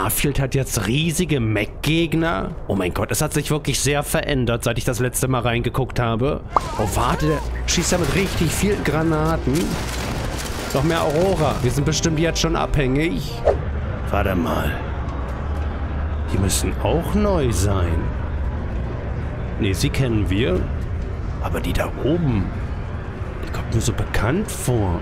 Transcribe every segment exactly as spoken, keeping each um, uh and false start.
Starfield hat jetzt riesige Mech-Gegner. Oh mein Gott, es hat sich wirklich sehr verändert, seit ich das letzte Mal reingeguckt habe. Oh, warte, der schießt ja mit richtig vielen Granaten. Noch mehr Aurora. Wir sind bestimmt jetzt schon abhängig. Warte mal. Die müssen auch neu sein. Ne, sie kennen wir. Aber die da oben, die kommt mir so bekannt vor.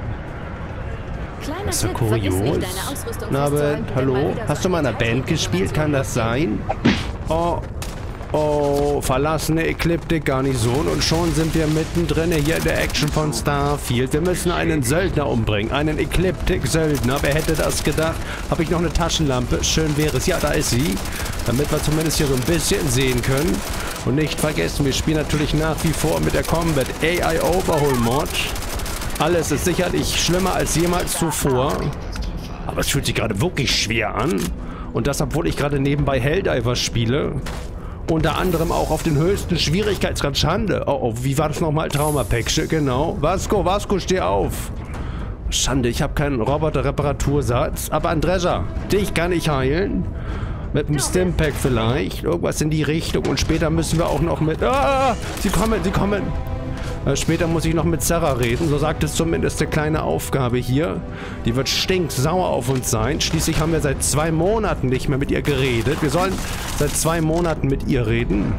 Das ist ja kurios. Na, aber, hallo? Hast du mal in einer Band gespielt? Kann das sein? Oh, oh, verlassene Ekliptik-Garnison und schon sind wir mittendrin hier in der Action von Starfield. Wir müssen einen Söldner umbringen. Einen Ekliptik-Söldner. Wer hätte das gedacht? Habe ich noch eine Taschenlampe? Schön wäre es. Ja, da ist sie. Damit wir zumindest hier so ein bisschen sehen können. Und nicht vergessen, wir spielen natürlich nach wie vor mit der Combat A I Overhaul Mod. Alles ist sicherlich schlimmer als jemals zuvor. Aber es fühlt sich gerade wirklich schwer an. Und das, obwohl ich gerade nebenbei Helldivers spiele. Unter anderem auch auf den höchsten Schwierigkeitsgrad. Schande. Oh, oh, wie war das nochmal? Traumapäcksche, genau. Vasco, Vasco, steh auf. Schande, ich habe keinen Roboter-Reparatursatz. Aber Andreja, dich kann ich heilen. Mit einem Stimpack vielleicht. Irgendwas in die Richtung. Und später müssen wir auch noch mit... Ah, sie kommen, sie kommen. Äh, später muss ich noch mit Sarah reden. So sagt es zumindest eine kleine Aufgabe hier. Die wird stinksauer auf uns sein. Schließlich haben wir seit zwei Monaten nicht mehr mit ihr geredet. Wir sollen seit zwei Monaten mit ihr reden.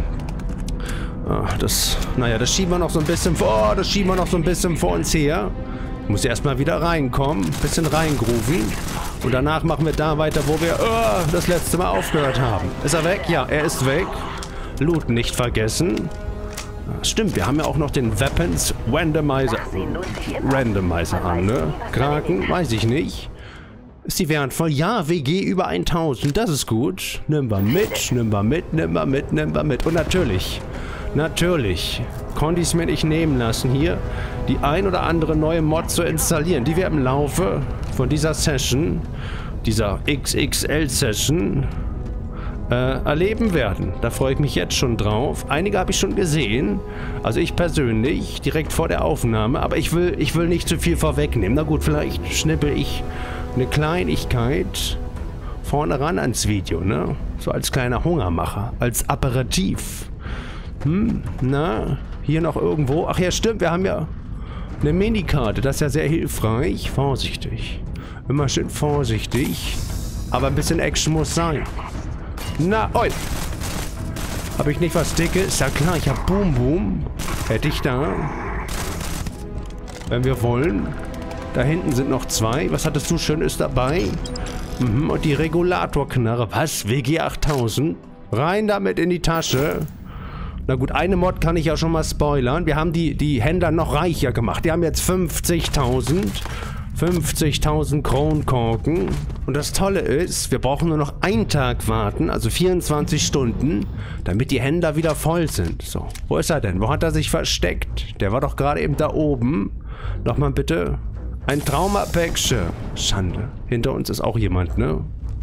Ah, das... Naja, das schieben wir noch so ein bisschen vor... Oh, das schieben wir noch so ein bisschen vor uns her. Ich muss erstmal wieder reinkommen. Ein bisschen reingrooven. Und danach machen wir da weiter, wo wir oh, das letzte Mal aufgehört haben. Ist er weg? Ja, er ist weg. Loot nicht vergessen. Stimmt, wir haben ja auch noch den Weapons Randomizer. Randomizer an, ne? Kraken? Weiß ich nicht. Ist die wertvoll? Ja, W G über tausend. Das ist gut. Nimm wir mit, nimm wir mit, nimm wir mit, nimm wir mit. Und natürlich, natürlich konnte ich es mir nicht nehmen lassen, hier die ein oder andere neue Mod zu installieren, die wir im Laufe von dieser Session, dieser X X L-Session, äh, erleben werden. Da freue ich mich jetzt schon drauf. Einige habe ich schon gesehen, also ich persönlich, direkt vor der Aufnahme, aber ich will, ich will nicht zu viel vorwegnehmen. Na gut, vielleicht schnippel ich eine Kleinigkeit vorne ran ans Video, ne? So als kleiner Hungermacher, als Aperitif. Hm, na, hier noch irgendwo. Ach ja, stimmt, wir haben ja eine Minikarte, das ist ja sehr hilfreich. Vorsichtig. Immer schön vorsichtig. Aber ein bisschen Action muss sein. Na, oi. Habe ich nicht was Dickes? Ja klar, ich habe Boom Boom. Hätte ich da. Wenn wir wollen. Da hinten sind noch zwei. Was hattest du Schönes dabei? Mhm, und die Regulatorknarre. Was? W G achttausend? Rein damit in die Tasche. Na gut, eine Mod kann ich ja schon mal spoilern. Wir haben die, die Händler noch reicher gemacht. Die haben jetzt fünfzigtausend. fünfzigtausend Kronkorken. Und das Tolle ist, wir brauchen nur noch einen Tag warten, also vierundzwanzig Stunden, damit die Händler wieder voll sind. So, wo ist er denn? Wo hat er sich versteckt? Der war doch gerade eben da oben. Nochmal bitte. Ein Traumapäcksche. Schande. Hinter uns ist auch jemand, ne?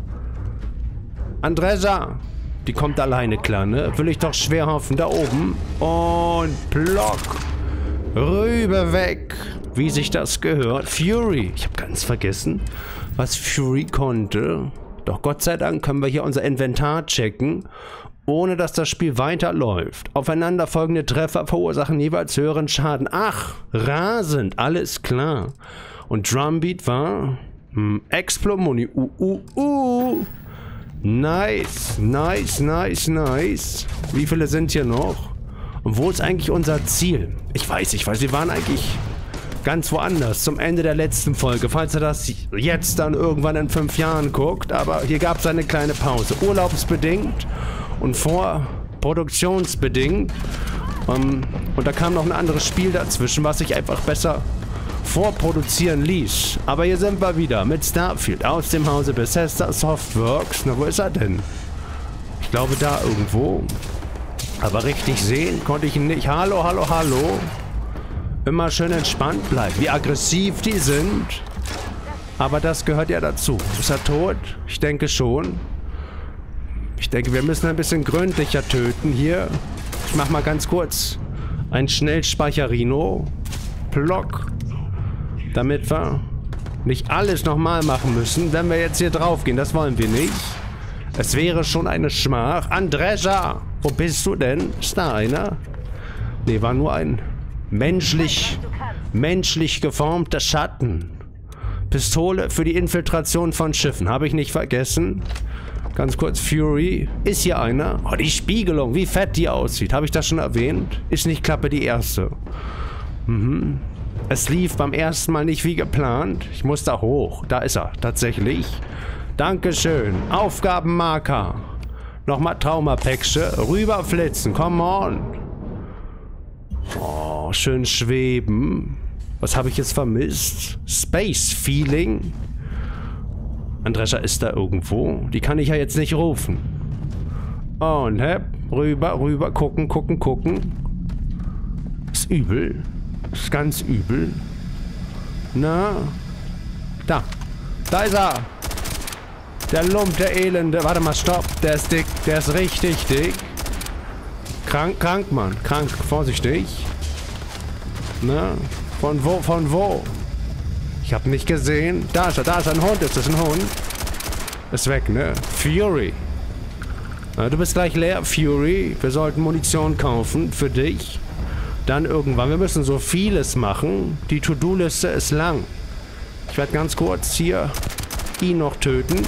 Andresa. Die kommt alleine klar, ne? Will ich doch schwer hoffen. Da oben. Und plock. Rüber weg. Wie sich das gehört. Fury. Ich habe ganz vergessen, was Fury konnte. Doch Gott sei Dank können wir hier unser Inventar checken, ohne dass das Spiel weiterläuft. Aufeinanderfolgende Treffer verursachen jeweils höheren Schaden. Ach, rasend. Alles klar. Und Drumbeat war... Hm, Explomoni. Uh, uh, uh. Nice, nice, nice, nice. Wie viele sind hier noch? Und wo ist eigentlich unser Ziel? Ich weiß, ich weiß, wir waren eigentlich ganz woanders zum Ende der letzten Folge. Falls ihr das jetzt dann irgendwann in fünf Jahren guckt. Aber hier gab es eine kleine Pause. Urlaubsbedingt und vorproduktionsbedingt. Um, und da kam noch ein anderes Spiel dazwischen, was sich einfach besser vorproduzieren ließ. Aber hier sind wir wieder mit Starfield aus dem Hause Bethesda Softworks. Na, wo ist er denn? Ich glaube da irgendwo. Aber richtig sehen konnte ich ihn nicht. Hallo, hallo, hallo. Immer schön entspannt bleiben. Wie aggressiv die sind. Aber das gehört ja dazu. Ist er tot? Ich denke schon. Ich denke, wir müssen ein bisschen gründlicher töten hier. Ich mach mal ganz kurz ein Schnellspeicherino. Plock. Damit wir nicht alles nochmal machen müssen, wenn wir jetzt hier drauf gehen. Das wollen wir nicht. Es wäre schon eine Schmach. Andrescha! Wo bist du denn? Ist da einer? Nee, war nur ein menschlich, menschlich geformter Schatten. Pistole für die Infiltration von Schiffen. Habe ich nicht vergessen. Ganz kurz, Fury. Ist hier einer? Oh, die Spiegelung, wie fett die aussieht. Habe ich das schon erwähnt? Ist nicht Klappe die erste. Mhm. Es lief beim ersten Mal nicht wie geplant. Ich muss da hoch. Da ist er, tatsächlich. Dankeschön. Aufgabenmarker. Nochmal Traumapäcksche. Rüberflitzen, come on. Oh, schön schweben. Was habe ich jetzt vermisst? Space Feeling. Andrescha ist da irgendwo. Die kann ich ja jetzt nicht rufen. Und hepp. Rüber, rüber. Gucken, gucken, gucken. Ist übel. Ist ganz übel. Na? Da. Da ist er. Der Lump, der Elende. Warte mal, stopp. Der ist dick. Der ist richtig dick. Krank, krank, Mann. Krank. Vorsichtig. Na? Von wo, von wo? Ich hab nicht gesehen. Da ist er, da ist ein Hund. Ist das ein Hund? Ist weg, ne? Fury. Na, du bist gleich leer, Fury. Wir sollten Munition kaufen für dich. Dann irgendwann. Wir müssen so vieles machen. Die To-Do-Liste ist lang. Ich werde ganz kurz hier ihn noch töten.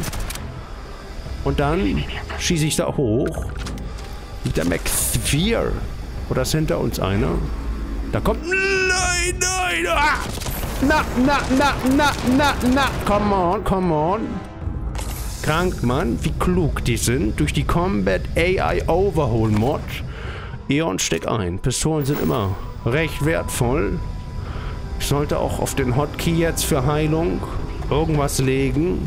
Und dann schieße ich da hoch. Mit der Max vier. Oder ist hinter uns einer? Da kommt... Nein, nein! Ah! Na, na, na, na, na, na! Come on, come on! Krank, Mann. Wie klug die sind. Durch die Combat A I Overhaul Mod. Eon, steck ein. Pistolen sind immer recht wertvoll. Ich sollte auch auf den Hotkey jetzt für Heilung irgendwas legen.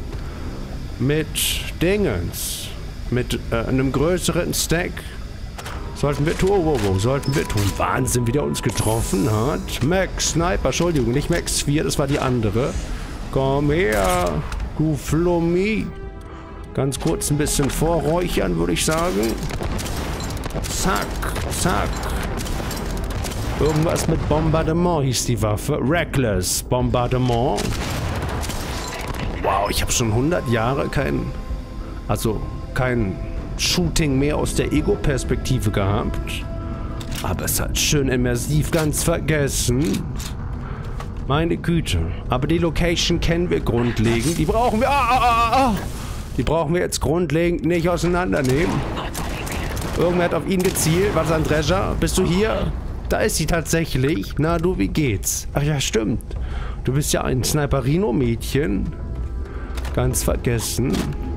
Mit Dingens. Mit äh, einem größeren Stack. Sollten wir tun. Oh, oh, oh, sollten wir tun. Wahnsinn, wie der uns getroffen hat. Max Sniper, Entschuldigung, nicht Max vier, das war die andere. Komm her, du Flummi. Ganz kurz ein bisschen vorräuchern, würde ich sagen. Zack, zack. Irgendwas mit Bombardement hieß die Waffe. Reckless Bombardement. Wow, ich habe schon hundert Jahre kein... Also, kein Shooting mehr aus der Ego-Perspektive gehabt. Aber es hat schön immersiv ganz vergessen. Meine Güte. Aber die Location kennen wir grundlegend. Die brauchen wir... Ah, ah, ah, ah. Die brauchen wir jetzt grundlegend nicht auseinandernehmen. Irgendwer hat auf ihn gezielt. Was, Andrescha? Bist du hier? Da ist sie tatsächlich. Na du, wie geht's? Ach ja, stimmt. Du bist ja ein Sniperino-Mädchen. Ganz vergessen.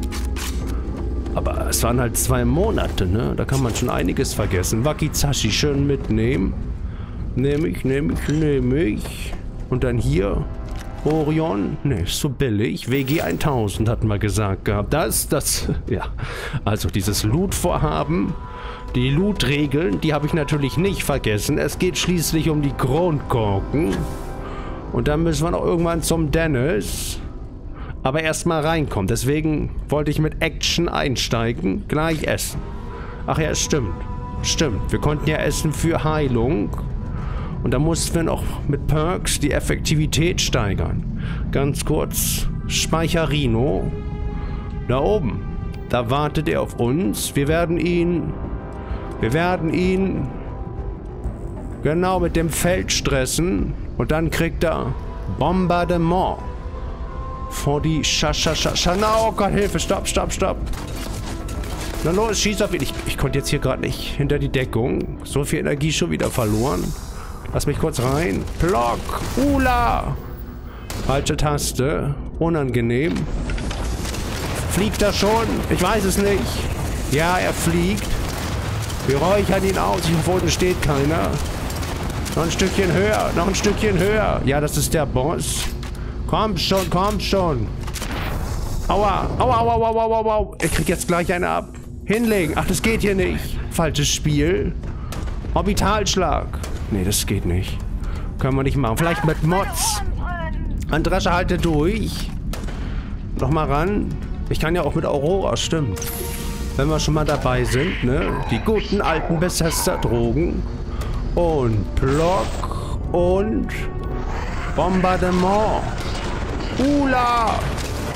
Aber es waren halt zwei Monate, ne? Da kann man schon einiges vergessen. Wakizashi schön mitnehmen. Nehme ich, nehme ich, nehme ich. Und dann hier. Orion. Ne, ist so billig. W G tausend hatten wir gesagt gehabt. Das, das, ja. Also dieses Loot-Vorhaben. Die Loot-Regeln, die habe ich natürlich nicht vergessen. Es geht schließlich um die Kronkorken. Und dann müssen wir noch irgendwann zum Dennis. Aber erstmal reinkommen. Deswegen wollte ich mit Action einsteigen. Gleich essen. Ach ja, stimmt. Stimmt. Wir konnten ja essen für Heilung. Und da mussten wir noch mit Perks die Effektivität steigern. Ganz kurz. Speicherino. Da oben. Da wartet er auf uns. Wir werden ihn... Wir werden ihn... Genau mit dem Feld stressen. Und dann kriegt er Bombardement. Vor die Scha-Scha-Scha-Scha... Oh Gott, Hilfe! Stopp, stopp, stopp! Na los, schieß auf ihn! Ich, ich konnte jetzt hier gerade nicht hinter die Deckung. So viel Energie schon wieder verloren. Lass mich kurz rein. Block! Ula! Falsche Taste. Unangenehm. Fliegt er schon? Ich weiß es nicht. Ja, er fliegt. Wir räuchern ihn aus. Ich hoffe, unten steht keiner. Noch ein Stückchen höher. Noch ein Stückchen höher. Ja, das ist der Boss. Komm schon, komm schon. Aua, aua, aua, aua, aua, aua, aua. Ich krieg jetzt gleich eine ab. Hinlegen. Ach, das geht hier nicht. Falsches Spiel. Orbitalschlag. Nee, das geht nicht. Können wir nicht machen. Vielleicht mit Mods. Andrescha, halte durch. Nochmal ran. Ich kann ja auch mit Aurora, stimmt. Wenn wir schon mal dabei sind, ne? Die guten alten Bethesda-Drogen. Und Block. Und Bombardement. Ula!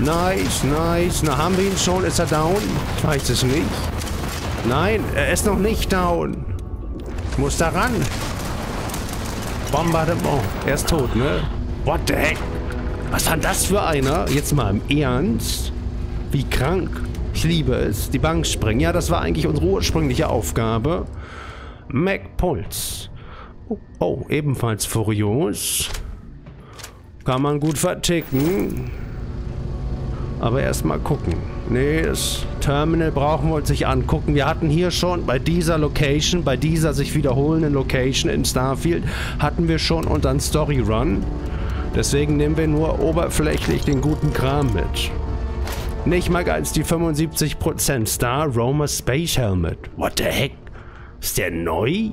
Nice, nice. Na, haben wir ihn schon? Ist er down? Ich weiß es nicht. Nein, er ist noch nicht down. Ich muss da ran. Bombardement. Er ist tot, ne? What the heck? Was war das für einer? Jetzt mal im Ernst? Wie krank. Ich liebe es. Die Bank springen. Ja, das war eigentlich unsere ursprüngliche Aufgabe. MacPulse. Oh, oh, ebenfalls furios. Kann man gut verticken. Aber erstmal gucken. Nee, das Terminal brauchen wir uns nicht angucken. Wir hatten hier schon bei dieser Location, bei dieser sich wiederholenden Location in Starfield, hatten wir schon unseren Story-Run. Deswegen nehmen wir nur oberflächlich den guten Kram mit. Nicht mal ganz die fünfundsiebzig Prozent. Star Roamer Space Helmet. What the heck? Ist der neu?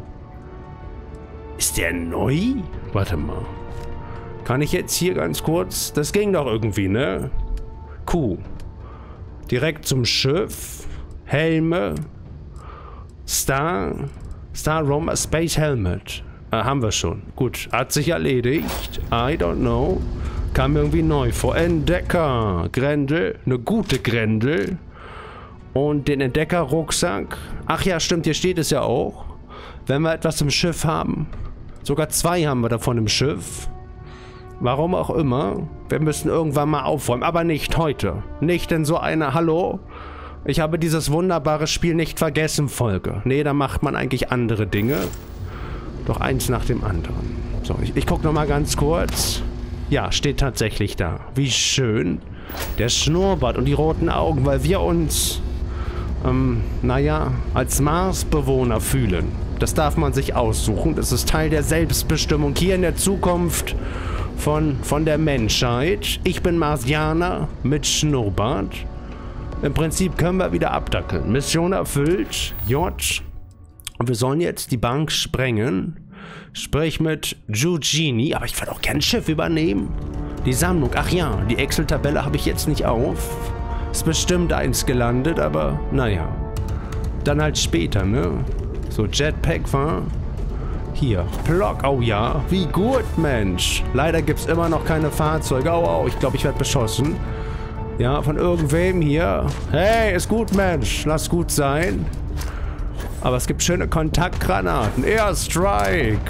Ist der neu? Warte mal. Kann ich jetzt hier ganz kurz... Das ging doch irgendwie, ne? Q. Direkt zum Schiff. Helme. Star. Star Roamer Space Helmet. Äh, haben wir schon. Gut. Hat sich erledigt. I don't know. Kam irgendwie neu vor. Entdecker. Grendel. Eine gute Grendel. Und den Entdecker-Rucksack. Ach ja, stimmt. Hier steht es ja auch. Wenn wir etwas im Schiff haben. Sogar zwei haben wir davon im Schiff. Warum auch immer. Wir müssen irgendwann mal aufräumen. Aber nicht heute. Nicht in so einer Hallo. Ich habe dieses wunderbare Spiel nicht vergessen, Folge. Nee, da macht man eigentlich andere Dinge. Doch eins nach dem anderen. So, ich, ich gucke nochmal ganz kurz. Ja, steht tatsächlich da. Wie schön. Der Schnurrbart und die roten Augen, weil wir uns, ähm, naja, als Marsbewohner fühlen. Das darf man sich aussuchen. Das ist Teil der Selbstbestimmung hier in der Zukunft. Von, von der Menschheit. Ich bin Marsianer mit Schnurrbart. Im Prinzip können wir wieder abdackeln. Mission erfüllt. J. Und wir sollen jetzt die Bank sprengen. Sprich mit Eugenie. Aber ich würde auch gerne ein Schiff übernehmen. Die Sammlung. Ach ja, die Excel-Tabelle habe ich jetzt nicht auf. Ist bestimmt eins gelandet, aber naja. Dann halt später, ne? So, Jetpack war... Hier, Block, oh ja, wie gut, Mensch. Leider gibt es immer noch keine Fahrzeuge. Oh, oh, ich glaube, ich werde beschossen. Ja, von irgendwem hier. Hey, ist gut, Mensch, lass gut sein. Aber es gibt schöne Kontaktgranaten. Airstrike.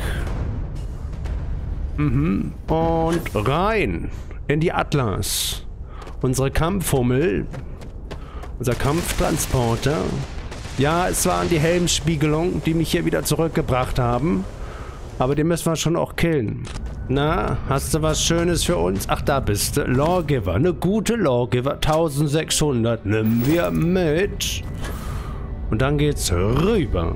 Mhm, und rein in die Atlas. Unsere Kampfhummel. Unser Kampftransporter. Ja, es waren die Helmspiegelungen, die mich hier wieder zurückgebracht haben. Aber die müssen wir schon auch killen. Na, hast du was Schönes für uns? Ach, da bist du. Lawgiver. Eine gute Lawgiver. eintausendsechshundert. Nimm wir mit. Und dann geht's rüber.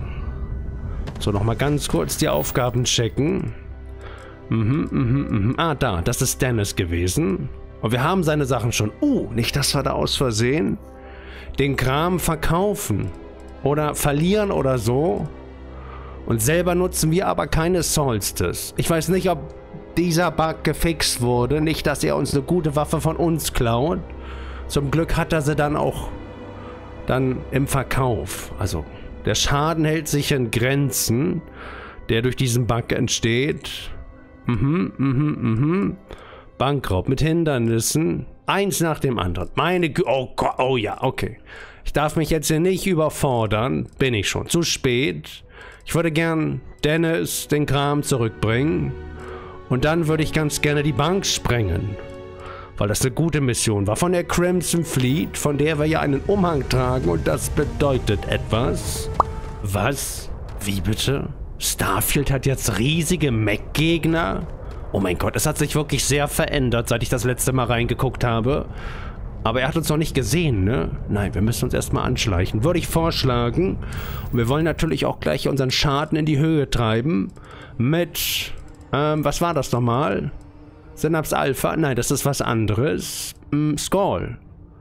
So, nochmal ganz kurz die Aufgaben checken. Mhm, mhm, mhm. Ah, da. Das ist Dennis gewesen. Und wir haben seine Sachen schon. Uh, nicht, dass wir da aus Versehen den Kram verkaufen. Oder verlieren oder so. Und selber nutzen wir aber keine Solstice. Ich weiß nicht, ob dieser Bug gefixt wurde. Nicht, dass er uns eine gute Waffe von uns klaut. Zum Glück hat er sie dann auch dann im Verkauf. Also der Schaden hält sich in Grenzen, der durch diesen Bug entsteht. Mhm, mhm, mhm. Bankraub mit Hindernissen. Eins nach dem anderen. Meine Gü- Oh Gott, oh ja, okay. Ich darf mich jetzt hier nicht überfordern. Bin ich schon. Zu spät. Ich würde gern Dennis den Kram zurückbringen. Und dann würde ich ganz gerne die Bank sprengen. Weil das eine gute Mission war. Von der Crimson Fleet, von der wir ja einen Umhang tragen. Und das bedeutet etwas. Was? Wie bitte? Starfield hat jetzt riesige Mech-Gegner? Oh mein Gott, es hat sich wirklich sehr verändert, seit ich das letzte Mal reingeguckt habe. Aber er hat uns noch nicht gesehen, ne? Nein, wir müssen uns erstmal anschleichen. Würde ich vorschlagen. Und wir wollen natürlich auch gleich unseren Schaden in die Höhe treiben. Mit, ähm, was war das nochmal? Synapse Alpha? Nein, das ist was anderes. Hm, Skull.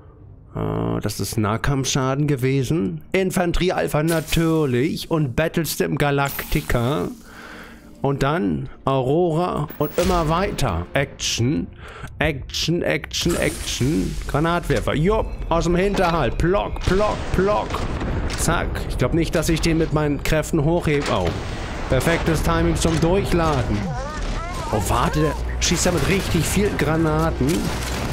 Äh, das ist Nahkampfschaden gewesen. Infanterie Alpha natürlich. Und Battlestim Galactica. Und dann Aurora und immer weiter. Action, Action, Action, Action. Granatwerfer. Jupp, aus dem Hinterhalt. Plock, plock, plock. Zack. Ich glaube nicht, dass ich den mit meinen Kräften hochhebe. Oh. Perfektes Timing zum Durchladen. Oh, warte. Der schießt ja mit richtig vielen Granaten.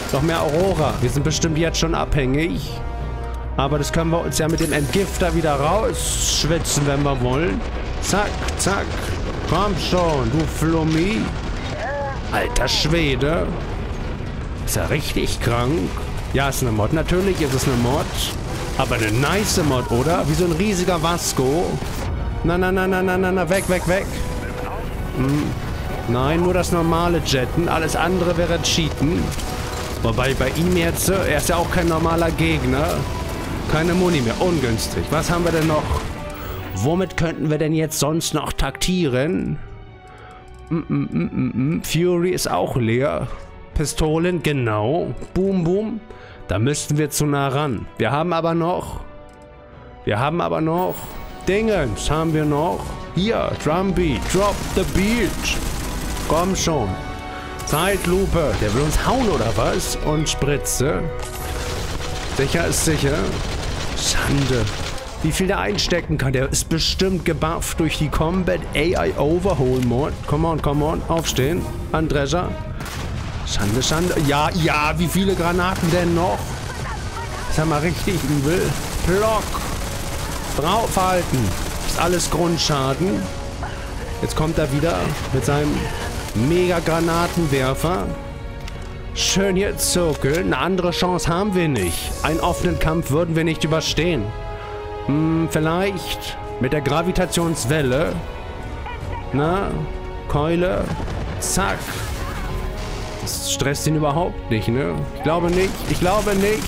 Noch mehr Aurora. Wir sind bestimmt jetzt schon abhängig. Aber das können wir uns ja mit dem Entgifter wieder rausschwitzen, wenn wir wollen. Zack, zack. Komm schon, du Flummi. Alter Schwede. Ist ja richtig krank. Ja, ist eine Mod. Natürlich ist es eine Mod. Aber eine nice Mod, oder? Wie so ein riesiger Vasco. Na, na, na, na, na, na, na. Weg, weg, weg. Hm. Nein, nur das normale Jetten. Alles andere wäre Cheaten. Wobei bei ihm jetzt, er ist ja auch kein normaler Gegner. Keine Muni mehr. Ungünstig. Was haben wir denn noch? Womit könnten wir denn jetzt sonst noch taktieren? Mm, mm, mm, mm, mm. Fury ist auch leer. Pistolen, genau. Boom, boom. Da müssten wir zu nah ran. Wir haben aber noch... Wir haben aber noch... Dingens haben wir noch. Hier, Drumbeat. Drop the beat. Komm schon. Zeitlupe. Der will uns hauen, oder was? Und Spritze. Sicher ist sicher. Schande. Wie viel der einstecken kann. Der ist bestimmt gebufft durch die Combat A I Overhaul Mod. Come on, come on. Aufstehen. Andrescha. Schande, Schande. Ja, ja. Wie viele Granaten denn noch? Das haben wir richtig übel. Block. Draufhalten. Ist alles Grundschaden. Jetzt kommt er wieder mit seinem Mega-Granatenwerfer. Schön hier zirkeln. Eine andere Chance haben wir nicht. Einen offenen Kampf würden wir nicht überstehen. Hm, vielleicht mit der Gravitationswelle. Na, Keule. Zack. Das stresst ihn überhaupt nicht, ne? Ich glaube nicht. Ich glaube nicht.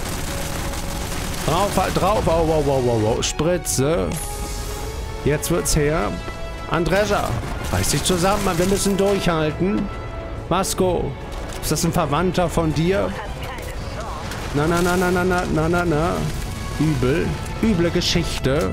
Drauf, drauf. Wow, wow, wow, wow, wow. Spritze. Jetzt wird's her. Andrescha. Reiß dich zusammen, Mann. Wir müssen durchhalten. Vasco. Ist das ein Verwandter von dir? Na, na, na, na, na, na, na, na, na. Übel. Üble Geschichte.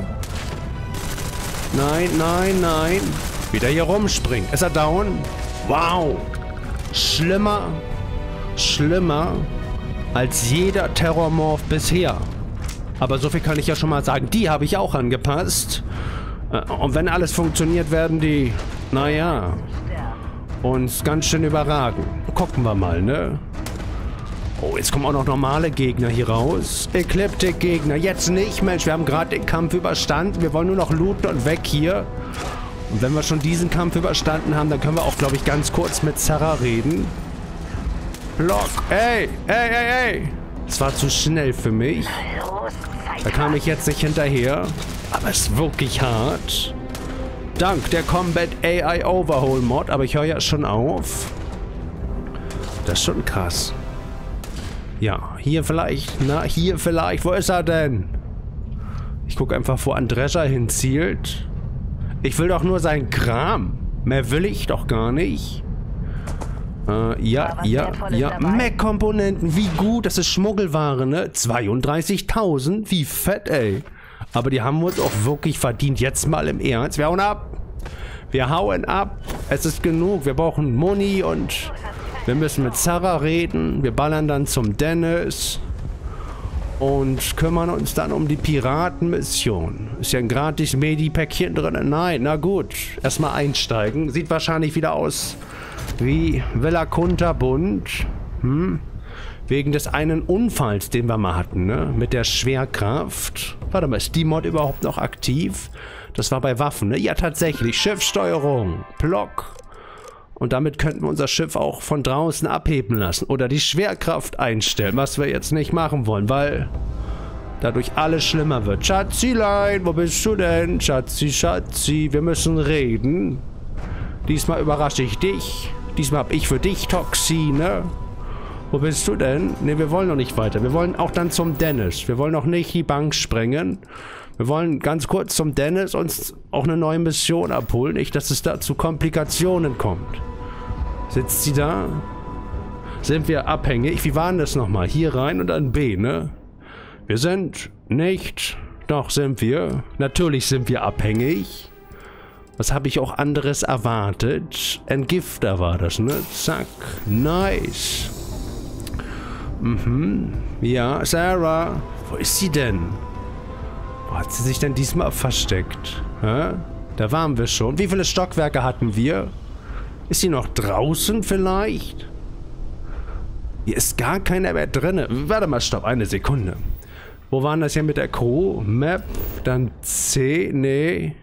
Nein, nein, nein. Wieder hier rumspringen. Ist er down? Wow. Schlimmer. Schlimmer als jeder Terrormorph bisher. Aber so viel kann ich ja schon mal sagen. Die habe ich auch angepasst. Und wenn alles funktioniert, werden die, naja, uns ganz schön überragen. Gucken wir mal, ne? Oh, jetzt kommen auch noch normale Gegner hier raus. Ekliptik-Gegner. Jetzt nicht, Mensch. Wir haben gerade den Kampf überstanden. Wir wollen nur noch looten und weg hier. Und wenn wir schon diesen Kampf überstanden haben, dann können wir auch, glaube ich, ganz kurz mit Sarah reden. Block. Ey, ey, ey, ey. Das war zu schnell für mich. Da kam ich jetzt nicht hinterher. Aber es ist wirklich hart. Dank der Combat A I Overhaul Mod. Aber ich höre ja schon auf. Das ist schon krass. Ja, hier vielleicht. Na, hier vielleicht. Wo ist er denn? Ich gucke einfach, wo Andrescha hinzielt. Ich will doch nur sein Kram. Mehr will ich doch gar nicht. Äh, ja, ja, ja. Mac-Komponenten. Wie gut. Das ist Schmuggelware, ne? zweiunddreißigtausend. Wie fett, ey. Aber die haben uns auch wirklich verdient. Jetzt mal im Ernst. Wir hauen ab. Wir hauen ab. Es ist genug. Wir brauchen Muni und wir müssen mit Sarah reden. Wir ballern dann zum Dennis. Und kümmern uns dann um die Piratenmission. Ist ja ein gratis Medi-Päckchen drin. Nein, na gut. Erstmal einsteigen. Sieht wahrscheinlich wieder aus wie Villa Kunterbund. Hm? Wegen des einen Unfalls, den wir mal hatten, ne? Mit der Schwerkraft. Warte mal, ist die Mod überhaupt noch aktiv? Das war bei Waffen, ne? Ja, tatsächlich. Schiffssteuerung. Block. Und damit könnten wir unser Schiff auch von draußen abheben lassen. Oder die Schwerkraft einstellen, was wir jetzt nicht machen wollen, weil dadurch alles schlimmer wird. Schatzilein, wo bist du denn? Schatzi, Schatzi, wir müssen reden. Diesmal überrasche ich dich. Diesmal habe ich für dich Toxine. Wo bist du denn? Ne, wir wollen noch nicht weiter. Wir wollen auch dann zum Dennis. Wir wollen noch nicht die Bank sprengen. Wir wollen ganz kurz zum Dennis uns auch eine neue Mission abholen. Nicht, dass es da zu Komplikationen kommt. Sitzt sie da? Sind wir abhängig? Wie war denn das nochmal? Hier rein und dann B, ne? Wir sind nicht... Doch, sind wir. Natürlich sind wir abhängig. Was habe ich auch anderes erwartet? Entgifter war das, ne? Zack. Nice. Mhm. Ja, Sarah. Wo ist sie denn? Wo hat sie sich denn diesmal versteckt? Hä? Da waren wir schon. Wie viele Stockwerke hatten wir? Ist sie noch draußen vielleicht? Hier ist gar keiner mehr drin. Warte mal, stopp, eine Sekunde. Wo waren das hier mit der Crew? Map, dann C, nee.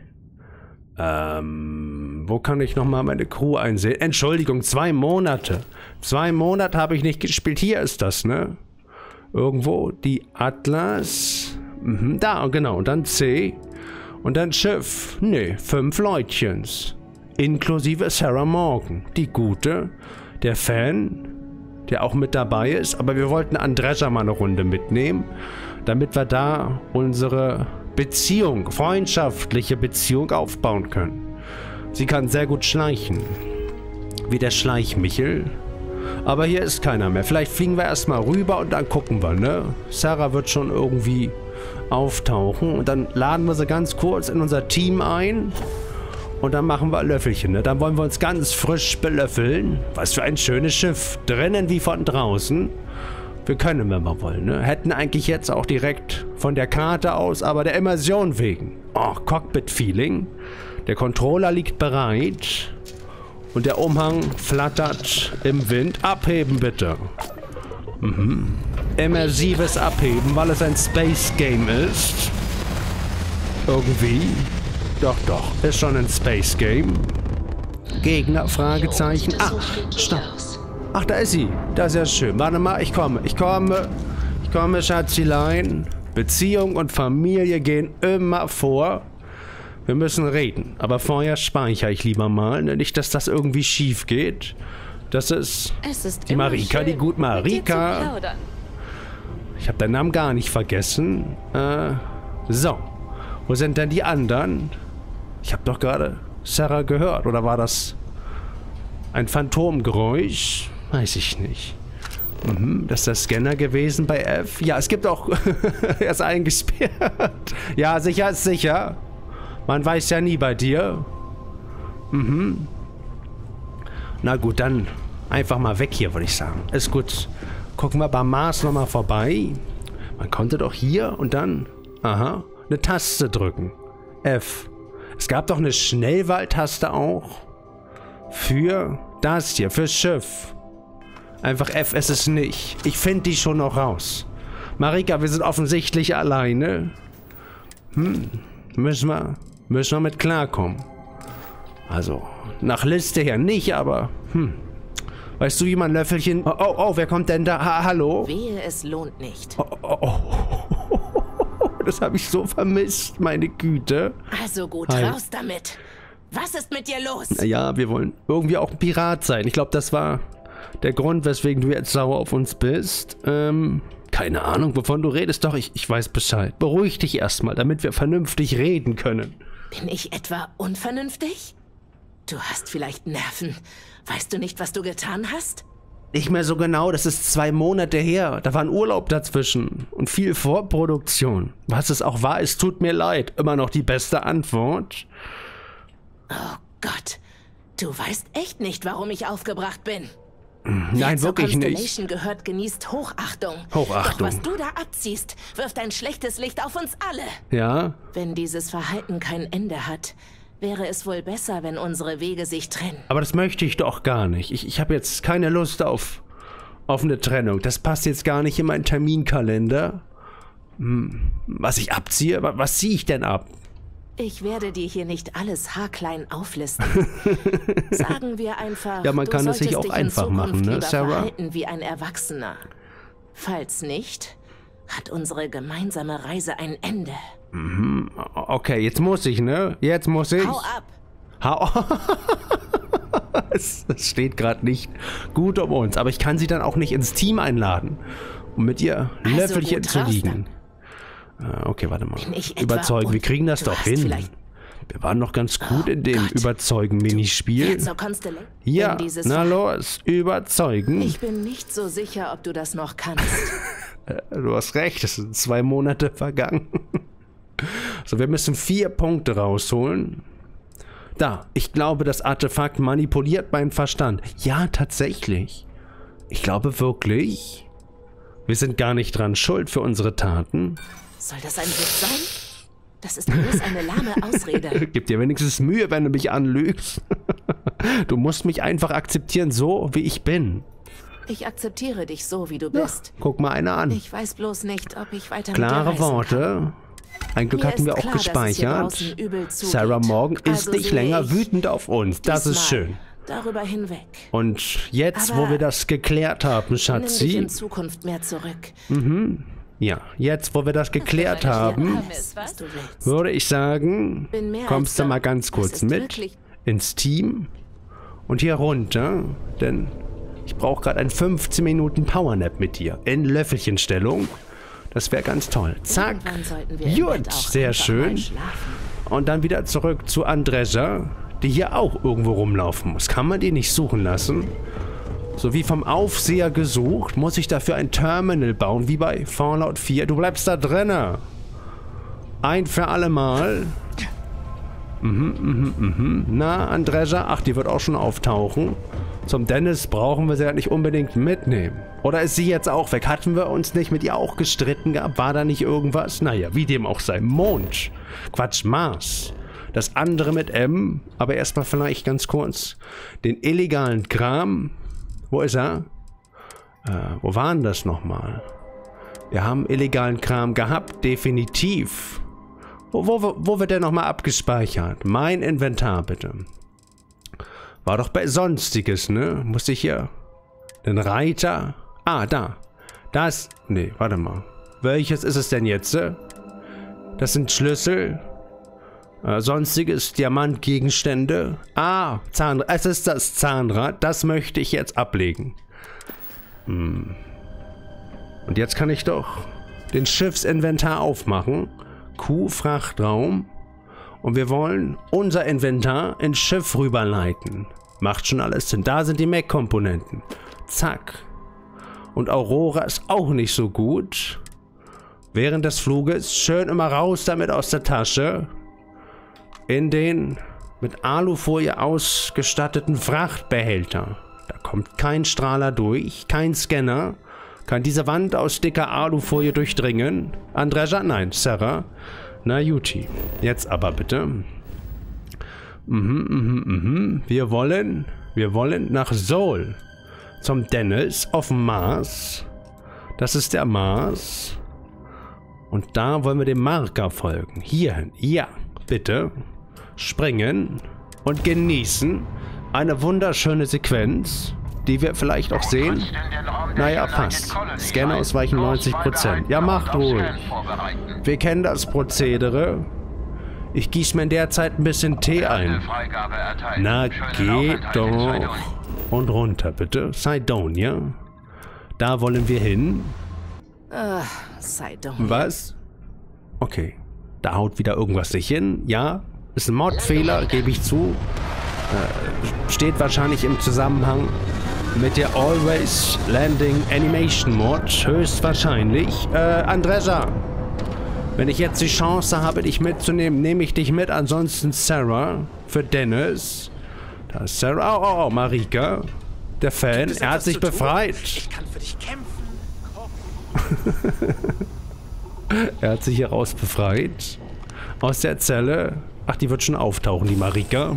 Ähm, wo kann ich nochmal meine Crew einsehen? Entschuldigung, zwei Monate. Zwei Monate habe ich nicht gespielt. Hier ist das, ne? Irgendwo, die Atlas. Mhm, da, genau, und dann C. Und dann Schiff. Nee, fünf Leutchens. Inklusive Sarah Morgan. Die Gute. Der Fan, der auch mit dabei ist. Aber wir wollten Andrescha mal eine Runde mitnehmen, damit wir da unsere Beziehung, freundschaftliche Beziehung aufbauen können. Sie kann sehr gut schleichen. Wie der Schleichmichel. Aber hier ist keiner mehr. Vielleicht fliegen wir erstmal rüber und dann gucken wir, ne? Sarah wird schon irgendwie auftauchen. Und dann laden wir sie ganz kurz in unser Team ein. Und dann machen wir Löffelchen, ne? Dann wollen wir uns ganz frisch belöffeln. Was für ein schönes Schiff. Drinnen wie von draußen. Wir können, wenn wir wollen, ne? Hätten eigentlich jetzt auch direkt von der Karte aus, aber der Immersion wegen. Oh, Cockpit-Feeling. Der Controller liegt bereit. Und der Umhang flattert im Wind. Abheben, bitte. Mhm. Immersives Abheben, weil es ein Space-Game ist. Irgendwie. Doch, doch. Ist schon ein Space-Game. Gegner, Fragezeichen. Ah, stopp. Ach, da ist sie. Das ist ja schön. Warte mal, ich komme. Ich komme. Ich komme, Schatzilein. Beziehung und Familie gehen immer vor. Wir müssen reden. Aber vorher speichere ich lieber mal. Nicht, dass das irgendwie schief geht. Das ist, ist die Marika, schön, die gut Marika. Ich habe deinen Namen gar nicht vergessen. Äh, so. Wo sind denn die anderen? Ich habe doch gerade Sarah gehört. Oder war das ein Phantomgeräusch? Weiß ich nicht. Mhm, das ist der Scanner gewesen bei F. Ja, es gibt auch... er ist eingesperrt. Ja, sicher ist sicher. Man weiß ja nie bei dir. Mhm. Na gut, dann einfach mal weg hier, würde ich sagen. Ist gut. Gucken wir beim Mars nochmal vorbei. Man konnte doch hier und dann... Aha. Eine Taste drücken. F. Es gab doch eine Schnellwahltaste auch. Für das hier, fürs Schiff. Einfach F ist es nicht. Ich finde die schon noch raus. Marika, wir sind offensichtlich alleine. Hm. Müssen wir, müssen wir mit klarkommen. Also, nach Liste her nicht, aber... Hm. Weißt du, wie man Löffelchen... Oh, oh, oh, wer kommt denn da? Ha, hallo? Wehe, es lohnt nicht. Oh, oh, oh. Das habe ich so vermisst, meine Güte. Also gut, Hi. Raus damit. Was ist mit dir los? Naja, wir wollen irgendwie auch ein Pirat sein. Ich glaube, das war der Grund, weswegen du jetzt sauer auf uns bist. Ähm, keine Ahnung, wovon du redest. Doch, ich, ich weiß Bescheid. Beruhig dich erstmal, damit wir vernünftig reden können. Bin ich etwa unvernünftig? Du hast vielleicht Nerven. Weißt du nicht, was du getan hast? Nicht mehr so genau, das ist zwei Monate her. Da war ein Urlaub dazwischen und viel Vorproduktion. Was es auch war, es tut mir leid. Immer noch die beste Antwort. Oh Gott, du weißt echt nicht, warum ich aufgebracht bin. Nein, Wer wirklich zur nicht. Constellation gehört, genießt Hochachtung. Hochachtung. Doch was du da abziehst, wirft ein schlechtes Licht auf uns alle. Ja? Wenn dieses Verhalten kein Ende hat, wäre es wohl besser, wenn unsere Wege sich trennen. Aber das möchte ich doch gar nicht. Ich, ich habe jetzt keine Lust auf, auf eine Trennung. Das passt jetzt gar nicht in meinen Terminkalender. Hm, was ich abziehe? Was ziehe ich denn ab? Ich werde dir hier nicht alles haarklein auflisten. Sagen wir einfach, ja, man kann du es sich auch dich einfach in machen, ne, lieber Sarah? verhalten wie ein Erwachsener. Falls nicht, hat unsere gemeinsame Reise ein Ende. Mhm. Okay, jetzt muss ich, ne? Jetzt muss ich. Hau ab! Hau Es steht gerade nicht gut um uns, aber ich kann sie dann auch nicht ins Team einladen, um mit ihr Also Löffelchen gut, zu raus liegen. Äh, okay, warte mal. Bin ich etwa Überzeugen, wir kriegen das du doch hast hin. vielleicht- Wir waren noch ganz gut Oh in dem Gott. Überzeugen-Minispiel. Wer zur Constellation Ja, in dieses na Ver- los, überzeugen. Ich bin nicht so sicher, ob du das noch kannst. Äh, Du hast recht, es sind zwei Monate vergangen. So, wir müssen vier Punkte rausholen. Da, ich glaube, das Artefakt manipuliert meinen Verstand. Ja, tatsächlich. Ich glaube wirklich. Wir sind gar nicht dran schuld für unsere Taten. Soll das ein Witz sein? Das ist bloß eine lahme Ausrede. Gib dir wenigstens Mühe, wenn du mich anlügst. Du musst mich einfach akzeptieren, so wie ich bin. Ich akzeptiere dich so, wie du bist. Ja, guck mal einer an. Ich weiß bloß nicht, ob ich weiter Klare mit dir reisen Worte. kann. Ein Glück Mir hatten wir ist auch klar, dass es hier gespeichert. draußen übel zugeht. Sarah Morgan ist Also nicht sehe länger ich wütend auf uns. Das ist diesmal schön. Darüber hinweg. Und jetzt, Aber wo wir das geklärt haben, Nimm dich Schatzi. in Zukunft mehr zurück. Mhm. Ja, jetzt, wo wir das geklärt haben, Alles, was du willst. würde ich sagen, Bin mehr kommst du als mal da. ganz Das kurz ist mit wirklich- ins Team und hier runter, denn ich brauche gerade ein fünfzehn Minuten Powernap mit dir in Löffelchenstellung. Das wäre ganz toll. Zack. Irgendwann sollten wir im Bett Gut, auch sehr einfach schön. mal schlafen. Und dann wieder zurück zu Andreja, die hier auch irgendwo rumlaufen muss. Kann man die nicht suchen lassen? So wie vom Aufseher gesucht, muss ich dafür ein Terminal bauen, wie bei Fallout vier. Du bleibst da drinne. Ein für alle Mal. Mhm, mhm, mhm. Na, Andreja, ach, die wird auch schon auftauchen. Zum Dennis brauchen wir sie ja nicht unbedingt mitnehmen. Oder ist sie jetzt auch weg? Hatten wir uns nicht mit ihr auch gestritten gehabt? War da nicht irgendwas? Naja, wie dem auch sei. Mond. Quatsch, Mars. Das andere mit M. Aber erstmal vielleicht ganz kurz den illegalen Kram. Wo ist er? Äh, wo war denn das nochmal? Wir haben illegalen Kram gehabt, definitiv. Wo, wo, wo wird der nochmal abgespeichert? Mein Inventar, bitte. War doch bei Sonstiges, ne? Musste ich hier den Reiter... Ah, da. Das... Nee, warte mal. Welches ist es denn jetzt? Das sind Schlüssel. Äh, Sonstiges, Diamantgegenstände. Ah, Zahnrad. Es ist das Zahnrad. Das möchte ich jetzt ablegen. Hm. Und jetzt kann ich doch den Schiffsinventar aufmachen. Q, Frachtraum. Und wir wollen unser Inventar ins Schiff rüberleiten. Macht schon alles Sinn. Da sind die Mech-Komponenten. Zack. Und Aurora ist auch nicht so gut. Während des Fluges schön immer raus damit aus der Tasche. In den mit Alufolie ausgestatteten Frachtbehälter. Da kommt kein Strahler durch, kein Scanner. Kann diese Wand aus dicker Alufolie durchdringen? Andreja? Nein, Sarah. Na Juti. Jetzt aber bitte. Mhm, mhm, mhm. Wir wollen, wir wollen nach Sol. Zum Dennis auf dem Mars. Das ist der Mars. Und da wollen wir dem Marker folgen. Hierhin. Ja, bitte. Springen und genießen eine wunderschöne Sequenz, die wir vielleicht auch sehen. Naja, passt. Scanner ausweichen neunzig Prozent. Ja, macht ruhig. Wir kennen das Prozedere. Ich gieße mir in der Zeit ein bisschen Tee ein. Na, geht doch. Und runter, bitte. Sidonia. Da wollen wir hin. Ah, Sidonia. Was? Okay. Da haut wieder irgendwas nicht hin. Ja, ist ein Modfehler, gebe ich zu. Äh, steht wahrscheinlich im Zusammenhang mit der Always Landing Animation Mod. Höchstwahrscheinlich. Äh, Andreja. Wenn ich jetzt die Chance habe, dich mitzunehmen, nehme ich dich mit. Ansonsten Sarah für Dennis. Da ist Sarah. Oh, oh, oh, Marika. Der Fan. Er hat sich befreit. Ich kann für dich kämpfen. Er hat sich heraus befreit. Aus der Zelle. Ach, die wird schon auftauchen, die Marika.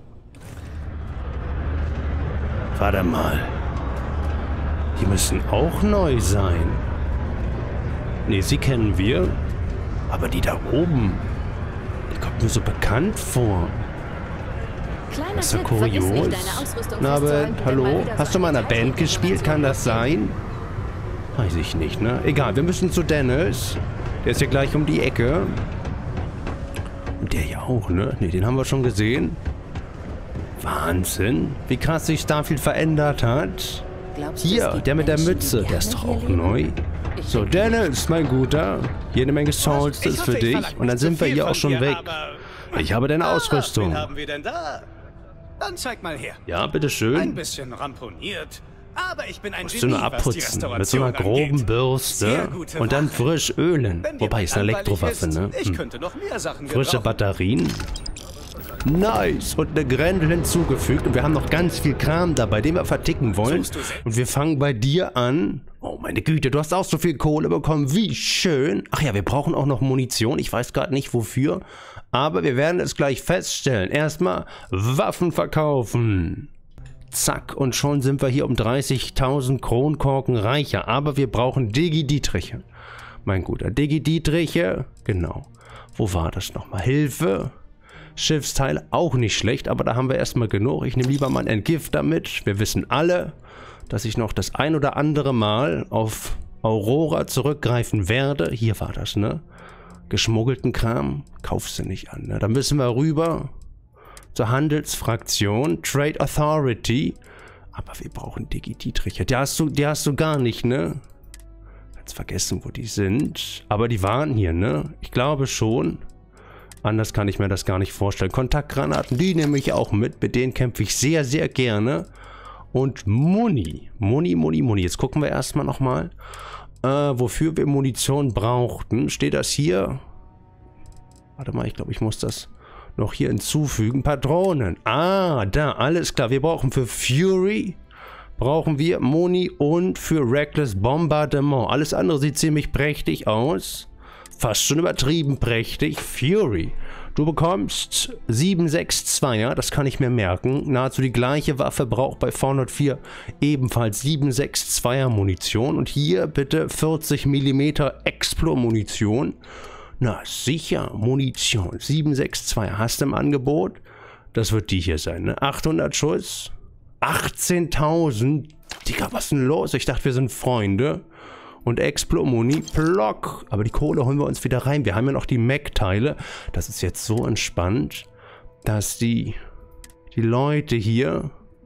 Warte mal. Die müssen auch neu sein. Ne, sie kennen wir. Aber die da oben, die kommt mir so bekannt vor. Kleiner Das ist ja Tipp, vergiss nicht, kurios. deine Ausrüstung Na, aber, festzuhalten, wenn hallo? mal wieder Hast so du mal in eine einer Band gespielt? Kann das sein? Weiß ich nicht, ne? Egal, wir müssen zu Dennis. Der ist ja gleich um die Ecke. Und der hier auch, ne? Ne, den haben wir schon gesehen. Wahnsinn. Wie krass sich Starfield verändert hat. Glaubst du, es Hier, gibt der mit der Menschen, Mütze. die Der ist gerne doch auch hier leben? neu. Ich So, denke nicht. Dennis, mein Guter. Jede Menge Souls Ich ist hoffe, für ich dich. verlange Und dann nicht zu sind wir viel hier auch von schon dir, weg. aber- Ich habe deine Ah, Ausrüstung. wen haben wir denn da? Dann zeig mal her. Ja, Ein bitteschön. bisschen ramponiert. Aber ich bin ein Musst du nur Genie, was die abputzen. Mit so Restauration einer groben angeht. Sehr Bürste. gute Und dann Ware. frisch ölen. Wenn dir Wobei, ist eine langweilig Elektrowaffe, ist, ne? Ich Hm. könnte noch mehr Sachen Frische gebrauchen. Batterien. Nice. Und eine Grendel hinzugefügt. Und wir haben noch ganz viel Kram dabei, den wir verticken wollen. Suchst du selbst? Und wir fangen bei dir an. Oh, meine Güte, du hast auch so viel Kohle bekommen. Wie schön. Ach ja, wir brauchen auch noch Munition. Ich weiß gerade nicht, wofür. Aber wir werden es gleich feststellen. Erstmal Waffen verkaufen. Zack, und schon sind wir hier um dreißigtausend Kronkorken reicher. Aber wir brauchen Digi-Dietriche. Mein guter Digi-Dietriche. Genau. Wo war das nochmal? Hilfe. Schiffsteile auch nicht schlecht, aber da haben wir erstmal genug. Ich nehme lieber mal ein Entgifter mit. Wir wissen alle, dass ich noch das ein oder andere Mal auf Aurora zurückgreifen werde. Hier war das, ne? Geschmuggelten Kram kaufst du nicht an, ne? Dann müssen wir rüber zur Handelsfraktion, Trade Authority. Aber wir brauchen Digi-Dietriche. Die hast du, die hast du gar nicht, ne? Jetzt vergessen, wo die sind. Aber die waren hier, ne? Ich glaube schon. Anders kann ich mir das gar nicht vorstellen. Kontaktgranaten, die nehme ich auch mit. Mit denen kämpfe ich sehr, sehr gerne. Und Muni. Muni, Muni, Muni. Jetzt gucken wir erstmal nochmal, äh, wofür wir Munition brauchten. Steht das hier? Warte mal, ich glaube, ich muss das noch hier hinzufügen. Patronen. Ah, da, alles klar. Wir brauchen für Fury, brauchen wir Muni und für Reckless Bombardement. Alles andere sieht ziemlich prächtig aus. Fast schon übertrieben prächtig. Fury. Du bekommst sieben sechs zweier, das kann ich mir merken. Nahezu die gleiche Waffe braucht bei V null vier ebenfalls sieben sechs zweier Munition. Und hier bitte vierzig Millimeter Explo-Munition. Na sicher, Munition. sieben sechs zweier hast du im Angebot. Das wird die hier sein, ne? achthundert Schuss. achtzehntausend. Digga, was ist denn los? Ich dachte, wir sind Freunde. Und Explo-Muni, Block. Aber die Kohle holen wir uns wieder rein. Wir haben ja noch die Mech-Teile. Das ist jetzt so entspannt, dass die, die Leute hier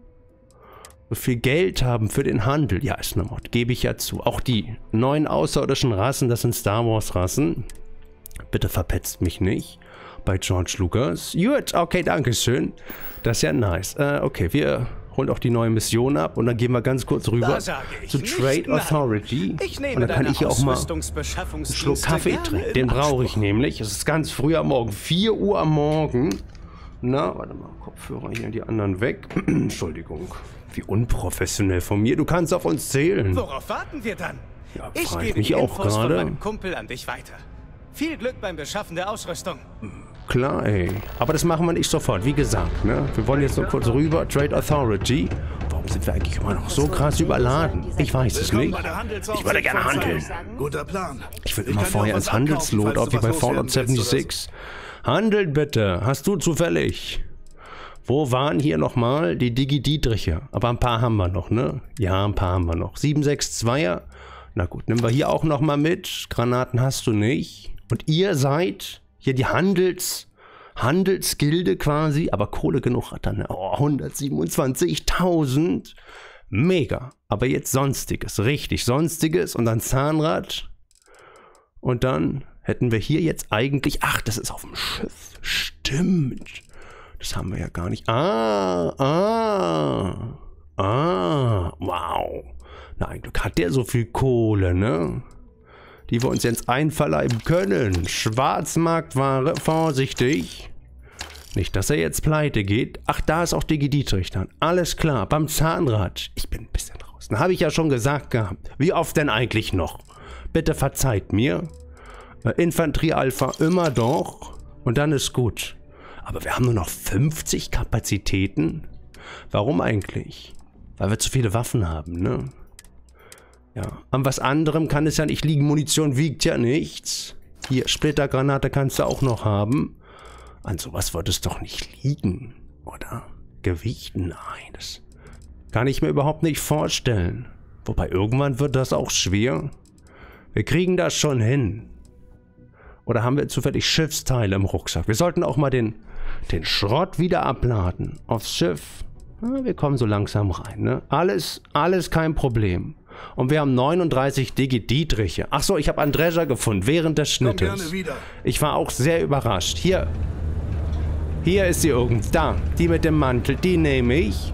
so viel Geld haben für den Handel. Ja, ist eine Mod, gebe ich ja zu. Auch die neuen außerirdischen Rassen, das sind Star Wars-Rassen. Bitte verpetzt mich nicht. Bei George Lucas. Gut, okay, danke schön. Das ist ja nice. Äh, okay, wir holen auch die neue Mission ab und dann gehen wir ganz kurz rüber zu Trade Authority. Und dann kann ich hier auch mal einen Schluck Kaffee trinken. Den brauche ich nämlich. Es ist ganz früh am Morgen. vier Uhr am Morgen. Na, warte mal, Kopfhörer hier, die anderen weg. Entschuldigung. Wie unprofessionell von mir. Du kannst auf uns zählen. Worauf warten wir dann? Ja, ich frag gebe mich die auch Infos von gerade. meinem Kumpel an dich weiter. Viel Glück beim Beschaffen der Ausrüstung. Klar, ey. Aber das machen wir nicht sofort, wie gesagt, ne? Wir wollen jetzt nur kurz rüber. Trade Authority. Warum sind wir eigentlich immer noch so krass überladen? Ich weiß es nicht. Ich würde gerne handeln. Guter Plan. Ich will immer vorher ins Handelslot, auch wie bei Fallout sechsundsiebzig. Handelt bitte. Hast du zufällig? Wo waren hier nochmal die Digi-Dietriche? Aber ein paar haben wir noch, ne? Ja, ein paar haben wir noch. sieben sechs zweier. Na gut, nehmen wir hier auch nochmal mit. Granaten hast du nicht. Und ihr seid hier die Handels... Handelsgilde quasi, aber Kohle genug hat dann. Oh, hundertsiebenundzwanzigtausend. Mega. Aber jetzt Sonstiges. Richtig, Sonstiges und dann Zahnrad. Und dann hätten wir hier jetzt eigentlich... Ach, das ist auf dem Schiff. Stimmt. Das haben wir ja gar nicht. Ah, ah, ah. Wow. Na, ein Glück hat der so viel Kohle, ne? Die wir uns jetzt einverleiben können. Schwarzmarktware, vorsichtig. Nicht, dass er jetzt pleite geht. Ach, da ist auch Digi-Dietrich dann. Alles klar, beim Zahnrad. Ich bin ein bisschen draußen. Habe ich ja schon gesagt gehabt. Wie oft denn eigentlich noch? Bitte verzeiht mir. Infanterie-Alpha immer doch. Und dann ist gut. Aber wir haben nur noch fünfzig Kapazitäten. Warum eigentlich? Weil wir zu viele Waffen haben, ne? Ja, an was anderem kann es ja nicht liegen. Munition wiegt ja nichts. Hier, Splittergranate kannst du auch noch haben. An sowas wird es doch nicht liegen, oder? Gewicht? Nein, das kann ich mir überhaupt nicht vorstellen. Wobei, irgendwann wird das auch schwer. Wir kriegen das schon hin. Oder haben wir zufällig Schiffsteile im Rucksack? Wir sollten auch mal den, den Schrott wieder abladen. Aufs Schiff. Ja, wir kommen so langsam rein, ne? Alles, alles kein Problem. Und wir haben neununddreißig Digi-Dietriche. Achso, ich habe Andreja gefunden während des Schnittes. Ich war auch sehr überrascht. Hier. Hier ist sie irgendwo. Da. Die mit dem Mantel. Die nehme ich.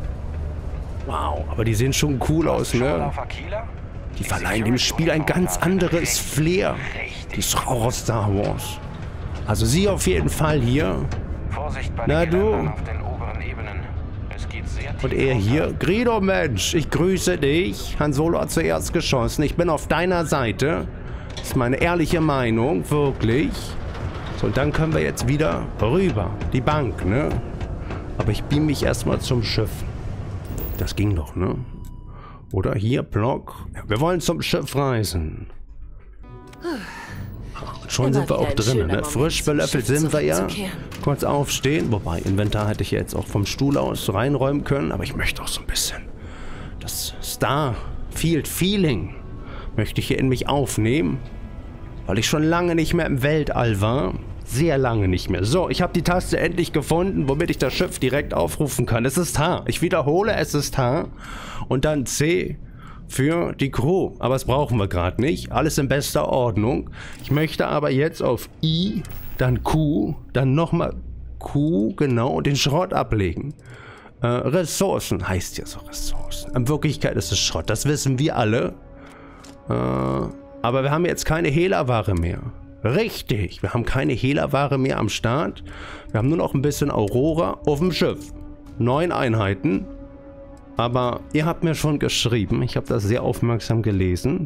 Wow, aber die sehen schon cool aus, ne? Die verleihen dem Spiel ein ganz anderes Flair. Die ist doch auch aus Star Wars. Also sie auf jeden Fall hier. Na du. Und er hier. Greedo, Mensch, ich grüße dich. Han Solo hat zuerst geschossen. Ich bin auf deiner Seite. Das ist meine ehrliche Meinung, wirklich. So, und dann können wir jetzt wieder rüber. Die Bank, ne? Aber ich beam mich erstmal zum Schiff. Das ging doch, ne? Oder hier, Block. Wir wollen zum Schiff reisen. Schon Immer sind wir wieder auch ein drin, schöner ne? Moment, Frisch zum belöffelt Schiff sind wir ja. zurückzukehren. Kurz aufstehen. Wobei, Inventar hätte ich ja jetzt auch vom Stuhl aus reinräumen können. Aber ich möchte auch so ein bisschen das Starfield-Feeling möchte ich hier in mich aufnehmen. Weil ich schon lange nicht mehr im Weltall war. Sehr lange nicht mehr. So, ich habe die Taste endlich gefunden, womit ich das Schiff direkt aufrufen kann. Es ist H. Ich wiederhole, es ist H. Und dann C für die Crew. Aber das brauchen wir gerade nicht. Alles in bester Ordnung. Ich möchte aber jetzt auf I, dann Q, dann nochmal Q, genau, und den Schrott ablegen. Äh, Ressourcen heißt ja so Ressourcen. In Wirklichkeit ist es Schrott, das wissen wir alle. Äh, aber wir haben jetzt keine Hehlerware mehr. Richtig, wir haben keine Hehlerware mehr am Start. Wir haben nur noch ein bisschen Aurora auf dem Schiff. Neun Einheiten. Aber ihr habt mir schon geschrieben, ich habe das sehr aufmerksam gelesen,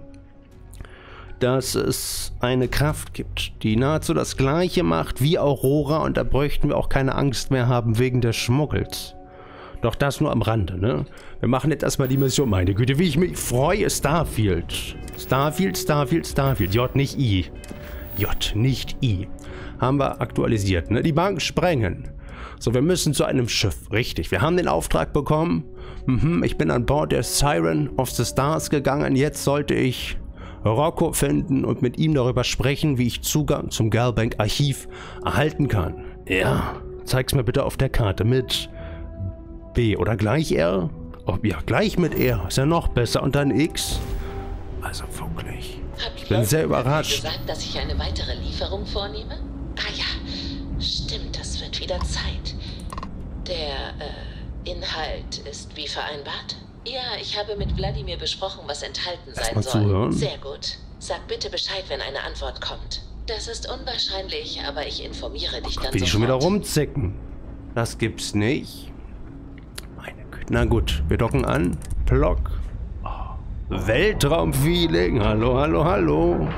dass es eine Kraft gibt, die nahezu das gleiche macht wie Aurora, und da bräuchten wir auch keine Angst mehr haben wegen des Schmuggels. Doch das nur am Rande, ne? Wir machen jetzt erstmal die Mission. Meine Güte, wie ich mich freue, Starfield. Starfield, Starfield, Starfield. J, nicht I. J, nicht I. Haben wir aktualisiert, ne? Die Bank sprengen. So, wir müssen zu einem Schiff. Richtig, wir haben den Auftrag bekommen. Mhm, ich bin an Bord der Siren of the Stars gegangen. Jetzt sollte ich Rocco finden und mit ihm darüber sprechen, wie ich Zugang zum Galbank-Archiv erhalten kann. Ja, zeig's mir bitte auf der Karte mit B oder gleich R? Oh, ja, gleich mit R. Ist ja noch besser. Und dann X. Also wirklich. Ich bin sehr überrascht. Gesagt, dass ich eine weitere Lieferung vornehme? Ah ja, stimmt, das wird wieder Zeit. Der äh, Inhalt ist wie vereinbart? Ja, ich habe mit Wladimir besprochen, was enthalten sein mal soll. zuhören. Sehr gut. Sag bitte Bescheid, wenn eine Antwort kommt. Das ist unwahrscheinlich, aber ich informiere dich dann Wie die sofort. schon wieder rumzicken. Das gibt's nicht. Meine Güte. Na gut, wir docken an. Block. Oh. Weltraumfeeling. Hallo, hallo, hallo. Und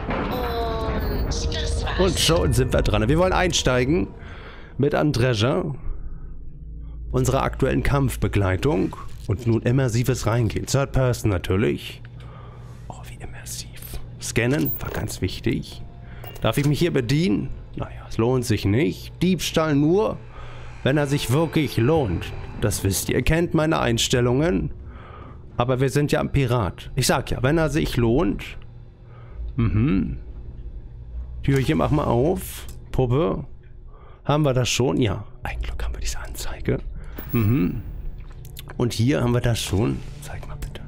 das war's. Und schon sind wir dran. Wir wollen einsteigen mit Andreja, unserer aktuellen Kampfbegleitung. Und nun immersives Reingehen. Third Person natürlich. Oh, wie immersiv. Scannen war ganz wichtig. Darf ich mich hier bedienen? Naja, es lohnt sich nicht. Diebstahl nur, wenn er sich wirklich lohnt. Das wisst ihr. Ihr kennt meine Einstellungen. Aber wir sind ja ein Pirat. Ich sag ja, wenn er sich lohnt. Mhm. Türchen mach mal auf. Puppe. Haben wir das schon? Ja. Ein Glück haben wir diese Anzeige. Mhm. Und hier haben wir das schon. Zeig mal bitte.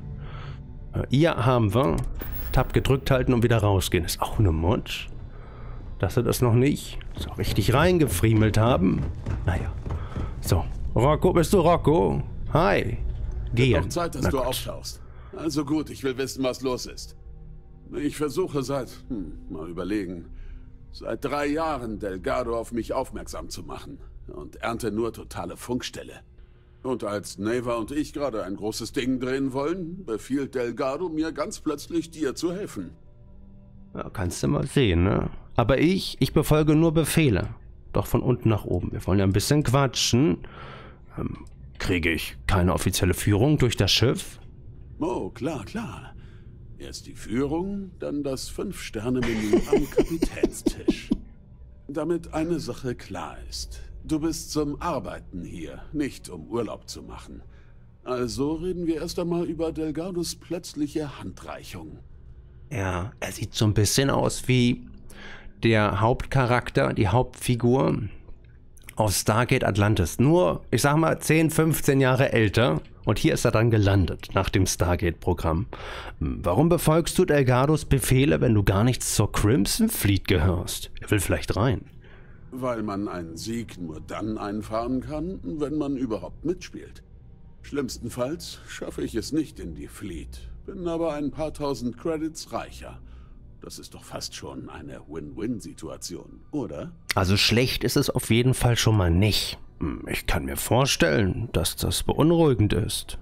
Äh, hier haben wir. Tab gedrückt halten und wieder rausgehen. Ist auch eine Mod. Dass wir das noch nicht so richtig reingefriemelt haben. Naja. So. Rocco, bist du Rocco? Hi. Gehen. Wird doch Zeit, dass Na du gut. auftauchst. Also gut, ich will wissen, was los ist. Ich versuche seit, hm, mal überlegen, seit drei Jahren Delgado auf mich aufmerksam zu machen und ernte nur totale Funkstelle. Und als Neva und ich gerade ein großes Ding drehen wollen, befiehlt Delgado mir ganz plötzlich, dir zu helfen. Ja, kannst du mal sehen, ne? Aber ich, ich befolge nur Befehle. Doch von unten nach oben. Wir wollen ja ein bisschen quatschen. Ähm, kriege ich keine offizielle Führung durch das Schiff? Oh, klar, klar. Erst die Führung, dann das Fünf-Sterne-Menü am Kapitänstisch. Damit eine Sache klar ist. Du bist zum Arbeiten hier, nicht um Urlaub zu machen. Also reden wir erst einmal über Delgados plötzliche Handreichung. Ja, er sieht so ein bisschen aus wie der Hauptcharakter, die Hauptfigur aus Stargate Atlantis. Nur, ich sag mal, zehn, fünfzehn Jahre älter. Und hier ist er dann gelandet, nach dem Stargate-Programm. Warum befolgst du Delgados Befehle, wenn du gar nichts zur Crimson Fleet gehörst? Er will vielleicht rein. Weil man einen Sieg nur dann einfahren kann, wenn man überhaupt mitspielt. Schlimmstenfalls schaffe ich es nicht in die Fleet, bin aber ein paar tausend Credits reicher. Das ist doch fast schon eine Win-Win-Situation, oder? Also schlecht ist es auf jeden Fall schon mal nicht. Ich kann mir vorstellen, dass das beunruhigend ist.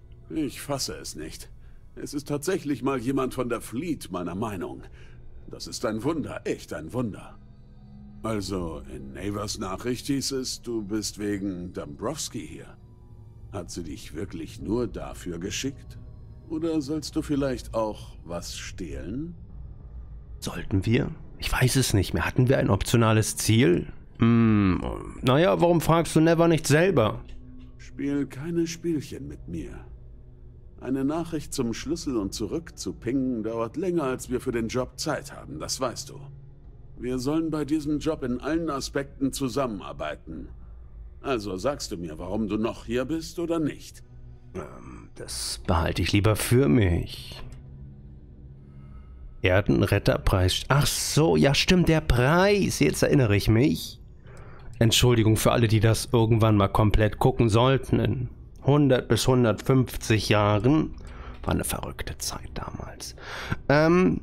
Ich fasse es nicht. Es ist tatsächlich mal jemand von der Fleet meiner Meinung. Das ist ein Wunder, echt ein Wunder. Also, in Nevas Nachricht hieß es, du bist wegen Dombrowski hier. Hat sie dich wirklich nur dafür geschickt? Oder sollst du vielleicht auch was stehlen? Sollten wir? Ich weiß es nicht mehr. Hatten wir ein optionales Ziel? Hm, naja, warum fragst du Never nicht selber? Spiel keine Spielchen mit mir. Eine Nachricht zum Schlüssel und zurück zu pingen dauert länger, als wir für den Job Zeit haben, das weißt du. Wir sollen bei diesem Job in allen Aspekten zusammenarbeiten. Also sagst du mir, warum du noch hier bist oder nicht? Ähm, das behalte ich lieber für mich. Erdenretterpreis. Ach so, ja stimmt, der Preis. Jetzt erinnere ich mich. Entschuldigung für alle, die das irgendwann mal komplett gucken sollten. In hundert bis hundertfünfzig Jahren. War eine verrückte Zeit damals. Ähm.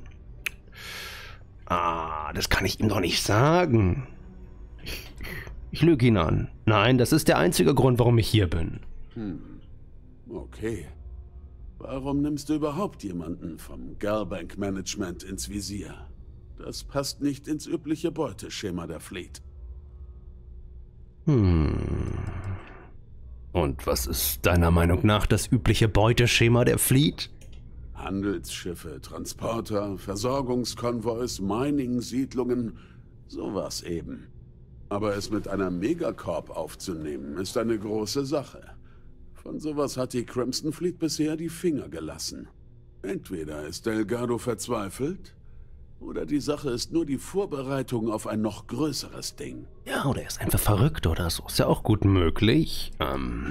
Ah, das kann ich ihm doch nicht sagen. Ich, ich lüge ihn an. Nein, das ist der einzige Grund, warum ich hier bin. Hm. Okay. Warum nimmst du überhaupt jemanden vom Galbank Management ins Visier? Das passt nicht ins übliche Beuteschema der Fleet. Hm. Und was ist deiner Meinung nach das übliche Beuteschema der Fleet? Handelsschiffe, Transporter, Versorgungskonvois, Mining-Siedlungen, sowas eben. Aber es mit einer Megacorp aufzunehmen, ist eine große Sache. Von sowas hat die Crimson Fleet bisher die Finger gelassen. Entweder ist Delgado verzweifelt, oder die Sache ist nur die Vorbereitung auf ein noch größeres Ding. Ja, oder er ist einfach verrückt oder so. Ist ja auch gut möglich. Ähm...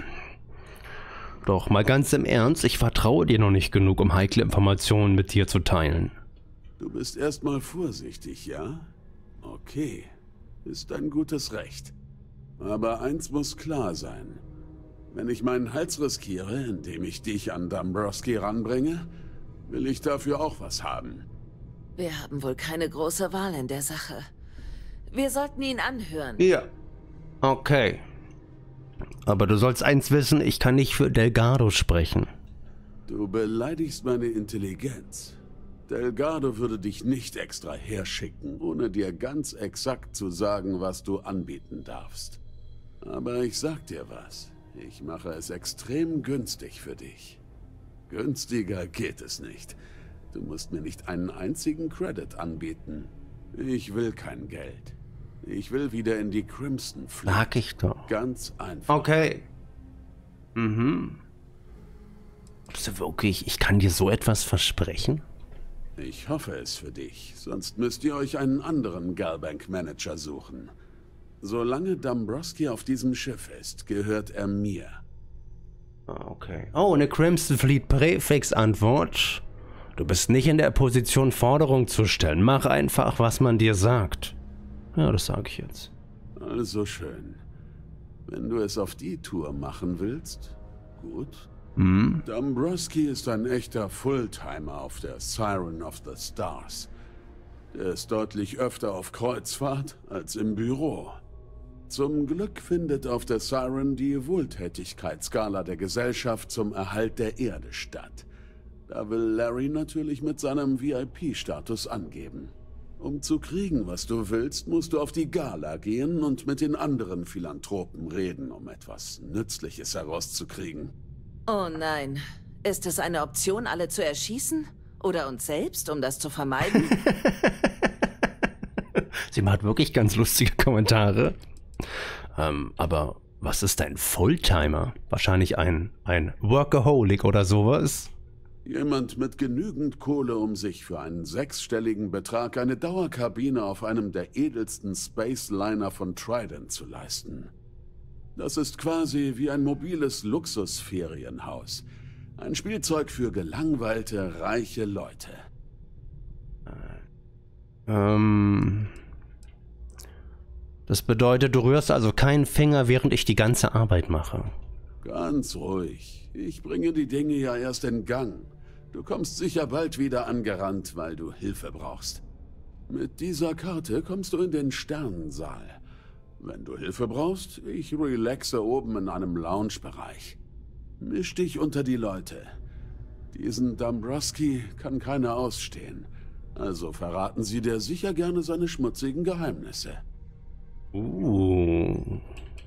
Doch mal ganz im Ernst, ich vertraue dir noch nicht genug, um heikle Informationen mit dir zu teilen. Du bist erstmal vorsichtig, ja? Okay, ist ein gutes Recht. Aber eins muss klar sein. Wenn ich meinen Hals riskiere, indem ich dich an Dombrowski ranbringe, will ich dafür auch was haben. Wir haben wohl keine große Wahl in der Sache. Wir sollten ihn anhören. Ja. Okay. Aber du sollst eins wissen, ich kann nicht für Delgado sprechen. Du beleidigst meine Intelligenz. Delgado würde dich nicht extra herschicken, ohne dir ganz exakt zu sagen, was du anbieten darfst. Aber ich sag dir was. Ich mache es extrem günstig für dich. Günstiger geht es nicht. Du musst mir nicht einen einzigen Credit anbieten. Ich will kein Geld. Ich will wieder in die Crimson Fleet. Sag ich doch. Ganz einfach. Okay. Mhm. Also wirklich, ich kann dir so etwas versprechen? Ich hoffe es für dich, sonst müsst ihr euch einen anderen Galbank-Manager suchen. Solange Dombrowski auf diesem Schiff ist, gehört er mir. Ah, okay. Oh, eine Crimson Fleet Präfix-Antwort. Du bist nicht in der Position, Forderungen zu stellen. Mach einfach, was man dir sagt. Ja, das sage ich jetzt. Also schön. Wenn du es auf die Tour machen willst, gut. Hm? Dombrowski ist ein echter Fulltimer auf der Siren of the Stars. Der ist deutlich öfter auf Kreuzfahrt als im Büro. Zum Glück findet auf der Siren die Wohltätigkeitsgala der Gesellschaft zum Erhalt der Erde statt. Da will Larry natürlich mit seinem V I P-Status angeben. Um zu kriegen, was du willst, musst du auf die Gala gehen und mit den anderen Philanthropen reden, um etwas Nützliches herauszukriegen. Oh nein. Ist es eine Option, alle zu erschießen? Oder uns selbst, um das zu vermeiden? Sie macht wirklich ganz lustige Kommentare. Ähm, aber was ist ein Fulltimer? Wahrscheinlich ein, ein Workaholic oder sowas? Jemand mit genügend Kohle, um sich für einen sechsstelligen Betrag eine Dauerkabine auf einem der edelsten Spaceliner von Trident zu leisten. Das ist quasi wie ein mobiles Luxusferienhaus. Ein Spielzeug für gelangweilte, reiche Leute. Ähm... Das bedeutet, du rührst also keinen Finger, während ich die ganze Arbeit mache. Ganz ruhig. Ich bringe die Dinge ja erst in Gang. Du kommst sicher bald wieder angerannt, weil du Hilfe brauchst. Mit dieser Karte kommst du in den Sternensaal. Wenn du Hilfe brauchst, ich relaxe oben in einem Lounge-Bereich. Misch dich unter die Leute. Diesen Dombrowski kann keiner ausstehen. Also verraten sie dir sicher gerne seine schmutzigen Geheimnisse. Uh.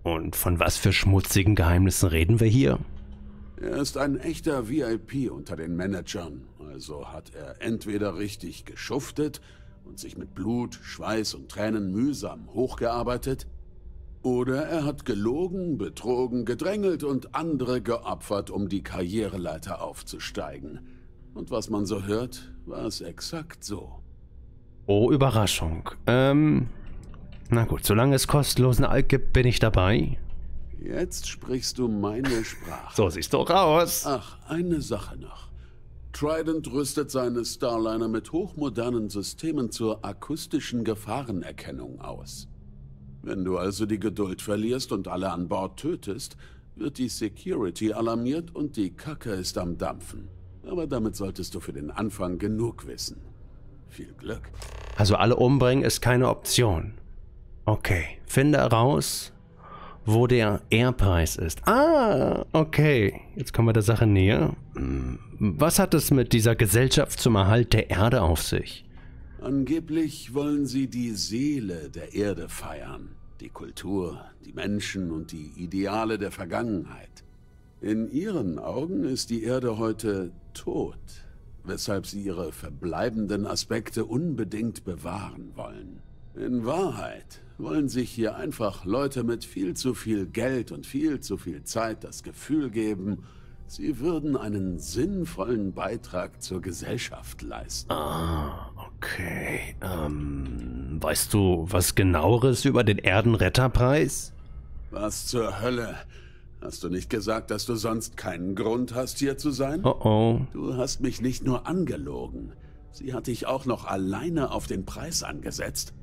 Und von was für schmutzigen Geheimnissen reden wir hier? Er ist ein echter V I P unter den Managern. Also hat er entweder richtig geschuftet und sich mit Blut, Schweiß und Tränen mühsam hochgearbeitet, oder er hat gelogen, betrogen, gedrängelt und andere geopfert, um die Karriereleiter aufzusteigen. Und was man so hört, war es exakt so. Oh, Überraschung. Ähm, na gut, solange es kostenlosen Alk gibt, bin ich dabei. Jetzt sprichst du meine Sprache. So siehst du raus. Ach, eine Sache noch. Trident rüstet seine Starliner mit hochmodernen Systemen zur akustischen Gefahrenerkennung aus. Wenn du also die Geduld verlierst und alle an Bord tötest, wird die Security alarmiert und die Kacke ist am Dampfen. Aber damit solltest du für den Anfang genug wissen. Viel Glück. Also alle umbringen ist keine Option. Okay, finde heraus, wo der Ehrpreis ist. Ah, okay. Jetzt kommen wir der Sache näher. Was hat es mit dieser Gesellschaft zum Erhalt der Erde auf sich? Angeblich wollen sie die Seele der Erde feiern. Die Kultur, die Menschen und die Ideale der Vergangenheit. In ihren Augen ist die Erde heute tot, weshalb sie ihre verbleibenden Aspekte unbedingt bewahren wollen. In Wahrheit wollen sich hier einfach Leute mit viel zu viel Geld und viel zu viel Zeit das Gefühl geben, sie würden einen sinnvollen Beitrag zur Gesellschaft leisten. Ah, okay. Ähm, weißt du was Genaueres über den Erdenretterpreis? Was zur Hölle? Hast du nicht gesagt, dass du sonst keinen Grund hast, hier zu sein? Oh oh. Du hast mich nicht nur angelogen. Sie hat dich auch noch alleine auf den Preis angesetzt.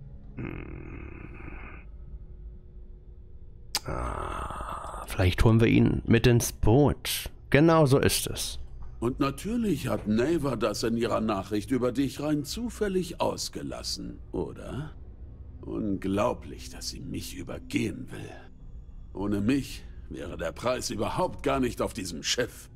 Ah, vielleicht holen wir ihn mit ins Boot. Genau so ist es. Und natürlich hat Naeva das in ihrer Nachricht über dich rein zufällig ausgelassen, oder? Unglaublich, dass sie mich übergehen will. Ohne mich wäre der Preis überhaupt gar nicht auf diesem Schiff.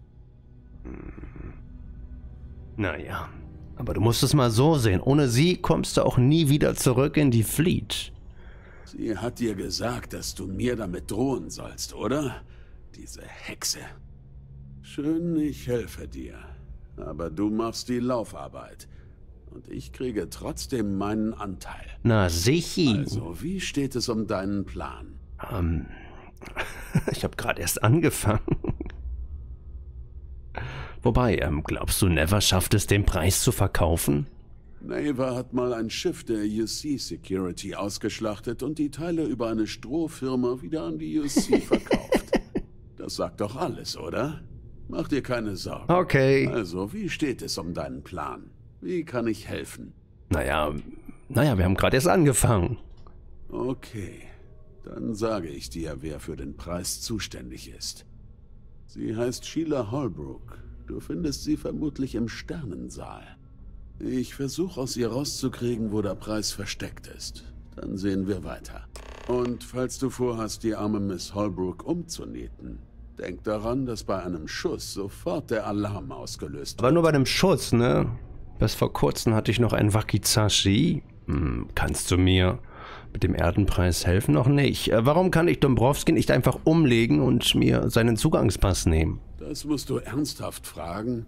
Naja, aber du musst es mal so sehen. Ohne sie kommst du auch nie wieder zurück in die Fleet. Sie hat dir gesagt, dass du mir damit drohen sollst, oder? Diese Hexe. Schön, ich helfe dir. Aber du machst die Laufarbeit. Und ich kriege trotzdem meinen Anteil. Na sichi. Also, wie steht es um deinen Plan? Ähm, ich habe gerade erst angefangen. Wobei, ähm, glaubst du, Never schafft es, den Preis zu verkaufen? Naeva hat mal ein Schiff der U C Security ausgeschlachtet und die Teile über eine Strohfirma wieder an die U C verkauft. Das sagt doch alles, oder? Mach dir keine Sorgen. Okay. Also, wie steht es um deinen Plan? Wie kann ich helfen? Naja, naja, wir haben gerade erst angefangen. Okay, dann sage ich dir, wer für den Preis zuständig ist. Sie heißt Sheila Holbrook. Du findest sie vermutlich im Sternensaal. Ich versuche aus ihr rauszukriegen, wo der Preis versteckt ist. Dann sehen wir weiter. Und falls du vorhast, die arme Miss Holbrook umzunieten, denk daran, dass bei einem Schuss sofort der Alarm ausgelöst wird. Aber nur bei einem Schuss, ne? Bis vor kurzem hatte ich noch ein Wakizashi. Hm, kannst du mir mit dem Erdenpreis helfen? Noch nicht. Äh, warum kann ich Dombrowski nicht einfach umlegen und mir seinen Zugangspass nehmen? Das musst du ernsthaft fragen.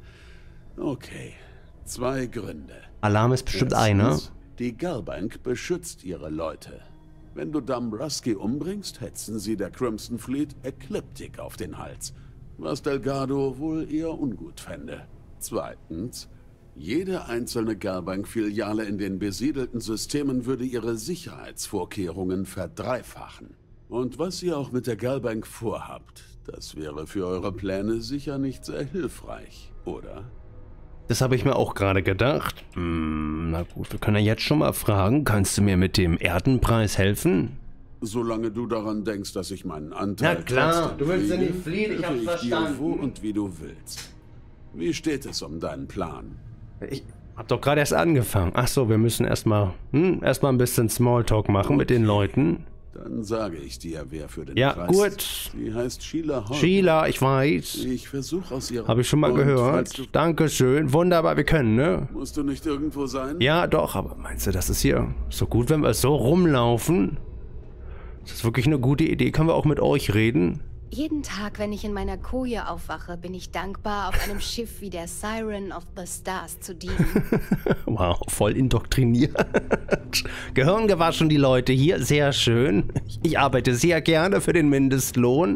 Okay, zwei Gründe. Alarm ist bestimmt Erstens, einer. die Galbank beschützt ihre Leute. Wenn du Dombrowski umbringst, hetzen sie der Crimson Fleet Ecliptic auf den Hals, was Delgado wohl eher ungut fände. Zweitens, jede einzelne Galbank-Filiale in den besiedelten Systemen würde ihre Sicherheitsvorkehrungen verdreifachen. Und was ihr auch mit der Galbank vorhabt, das wäre für eure Pläne sicher nicht sehr hilfreich, oder? Das habe ich mir auch gerade gedacht. Hm, na gut, wir können ja jetzt schon mal fragen, kannst du mir mit dem Erdenpreis helfen? Solange du daran denkst, dass ich meinen Anteil... Na klar, trotzdem du willst ja kriege, nicht fliehen, ich helfe hab's dir, verstanden. wo und wie du willst. Wie steht es um deinen Plan? Ich hab doch gerade erst angefangen. Ach so, wir müssen erstmal hm, erstmal ein bisschen Smalltalk machen mit den Leuten. Dann sage ich dir, wer für den Ja, Preis... gut. Sie heißt Sheila Holbrook. Sheila, ich weiß. Ich versuche aus ihrer... Habe ich schon mal Und falls gehört. Du, Dankeschön. Wunderbar, wir können, ne? musst du nicht irgendwo sein? Ja, doch, aber meinst du, das ist hier so gut, wenn wir so rumlaufen? Das ist wirklich eine gute Idee. Können wir auch mit euch reden? Jeden Tag, wenn ich in meiner Koje aufwache, bin ich dankbar, auf einem Schiff wie der Siren of the Stars zu dienen. Wow, voll indoktriniert. Gehirn gewaschen die Leute hier, sehr schön. Ich arbeite sehr gerne für den Mindestlohn.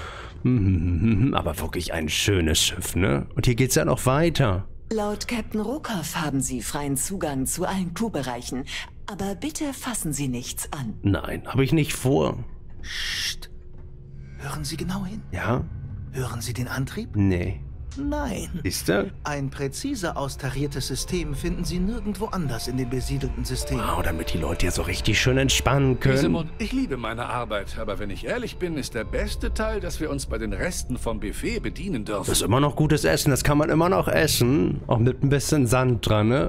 Aber wirklich ein schönes Schiff, ne? Und hier geht's ja noch weiter. Laut Captain Rokoff haben Sie freien Zugang zu allen Crewbereichen. Aber bitte fassen Sie nichts an. Nein, habe ich nicht vor. Psst. Hören Sie genau hin. Ja? Hören Sie den Antrieb? Nee. Nein. Ist er? Ein präzise austariertes System finden Sie nirgendwo anders in den besiedelten Systemen. Wow, damit die Leute ja so richtig schön entspannen können. Simon, ich liebe meine Arbeit, aber wenn ich ehrlich bin, ist der beste Teil, dass wir uns bei den Resten vom Buffet bedienen dürfen. Das ist immer noch gutes Essen, das kann man immer noch essen. Auch mit ein bisschen Sand dran, ne?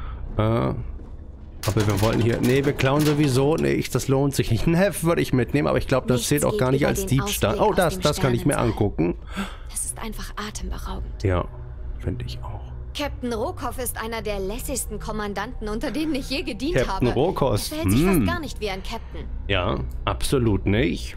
Äh... Aber wir wollen hier... Nee, wir klauen sowieso nicht. Das lohnt sich nicht. Ein Heft würde ich mitnehmen, aber ich glaube, das Nichts zählt auch gar nicht geht als über den Diebstahl. Ausblick Oh, auf das, dem das kann ich mir Sternensaal. angucken. Das ist einfach atemberaubend. Ja, finde ich auch. Captain Rokoff ist einer der lässigsten Kommandanten, unter denen ich je gedient Captain habe. Rokoff. Er verhält sich Hm. fast gar nicht wie ein Captain. Ja, absolut nicht.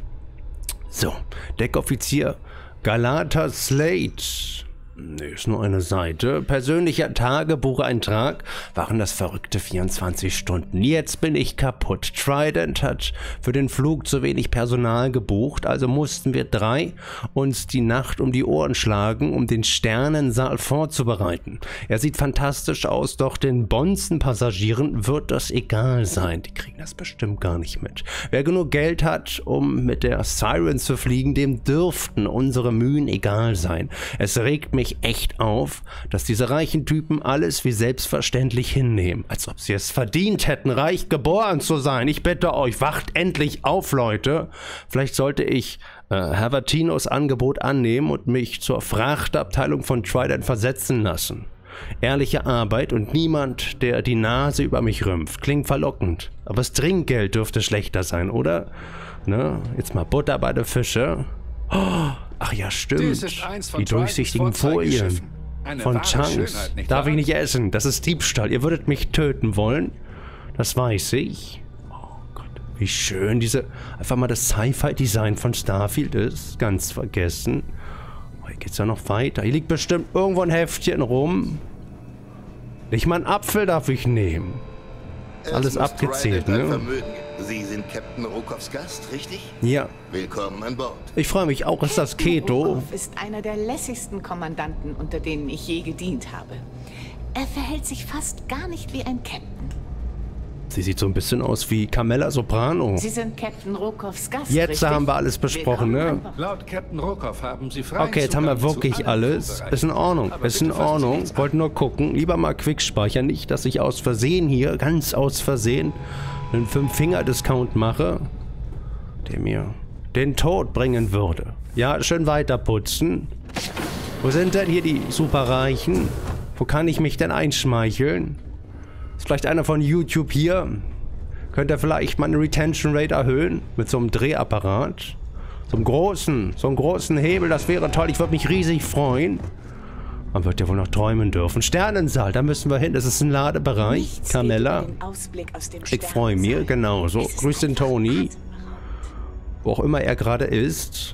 So, Deckoffizier Galata Slate. Nee, ist nur eine Seite. Persönlicher Tagebucheintrag waren das verrückte vierundzwanzig Stunden. Jetzt bin ich kaputt. Trident hat für den Flug zu wenig Personal gebucht, also mussten wir drei uns die Nacht um die Ohren schlagen, um den Sternensaal vorzubereiten. Er sieht fantastisch aus, doch den Bonzen-Passagieren wird das egal sein. Die kriegen das bestimmt gar nicht mit. Wer genug Geld hat, um mit der Siren zu fliegen, dem dürften unsere Mühen egal sein. Es regt mich echt auf, dass diese reichen Typen alles wie selbstverständlich hinnehmen, als ob sie es verdient hätten, reich geboren zu sein. Ich bitte euch, wacht endlich auf, Leute. Vielleicht sollte ich äh, Havertinos Angebot annehmen und mich zur Frachtabteilung von Trident versetzen lassen. Ehrliche Arbeit und niemand, der die Nase über mich rümpft. Klingt verlockend, aber das Trinkgeld dürfte schlechter sein, oder? Ne? Jetzt mal Butter bei den Fische. Oh, ach ja, stimmt. Dies ist eins von Die durchsichtigen Tridents Folien Vorzeigeschiffen. Eine von wahre Chunks. Schönheit, nicht Darf wahr? ich nicht essen. Das ist Diebstahl. Ihr würdet mich töten wollen. Das weiß ich. Oh Gott, wie schön diese... Einfach mal das Sci-Fi-Design von Starfield ist. Ganz vergessen. Oh, hier geht's ja noch weiter. Hier liegt bestimmt irgendwo ein Heftchen rum. Nicht mal einen Apfel darf ich nehmen. Alles abgezählt, ne? Sie sind Captain Rokoffs Gast, richtig? Ja. Willkommen an Bord. Ich freue mich auch, ist das Keto? Rokoff ist einer der lässigsten Kommandanten, unter denen ich je gedient habe. Er verhält sich fast gar nicht wie ein Captain. Sie sieht so ein bisschen aus wie Carmella Soprano. Sie sind Captain Rokoffs Gast, Jetzt richtig? haben wir alles besprochen, ne? Willkommen an Bord. Laut Captain Rokoff haben Sie freien Okay, jetzt haben wir Zugang zu wirklich allen alles. Crewbereichen. Ist in Ordnung, Aber ist in bitte fassen Sie Ordnung. nichts an. Wollte nur gucken. Lieber mal Quickspeicher. Nicht, dass ich aus Versehen hier, ganz aus Versehen, einen Fünf-Finger-Discount mache, der mir den Tod bringen würde. Ja, schön weiter putzen. Wo sind denn hier die Superreichen? Wo kann ich mich denn einschmeicheln? Ist vielleicht einer von YouTube hier? Könnt ihr vielleicht meine Retention Rate erhöhen? Mit so einem Drehapparat? So einem großen, so einem großen Hebel, das wäre toll. Ich würde mich riesig freuen. Man wird ja wohl noch träumen dürfen. Sternensaal, da müssen wir hin. Das ist ein Ladebereich. Nichts Carmella. geht über den Ausblick aus dem Ich freue mich, Sternensaal. genauso. Es ist Grüß den einfach Tony. atemberaubend. Wo auch immer er gerade ist.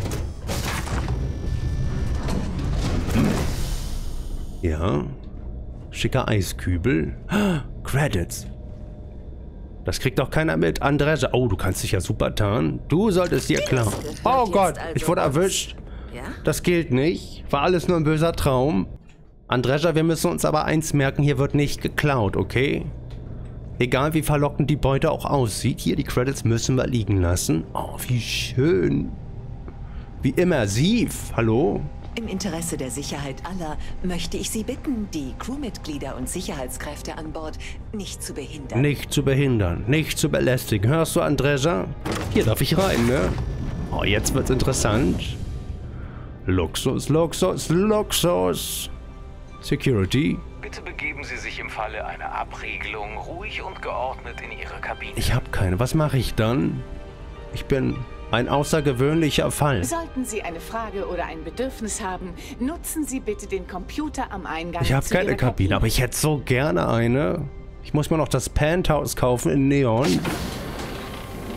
Ja. Schicker Eiskübel. Ah, Credits. Das kriegt doch keiner mit. Andreja. Oh, du kannst dich ja super tarnen. Du solltest dir klauen. Oh Gott, ich wurde erwischt. Das gilt nicht. War alles nur ein böser Traum. Andreja, wir müssen uns aber eins merken. Hier wird nicht geklaut, okay? Egal wie verlockend die Beute auch aussieht. Hier, die Credits müssen wir liegen lassen. Oh, wie schön. Wie immersiv. Hallo? Im Interesse der Sicherheit aller möchte ich Sie bitten, die Crewmitglieder und Sicherheitskräfte an Bord nicht zu behindern. Nicht zu behindern, nicht zu belästigen. Hörst du, Andreja? Hier darf ich rein, ne? Oh, jetzt wird's interessant. Luxus, Luxus, Luxus. Security. Bitte begeben Sie sich im Falle einer Abriegelung ruhig und geordnet in Ihre Kabine. Ich hab keine. Was mache ich dann? Ich bin ein außergewöhnlicher Fall. Sollten Sie eine Frage oder ein Bedürfnis haben, nutzen Sie bitte den Computer am Eingang. Ich habe zu keine Ihrer Kabine, aber ich hätte so gerne eine. Ich muss mir noch das Penthouse kaufen in Neon.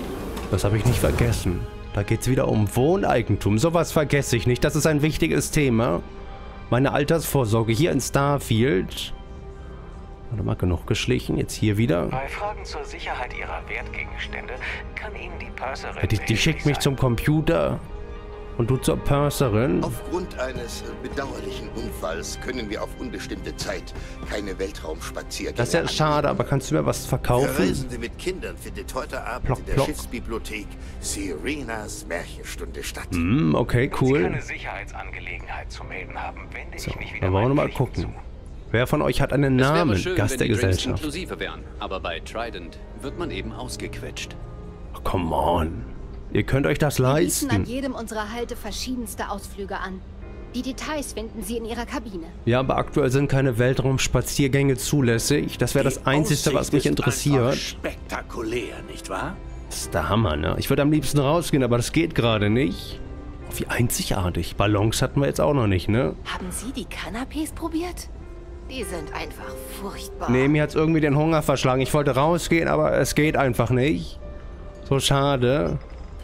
Das habe ich nicht vergessen. Da geht es wieder um Wohneigentum. Sowas vergesse ich nicht. Das ist ein wichtiges Thema. Meine Altersvorsorge hier in Starfield. Warte mal, genug geschlichen. Jetzt hier wieder. Bei Fragen zur Sicherheit Ihrer Wertgegenstände kann Ihnen die Purserin... Die, die schickt mich zum Computer. Und du zur Purserin? Aufgrund eines bedauerlichen Unfalls können wir auf unbestimmte Zeit keine Weltraumspaziergänge. Das ist ja schade, aber kannst du mir was verkaufen? Für Reisende mit Kindern findet heute Abend plock, in der plock. Schiffsbibliothek Serenas Märchenstunde statt. Mm, okay, cool. Wenn Sie keine Sicherheitsangelegenheit zu melden haben, wende so, ich mich wieder dann wollen wir mal gucken. Zu. Wer von euch hat einen Namen? Schön, Gast wenn der die Drinks Gesellschaft. inklusive wären, aber bei Trident wird man eben ausgequetscht. Oh, come on. Ihr könnt euch das Wir bieten an leisten. jedem unserer Halte verschiedenste Ausflüge an. Die Details finden Sie in Ihrer Kabine. Ja, aber aktuell sind keine Weltraumspaziergänge zulässig. Das wäre das Einzige, was mich interessiert. Spektakulär, nicht wahr? Das ist der Hammer, ne? Ich würde am liebsten rausgehen, aber das geht gerade nicht. Oh, wie einzigartig. Ballons hatten wir jetzt auch noch nicht, ne? Haben Sie die Canapés probiert? Die sind einfach furchtbar. Nee, mir hat's irgendwie den Hunger verschlagen. Ich wollte rausgehen, aber es geht einfach nicht. So schade.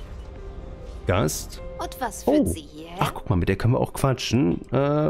Gast? Und was führt Oh. Sie hier? Ach, guck mal, mit der können wir auch quatschen. Äh,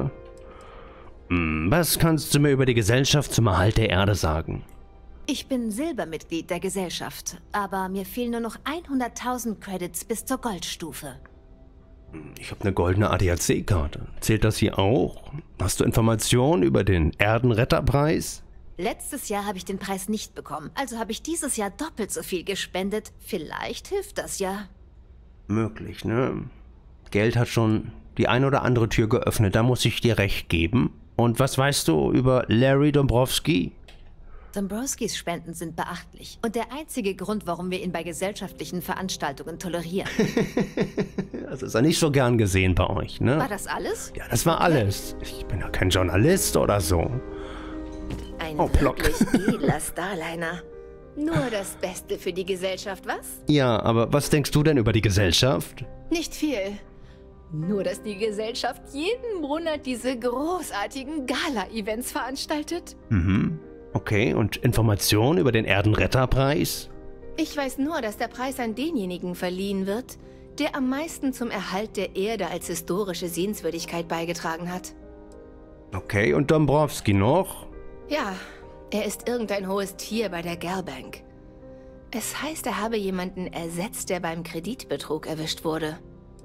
hm, was kannst du mir über die Gesellschaft zum Erhalt der Erde sagen? Ich bin Silbermitglied der Gesellschaft, aber mir fehlen nur noch hunderttausend Credits bis zur Goldstufe. Ich habe eine goldene A D A C-Karte. Zählt das hier auch? Hast du Informationen über den Erdenretterpreis? Letztes Jahr habe ich den Preis nicht bekommen, also habe ich dieses Jahr doppelt so viel gespendet. Vielleicht hilft das ja. Möglich, ne? Geld hat schon die ein oder andere Tür geöffnet, da muss ich dir recht geben. Und was weißt du über Larry Dombrowski? Dombrowskis Spenden sind beachtlich und der einzige Grund, warum wir ihn bei gesellschaftlichen Veranstaltungen tolerieren. Das ist ja nicht so gern gesehen bei euch, ne? War das alles? Ja, das war alles. Ich bin ja kein Journalist oder so. Ein Oh, Plock. wirklich edler Starliner. Nur das Beste für die Gesellschaft, was? Ja, aber was denkst du denn über die Gesellschaft? Nicht viel. Nur, dass die Gesellschaft jeden Monat diese großartigen Gala-Events veranstaltet. Mhm. Okay, und Informationen über den Erdenretterpreis? Ich weiß nur, dass der Preis an denjenigen verliehen wird, der am meisten zum Erhalt der Erde als historische Sehenswürdigkeit beigetragen hat. Okay, und Dombrowski noch? Ja, er ist irgendein hohes Tier bei der Galbank. Es heißt, er habe jemanden ersetzt, der beim Kreditbetrug erwischt wurde.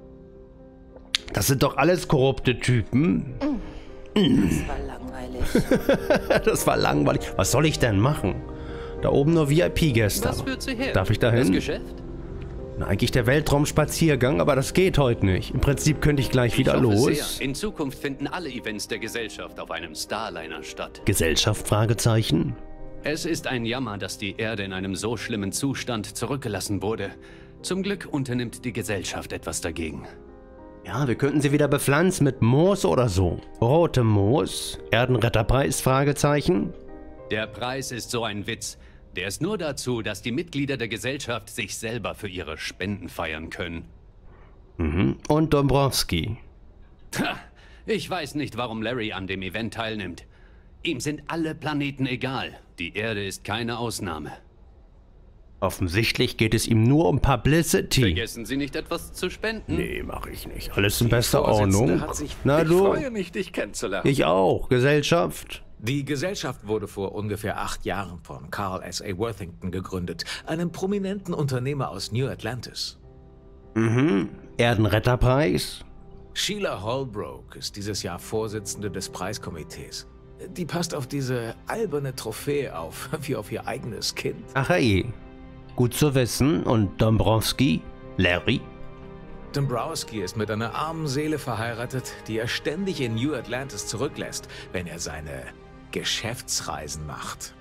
Das sind doch alles korrupte Typen. Das war langweilig. Das war langweilig. Was soll ich denn machen? Da oben nur V I P-Gäste. Was führt sie her? Darf ich da hin? Das Geschäft? Na, eigentlich der Weltraumspaziergang, aber das geht heute nicht. Im Prinzip könnte ich gleich wieder ich hoffe los. Sehr. In Zukunft finden alle Events der Gesellschaft auf einem Starliner statt. Gesellschaft? Fragezeichen. Es ist ein Jammer, dass die Erde in einem so schlimmen Zustand zurückgelassen wurde. Zum Glück unternimmt die Gesellschaft etwas dagegen. Ja, wir könnten sie wieder bepflanzen mit Moos oder so. Rote Moos? Erdenretterpreis? Fragezeichen. Der Preis ist so ein Witz. Der ist nur dazu, dass die Mitglieder der Gesellschaft sich selber für ihre Spenden feiern können. Mhm. Und Dombrowski. Ha, ich weiß nicht, warum Larry an dem Event teilnimmt. Ihm sind alle Planeten egal. Die Erde ist keine Ausnahme. Offensichtlich geht es ihm nur um Publicity. Vergessen Sie nicht, etwas zu spenden? Nee, mache ich nicht. Alles in bester Ordnung. Na ich du? freue mich, dich kennenzulernen. Ich auch. Gesellschaft. Die Gesellschaft wurde vor ungefähr acht Jahren von Carl S A Worthington gegründet, einem prominenten Unternehmer aus New Atlantis. Mhm. Erdenretterpreis? Sheila Holbrook ist dieses Jahr Vorsitzende des Preiskomitees. Die passt auf diese alberne Trophäe auf, wie auf ihr eigenes Kind. Ach hey. Gut zu wissen. Und Dombrowski? Larry? Dombrowski ist mit einer armen Seele verheiratet, die er ständig in New Atlantis zurücklässt, wenn er seine Geschäftsreisen macht.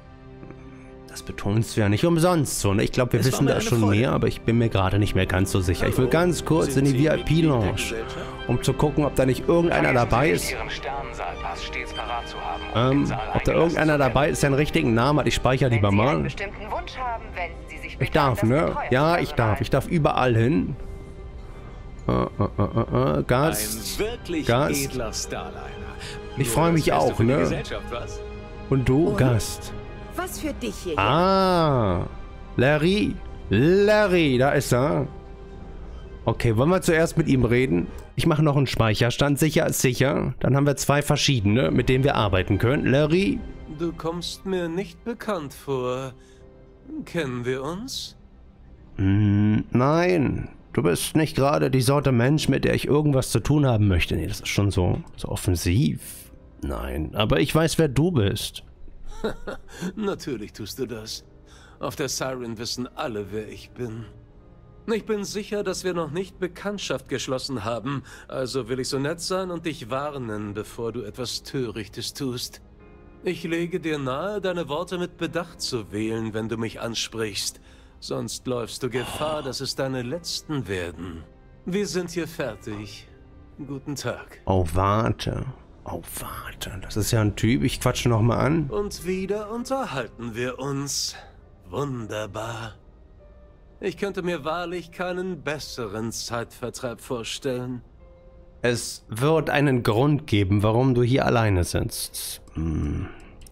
Das betonst du ja nicht umsonst so, ne? Ich glaube, wir Es war wissen mir da eine schon Freude. mehr, aber ich bin mir gerade nicht mehr ganz so sicher. Ich will ganz kurz in die V I P-Lounge, um zu gucken, ob da nicht irgendeiner dabei ist. Ihren Sternensaalpass stets parat zu haben, um Ähm, den Saal ob da eingelassen irgendeiner zu werden. dabei ist, der einen richtigen Namen hat. Ich speichere lieber Wenn Sie einen mal. bestimmten Wunsch haben, wenden Sie sich Ich bitte darf, an das ne? Betreuungspersonal. Ja, ich darf. Ich darf überall hin. Äh, äh, äh, äh, Gast. Ein wirklich Gast. edler Starliner. Ich Nur freue das mich Beste auch, für die ne? Gesellschaft, was? Und du, Und? Gast. Was für dich hier? Ah, Larry. Larry, da ist er. Okay, wollen wir zuerst mit ihm reden? Ich mache noch einen Speicherstand. Sicher ist sicher. Dann haben wir zwei verschiedene, mit denen wir arbeiten können. Larry? Du kommst mir nicht bekannt vor. Kennen wir uns? Hm, nein. Du bist nicht gerade die Sorte Mensch, mit der ich irgendwas zu tun haben möchte. Nee, das ist schon so, so offensiv. Nein, aber ich weiß, wer du bist. Natürlich tust du das. Auf der Siren wissen alle, wer ich bin. Ich bin sicher, dass wir noch nicht Bekanntschaft geschlossen haben, also will ich so nett sein und dich warnen, bevor du etwas Törichtes tust. Ich lege dir nahe, deine Worte mit Bedacht zu wählen, wenn du mich ansprichst. Sonst läufst du Gefahr, dass es deine letzten werden. Wir sind hier fertig. Guten Tag. Oh, warte. Oh, warte. Das ist ja ein Typ. Ich quatsche nochmal an. Und wieder unterhalten wir uns. Wunderbar. Ich könnte mir wahrlich keinen besseren Zeitvertreib vorstellen. Es wird einen Grund geben, warum du hier alleine sitzt. Hm.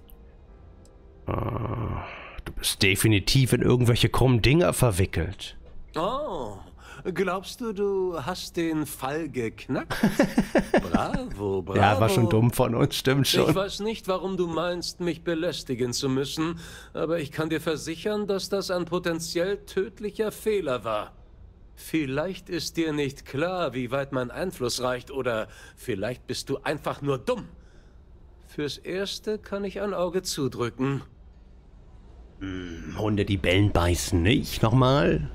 Uh, du bist definitiv in irgendwelche krummen Dinger verwickelt. Oh, glaubst du, du hast den Fall geknackt? Bravo, bravo. Ja, war schon dumm von uns, stimmt schon. Ich weiß nicht, warum du meinst, mich belästigen zu müssen, aber ich kann dir versichern, dass das ein potenziell tödlicher Fehler war. Vielleicht ist dir nicht klar, wie weit mein Einfluss reicht, oder vielleicht bist du einfach nur dumm. Fürs Erste kann ich ein Auge zudrücken. Hm, Hunde, die Bellen beißen nicht. Nochmal.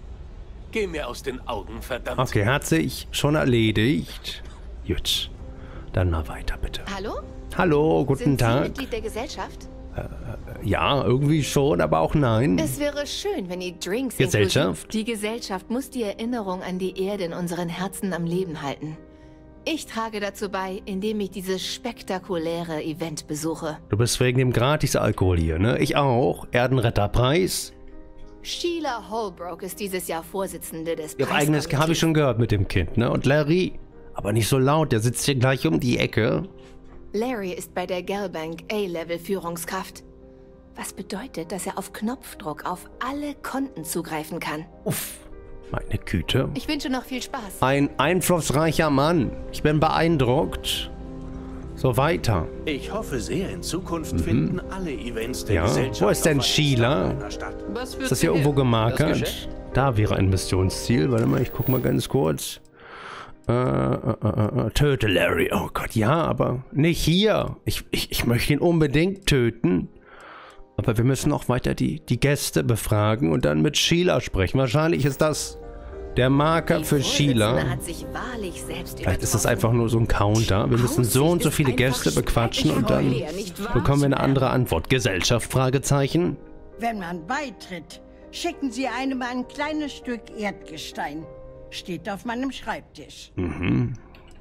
Geh mir aus den Augen, verdammt. Okay, hat sich schon erledigt. Gut. Dann mal weiter, bitte. Hallo? Hallo, guten Sind Tag. Sie Mitglied der Gesellschaft? Äh, ja, irgendwie schon, aber auch nein. Es wäre schön, wenn ihr Drinks Gesellschaft? inklusive- Die Gesellschaft muss die Erinnerung an die Erde in unseren Herzen am Leben halten. Ich trage dazu bei, indem ich dieses spektakuläre Event besuche. Du bist wegen dem Gratis-Alkohol hier, ne? Ich auch. Erdenretterpreis. Sheila Holbrook ist dieses Jahr Vorsitzende des Ihr eigenes habe ich schon gehört mit dem Kind, ne? Und Larry? Aber nicht so laut, der sitzt hier gleich um die Ecke. Larry ist bei der Galbank A-Level-Führungskraft. Was bedeutet, dass er auf Knopfdruck auf alle Konten zugreifen kann. Uff, meine Güte. Ich wünsche noch viel Spaß. Ein einflussreicher Mann. Ich bin beeindruckt. So weiter. Ich hoffe sehr, in Zukunft Mhm. finden alle Events der Ja, Gesellschaft wo ist denn auf einer Sheila? Startbahn statt. Was Ist das hier irgendwo gemarkert? Da wäre ein Missionsziel. Warte mal, ich guck mal ganz kurz. Äh, äh, äh, äh, töte Larry. Oh Gott, ja, aber nicht hier. Ich, ich, ich möchte ihn unbedingt töten. Aber wir müssen noch weiter die, die Gäste befragen und dann mit Sheila sprechen. Wahrscheinlich ist das der Marker für Sheila. Hat sich wahrlich selbst Vielleicht ist das einfach nur so ein Counter. Wir müssen so und so viele Gäste bequatschen und dann bekommen wir eine andere Antwort. Gesellschaft? Fragezeichen. Wenn man beitritt, schicken Sie einem ein kleines Stück Erdgestein. Steht auf meinem Schreibtisch. Mhm.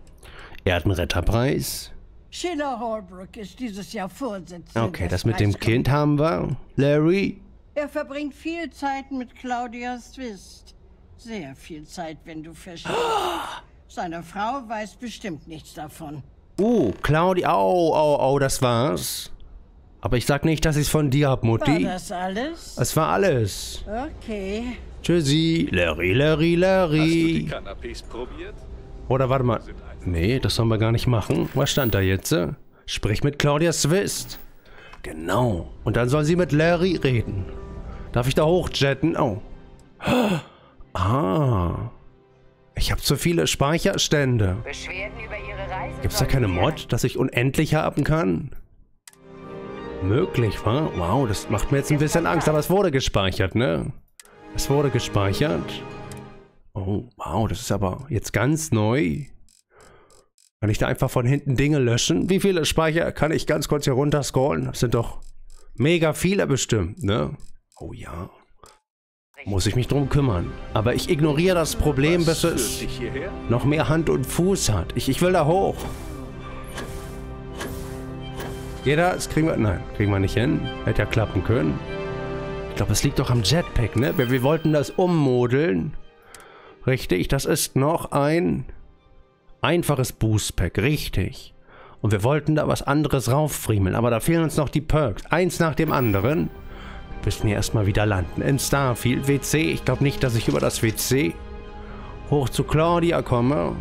Erdenretterpreis. Sheila Holbrook ist dieses Jahr Vorsitzende. Okay, des das mit dem Kind haben wir. Larry. Er verbringt viel Zeit mit Claudia Swist. Sehr viel Zeit, wenn du verstehst. Seine Frau weiß bestimmt nichts davon. Uh, Claudia. Oh, oh, oh, das war's. Aber ich sag nicht, dass ich's von dir hab, Mutti. War das alles? Es war alles. Okay. Tschüssi. Larry, Larry, Larry. Hast du die Canapés probiert? Oder warte mal. Nee, das sollen wir gar nicht machen. Was stand da jetzt? äh? Sprich mit Claudia Swist. Genau. Und dann soll sie mit Larry reden. Darf ich da hochjetten? Oh. Ah. Ich habe zu viele Speicherstände. Beschwerden über Ihre Reise? Gibt's da keine Mod, dass ich unendlich haben kann? Möglich, wa? Wow, das macht mir jetzt ein bisschen Angst, aber es wurde gespeichert, ne? Es wurde gespeichert. Oh, wow, das ist aber jetzt ganz neu. Kann ich da einfach von hinten Dinge löschen? Wie viele Speicher kann ich ganz kurz hier runter scrollen? Das sind doch mega viele bestimmt, ne? Oh ja. Muss ich mich drum kümmern. Aber ich ignoriere das Problem, bis es noch mehr Hand und Fuß hat. Ich, ich will da hoch. Jeder, das kriegen wir... Nein, kriegen wir nicht hin. Hätte ja klappen können. Ich glaube, es liegt doch am Jetpack, ne? Wir, wir wollten das ummodeln. Richtig, das ist noch ein einfaches Boostpack. Richtig. Und wir wollten da was anderes rauffriemeln. Aber da fehlen uns noch die Perks. Eins nach dem anderen. Müssen hier erstmal wieder landen. In Starfield. W C. Ich glaube nicht, dass ich über das W C hoch zu Claudia komme.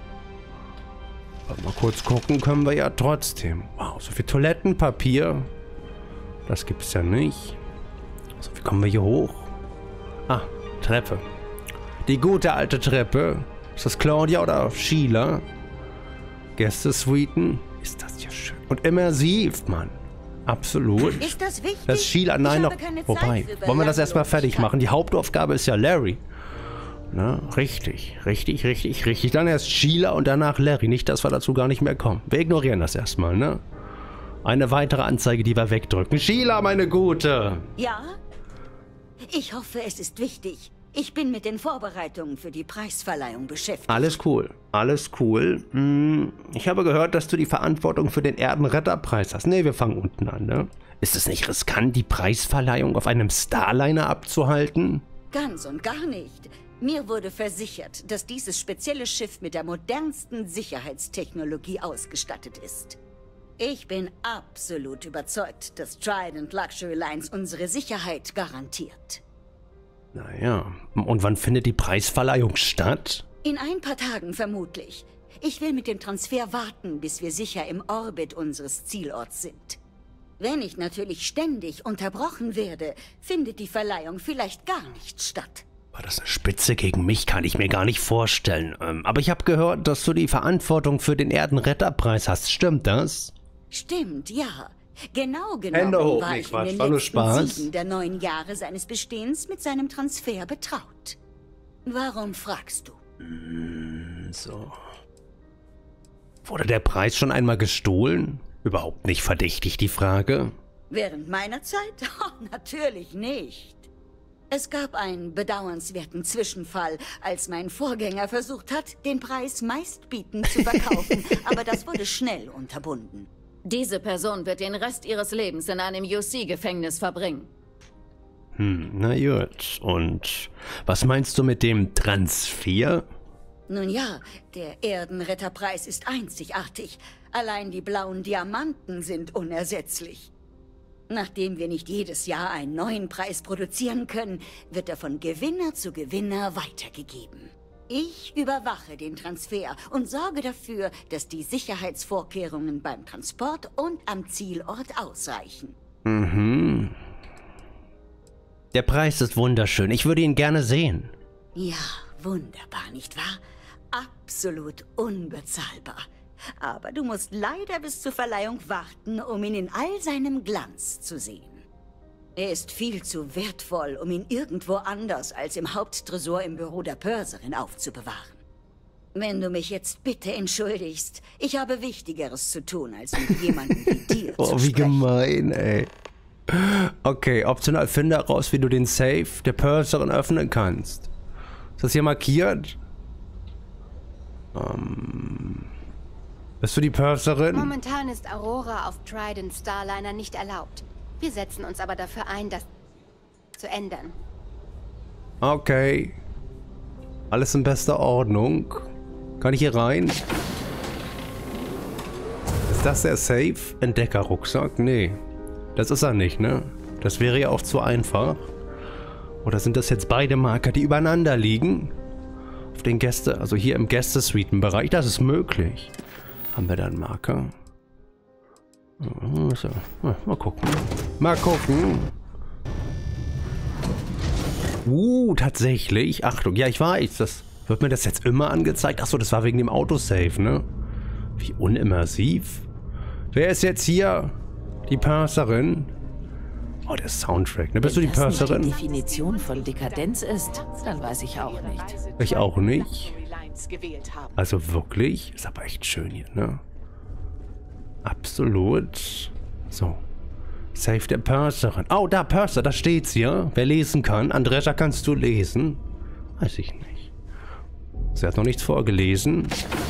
Aber mal kurz gucken können wir ja trotzdem. Wow, so viel Toilettenpapier. Das gibt's ja nicht. So, wie kommen wir hier hoch? Ah, Treppe. Die gute alte Treppe. Ist das Claudia oder Sheila? Gäste-Suiten. Ist das ja schön. Und immersiv, Mann. Absolut. Ist das wichtig? Das ist Sheila. Nein, noch. Wobei, wollen wir das erstmal fertig machen? Die Hauptaufgabe ist ja Larry. Na, richtig. Richtig, richtig, richtig. Dann erst Sheila und danach Larry. Nicht, dass wir dazu gar nicht mehr kommen. Wir ignorieren das erstmal, ne? Eine weitere Anzeige, die wir wegdrücken. Sheila, meine Gute. Ja? Ich hoffe, es ist wichtig. Ich bin mit den Vorbereitungen für die Preisverleihung beschäftigt. Alles cool. Alles cool. Hm, ich habe gehört, dass du die Verantwortung für den Erdenretterpreis hast. Ne, wir fangen unten an, ne? Ist es nicht riskant, die Preisverleihung auf einem Starliner abzuhalten? Ganz und gar nicht. Mir wurde versichert, dass dieses spezielle Schiff mit der modernsten Sicherheitstechnologie ausgestattet ist. Ich bin absolut überzeugt, dass Trident Luxury Lines unsere Sicherheit garantiert. Naja, und wann findet die Preisverleihung statt? In ein paar Tagen vermutlich. Ich will mit dem Transfer warten, bis wir sicher im Orbit unseres Zielorts sind. Wenn ich natürlich ständig unterbrochen werde, findet die Verleihung vielleicht gar nicht statt. War das eine Spitze gegen mich? Kann ich mir gar nicht vorstellen. Ähm, aber ich habe gehört, dass du die Verantwortung für den Erdenretterpreis hast. Stimmt das? Stimmt, ja. Genau Hände genommen hoch, war nee, ich Quatsch, in war den nur letzten Spaß. sieben der neun Jahre seines Bestehens mit seinem Transfer betraut. Warum fragst du? So. Wurde der Preis schon einmal gestohlen? Überhaupt nicht verdächtig, die Frage. Während meiner Zeit? Oh, natürlich nicht. Es gab einen bedauernswerten Zwischenfall, als mein Vorgänger versucht hat, den Preis meistbietend zu verkaufen, aber das wurde schnell unterbunden. Diese Person wird den Rest ihres Lebens in einem U C-Gefängnis verbringen. Hm, na gut. Und was meinst du mit dem Transfer? Nun ja, der Erdenretterpreis ist einzigartig. Allein die blauen Diamanten sind unersetzlich. Nachdem wir nicht jedes Jahr einen neuen Preis produzieren können, wird er von Gewinner zu Gewinner weitergegeben. Ich überwache den Transfer und sorge dafür, dass die Sicherheitsvorkehrungen beim Transport und am Zielort ausreichen. Mhm. Der Preis ist wunderschön. Ich würde ihn gerne sehen. Ja, wunderbar, nicht wahr? Absolut unbezahlbar. Aber du musst leider bis zur Verleihung warten, um ihn in all seinem Glanz zu sehen. Er ist viel zu wertvoll, um ihn irgendwo anders als im Haupttresor im Büro der Purserin aufzubewahren. Wenn du mich jetzt bitte entschuldigst, ich habe Wichtigeres zu tun, als mit jemandem wie dir Oh, zu wie sprechen. gemein, ey. Okay, optional finde heraus, wie du den Safe der Purserin öffnen kannst. Ist das hier markiert? Ähm... Bist du die Purserin? Momentan ist Aurora auf Trident Starliner nicht erlaubt. Wir setzen uns aber dafür ein, das zu ändern. Okay. Alles in bester Ordnung. Kann ich hier rein? Ist das der Safe? Entdecker-Rucksack? Nee. Das ist er nicht, ne? Das wäre ja auch zu einfach. Oder sind das jetzt beide Marker, die übereinander liegen? Auf den Gäste, also hier im Gäste-Suiten-Bereich, das ist möglich. Haben wir da einen Marker? So. Mal gucken. Mal gucken. Uh, tatsächlich. Achtung, ja, ich weiß. Das wird mir das jetzt immer angezeigt. Achso, das war wegen dem Autosave, ne? Wie unimmersiv. Wer ist jetzt hier? Die Purserin? Oh, der Soundtrack. Ne? Bist du die Purserin? Wenn das nicht die Definition von Dekadenz ist, dann weiß ich auch nicht. Ich auch nicht. Also wirklich? Ist aber echt schön hier, ne? Absolut. So. Save der Purserin. Oh, da, Purser, da steht's hier. Wer lesen kann. Andrea, kannst du lesen? Weiß ich nicht. Sie hat noch nichts vorgelesen.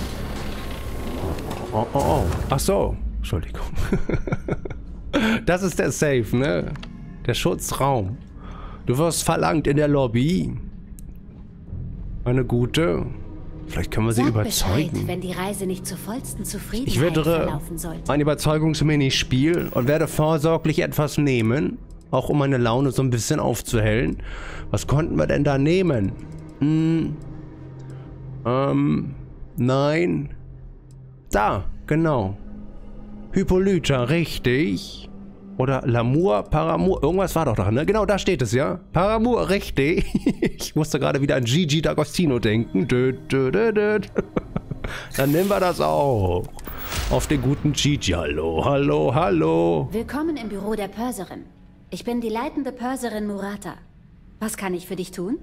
Oh, oh, oh. Ach so. Entschuldigung. Das ist der Safe, ne? Der Schutzraum. Du wirst verlangt in der Lobby. Eine gute. Vielleicht können wir sie Sag überzeugen. Bescheid, wenn die Reise nicht zur vollsten Zufriedenheit Ich werde verlaufen sollte. ein Überzeugungsminispiel und werde vorsorglich etwas nehmen. Auch um meine Laune so ein bisschen aufzuhellen. Was konnten wir denn da nehmen? Hm. Ähm. Nein. Da, genau. Hippolyta, richtig. Oder L'amour, Paramour, irgendwas war doch da, ne? Genau, da steht es, ja. Paramour, richtig. Ich musste gerade wieder an Gigi D'Agostino denken. Dö, dö, dö, dö. Dann nehmen wir das auch. Auf den guten Gigi. Hallo, hallo, hallo. Willkommen im Büro der Purserin. Ich bin die leitende Purserin Murata. Was kann ich für dich tun?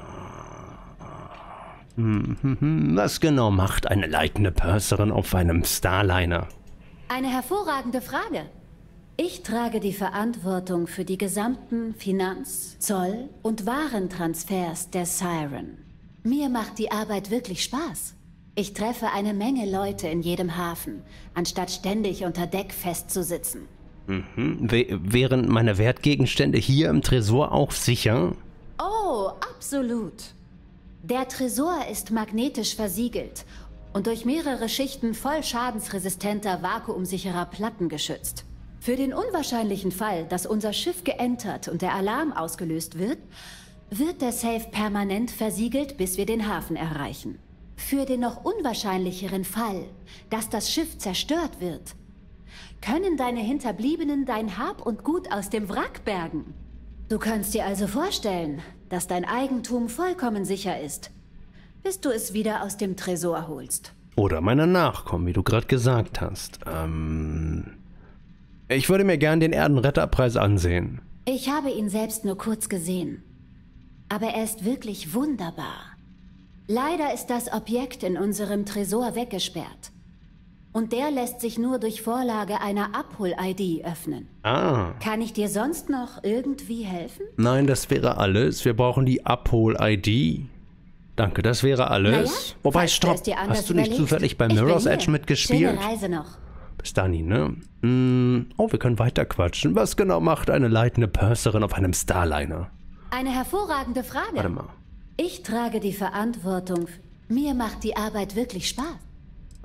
Was genau macht eine leitende Purserin auf einem Starliner? Eine hervorragende Frage. Ich trage die Verantwortung für die gesamten Finanz-, Zoll- und Warentransfers der Siren. Mir macht die Arbeit wirklich Spaß. Ich treffe eine Menge Leute in jedem Hafen, anstatt ständig unter Deck festzusitzen. Mhm. Wären meine Wertgegenstände hier im Tresor auch sicher? Oh, absolut. Der Tresor ist magnetisch versiegelt und durch mehrere Schichten voll schadensresistenter, vakuumsicherer Platten geschützt. Für den unwahrscheinlichen Fall, dass unser Schiff geentert und der Alarm ausgelöst wird, wird der Safe permanent versiegelt, bis wir den Hafen erreichen. Für den noch unwahrscheinlicheren Fall, dass das Schiff zerstört wird, können deine Hinterbliebenen dein Hab und Gut aus dem Wrack bergen. Du kannst dir also vorstellen, dass dein Eigentum vollkommen sicher ist, bis du es wieder aus dem Tresor holst. Oder meine Nachkommen, wie du gerade gesagt hast. Ähm... Ich würde mir gern den Erdenretterpreis ansehen. Ich habe ihn selbst nur kurz gesehen. Aber er ist wirklich wunderbar. Leider ist das Objekt in unserem Tresor weggesperrt. Und der lässt sich nur durch Vorlage einer Abhol-I D öffnen. Ah. Kann ich dir sonst noch irgendwie helfen? Nein, das wäre alles. Wir brauchen die Abhol-I D. Danke, das wäre alles. Naja, Wobei, stopp. Hast du nicht überlegst? zufällig bei Mirror's Edge mitgespielt? Schöne Reise noch. Bis dahin, ne? Mm, oh, wir können weiter quatschen. Was genau macht eine leitende Purserin auf einem Starliner? Eine hervorragende Frage. Warte mal. Ich trage die Verantwortung. Mir macht die Arbeit wirklich Spaß. Äh,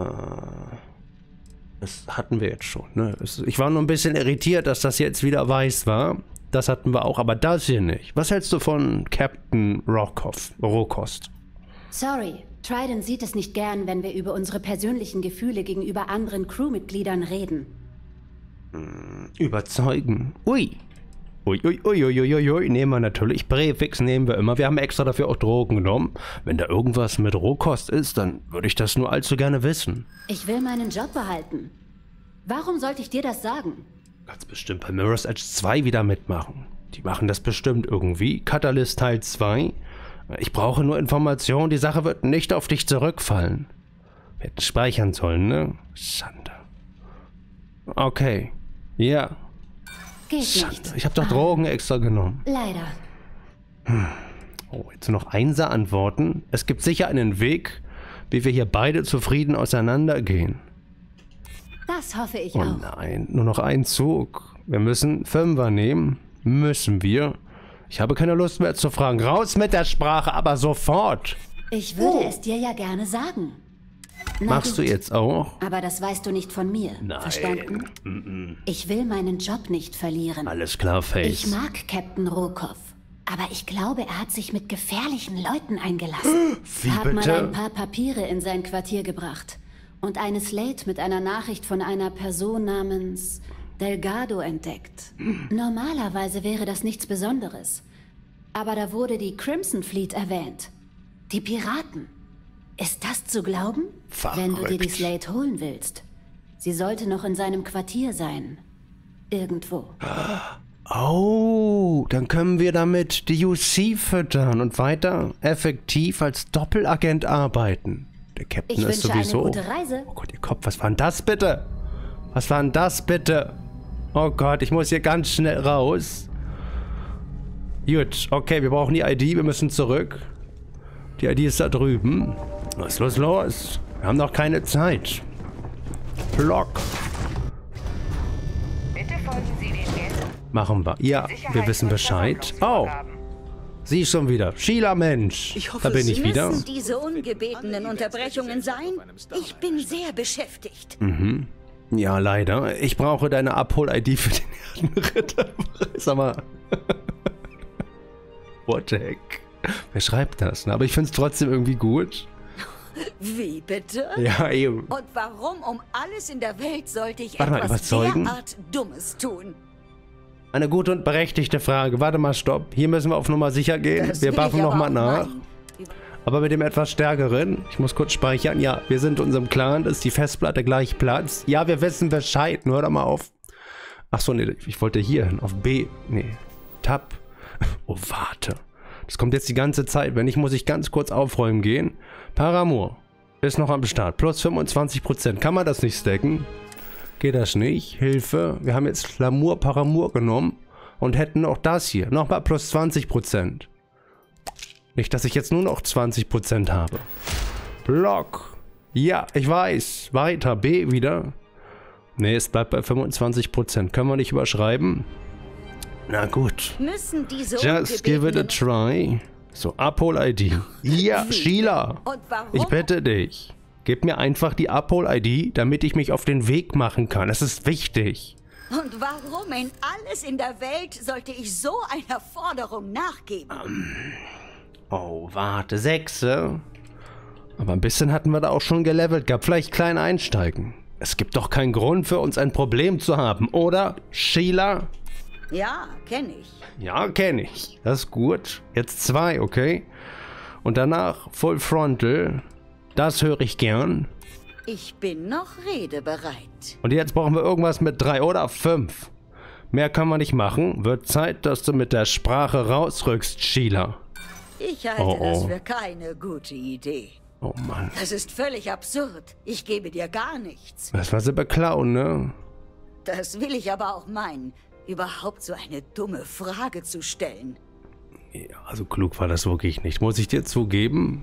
das hatten wir jetzt schon, ne? Es, ich war nur ein bisschen irritiert, dass das jetzt wieder weiß war. Das hatten wir auch, aber das hier nicht. Was hältst du von Captain Rokoff, Rokost? Sorry, Trident sieht es nicht gern, wenn wir über unsere persönlichen Gefühle gegenüber anderen Crewmitgliedern reden. Hm, überzeugen. Ui. Ui, ui, ui, ui, ui, ui. Nehmen wir natürlich. Präfix nehmen wir immer. Wir haben extra dafür auch Drogen genommen. Wenn da irgendwas mit Rohkost ist, dann würde ich das nur allzu gerne wissen. Ich will meinen Job behalten. Warum sollte ich dir das sagen? Ganz bestimmt bei Mirror's Edge zwei wieder mitmachen. Die machen das bestimmt irgendwie. Catalyst Teil zwei. Ich brauche nur Informationen, die Sache wird nicht auf dich zurückfallen. Wir hätten speichern sollen, ne? Schande. Okay. Ja. Geht Schande. nicht. Ich habe doch Drogen extra genommen. Leider. Hm. Oh, jetzt nur noch Einser antworten. Es gibt sicher einen Weg, wie wir hier beide zufrieden auseinandergehen. Das hoffe ich oh auch. Nein, nur noch ein Zug. Wir müssen Fünfer nehmen. Müssen wir. Ich habe keine Lust mehr zu fragen. Raus mit der Sprache, aber sofort. Ich würde oh. es dir ja gerne sagen. Na Machst gut. du jetzt auch? Aber das weißt du nicht von mir. Nein. Verstanden? Mm -mm. Ich will meinen Job nicht verlieren. Alles klar, Face. Ich mag Captain Rokoff. Aber ich glaube, er hat sich mit gefährlichen Leuten eingelassen. Wie Hab bitte? mal ein paar Papiere in sein Quartier gebracht. Und eine Slate mit einer Nachricht von einer Person namens Delgado entdeckt. Normalerweise wäre das nichts Besonderes. Aber da wurde die Crimson Fleet erwähnt. Die Piraten. Ist das zu glauben? Verrückt. Wenn du dir die Slate holen willst. Sie sollte noch in seinem Quartier sein. Irgendwo. Oh, dann können wir damit die U C füttern und weiter effektiv als Doppelagent arbeiten. Der Captain Ich ist wünsche sowieso... eine gute Reise. Oh Gott, ihr Kopf, was war denn das bitte? Was war denn das bitte? Oh Gott, ich muss hier ganz schnell raus. Gut, okay, wir brauchen die I D, wir müssen zurück. Die I D ist da drüben. Los, los, los. Wir haben noch keine Zeit. Block. Bitte folgen Sie den Gästen. Machen wir. Ja, wir wissen Bescheid. Oh, sie schon wieder. Sheila, Mensch. Ich hoffe, da bin ich Sie wieder. müssen diese ungebetenen Unterbrechungen sein. Ich bin sehr beschäftigt. Mhm. Ja, leider. Ich brauche deine Abhol-I D für den Erdenritter. Sag mal. What the heck? Wer schreibt das? Aber ich finde es trotzdem irgendwie gut. Wie bitte? Ja, eben. Und warum um alles in der Welt sollte ich Warte mal, etwas überzeugen? derart Dummes tun? Eine gute und berechtigte Frage. Warte mal, stopp. Hier müssen wir auf Nummer sicher gehen. Das Wir will buffen ich aber nochmal auch nach. meinen. Aber mit dem etwas stärkeren. Ich muss kurz speichern. Ja, wir sind in unserem Clan. Ist die Festplatte gleich Platz? Ja, wir wissen Bescheid. Nur hör doch mal auf. Achso, nee, ich wollte hier hin. Auf B. Nee. Tab. Oh, warte. Das kommt jetzt die ganze Zeit. Wenn nicht, muss ich ganz kurz aufräumen gehen. Paramour ist noch am Start. Plus fünfundzwanzig Prozent. Kann man das nicht stacken? Geht das nicht? Hilfe. Wir haben jetzt Lamour, Paramour genommen und hätten auch das hier. Nochmal plus zwanzig Prozent. Nicht, dass ich jetzt nur noch zwanzig Prozent habe. Block. Ja, ich weiß. Weiter. B wieder. Ne, es bleibt bei fünfundzwanzig Prozent. Können wir nicht überschreiben? Na gut. Müssen diese Just give it a try. So, Abhol-I D. Ja, Sheila. Und warum? Ich bitte dich. Gib mir einfach die Abhol-I D, damit ich mich auf den Weg machen kann. Das ist wichtig. Und warum in alles in der Welt sollte ich so einer Forderung nachgeben? Um, oh, warte. Sechse. Aber ein bisschen hatten wir da auch schon gelevelt gehabt. Vielleicht klein einsteigen. Es gibt doch keinen Grund für uns ein Problem zu haben, oder, Sheila? Ja, kenne ich. Ja, kenne ich. Das ist gut. Jetzt zwei, okay? Und danach Full Frontal. Das höre ich gern. Ich bin noch redebereit. Und jetzt brauchen wir irgendwas mit drei oder fünf. Mehr kann man nicht machen. Wird Zeit, dass du mit der Sprache rausrückst, Sheila. Ich halte Oh, oh. das für keine gute Idee. Oh Mann. Das ist völlig absurd. Ich gebe dir gar nichts. Das war sie beklauen, ne? Das will ich aber auch meinen, überhaupt so eine dumme Frage zu stellen. Ja, also klug war das wirklich nicht. Muss ich dir zugeben?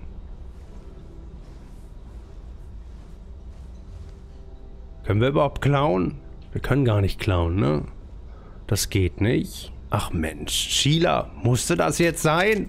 Können wir überhaupt klauen? Wir können gar nicht klauen, ne? Das geht nicht. Ach Mensch, Sheila, musste das jetzt sein?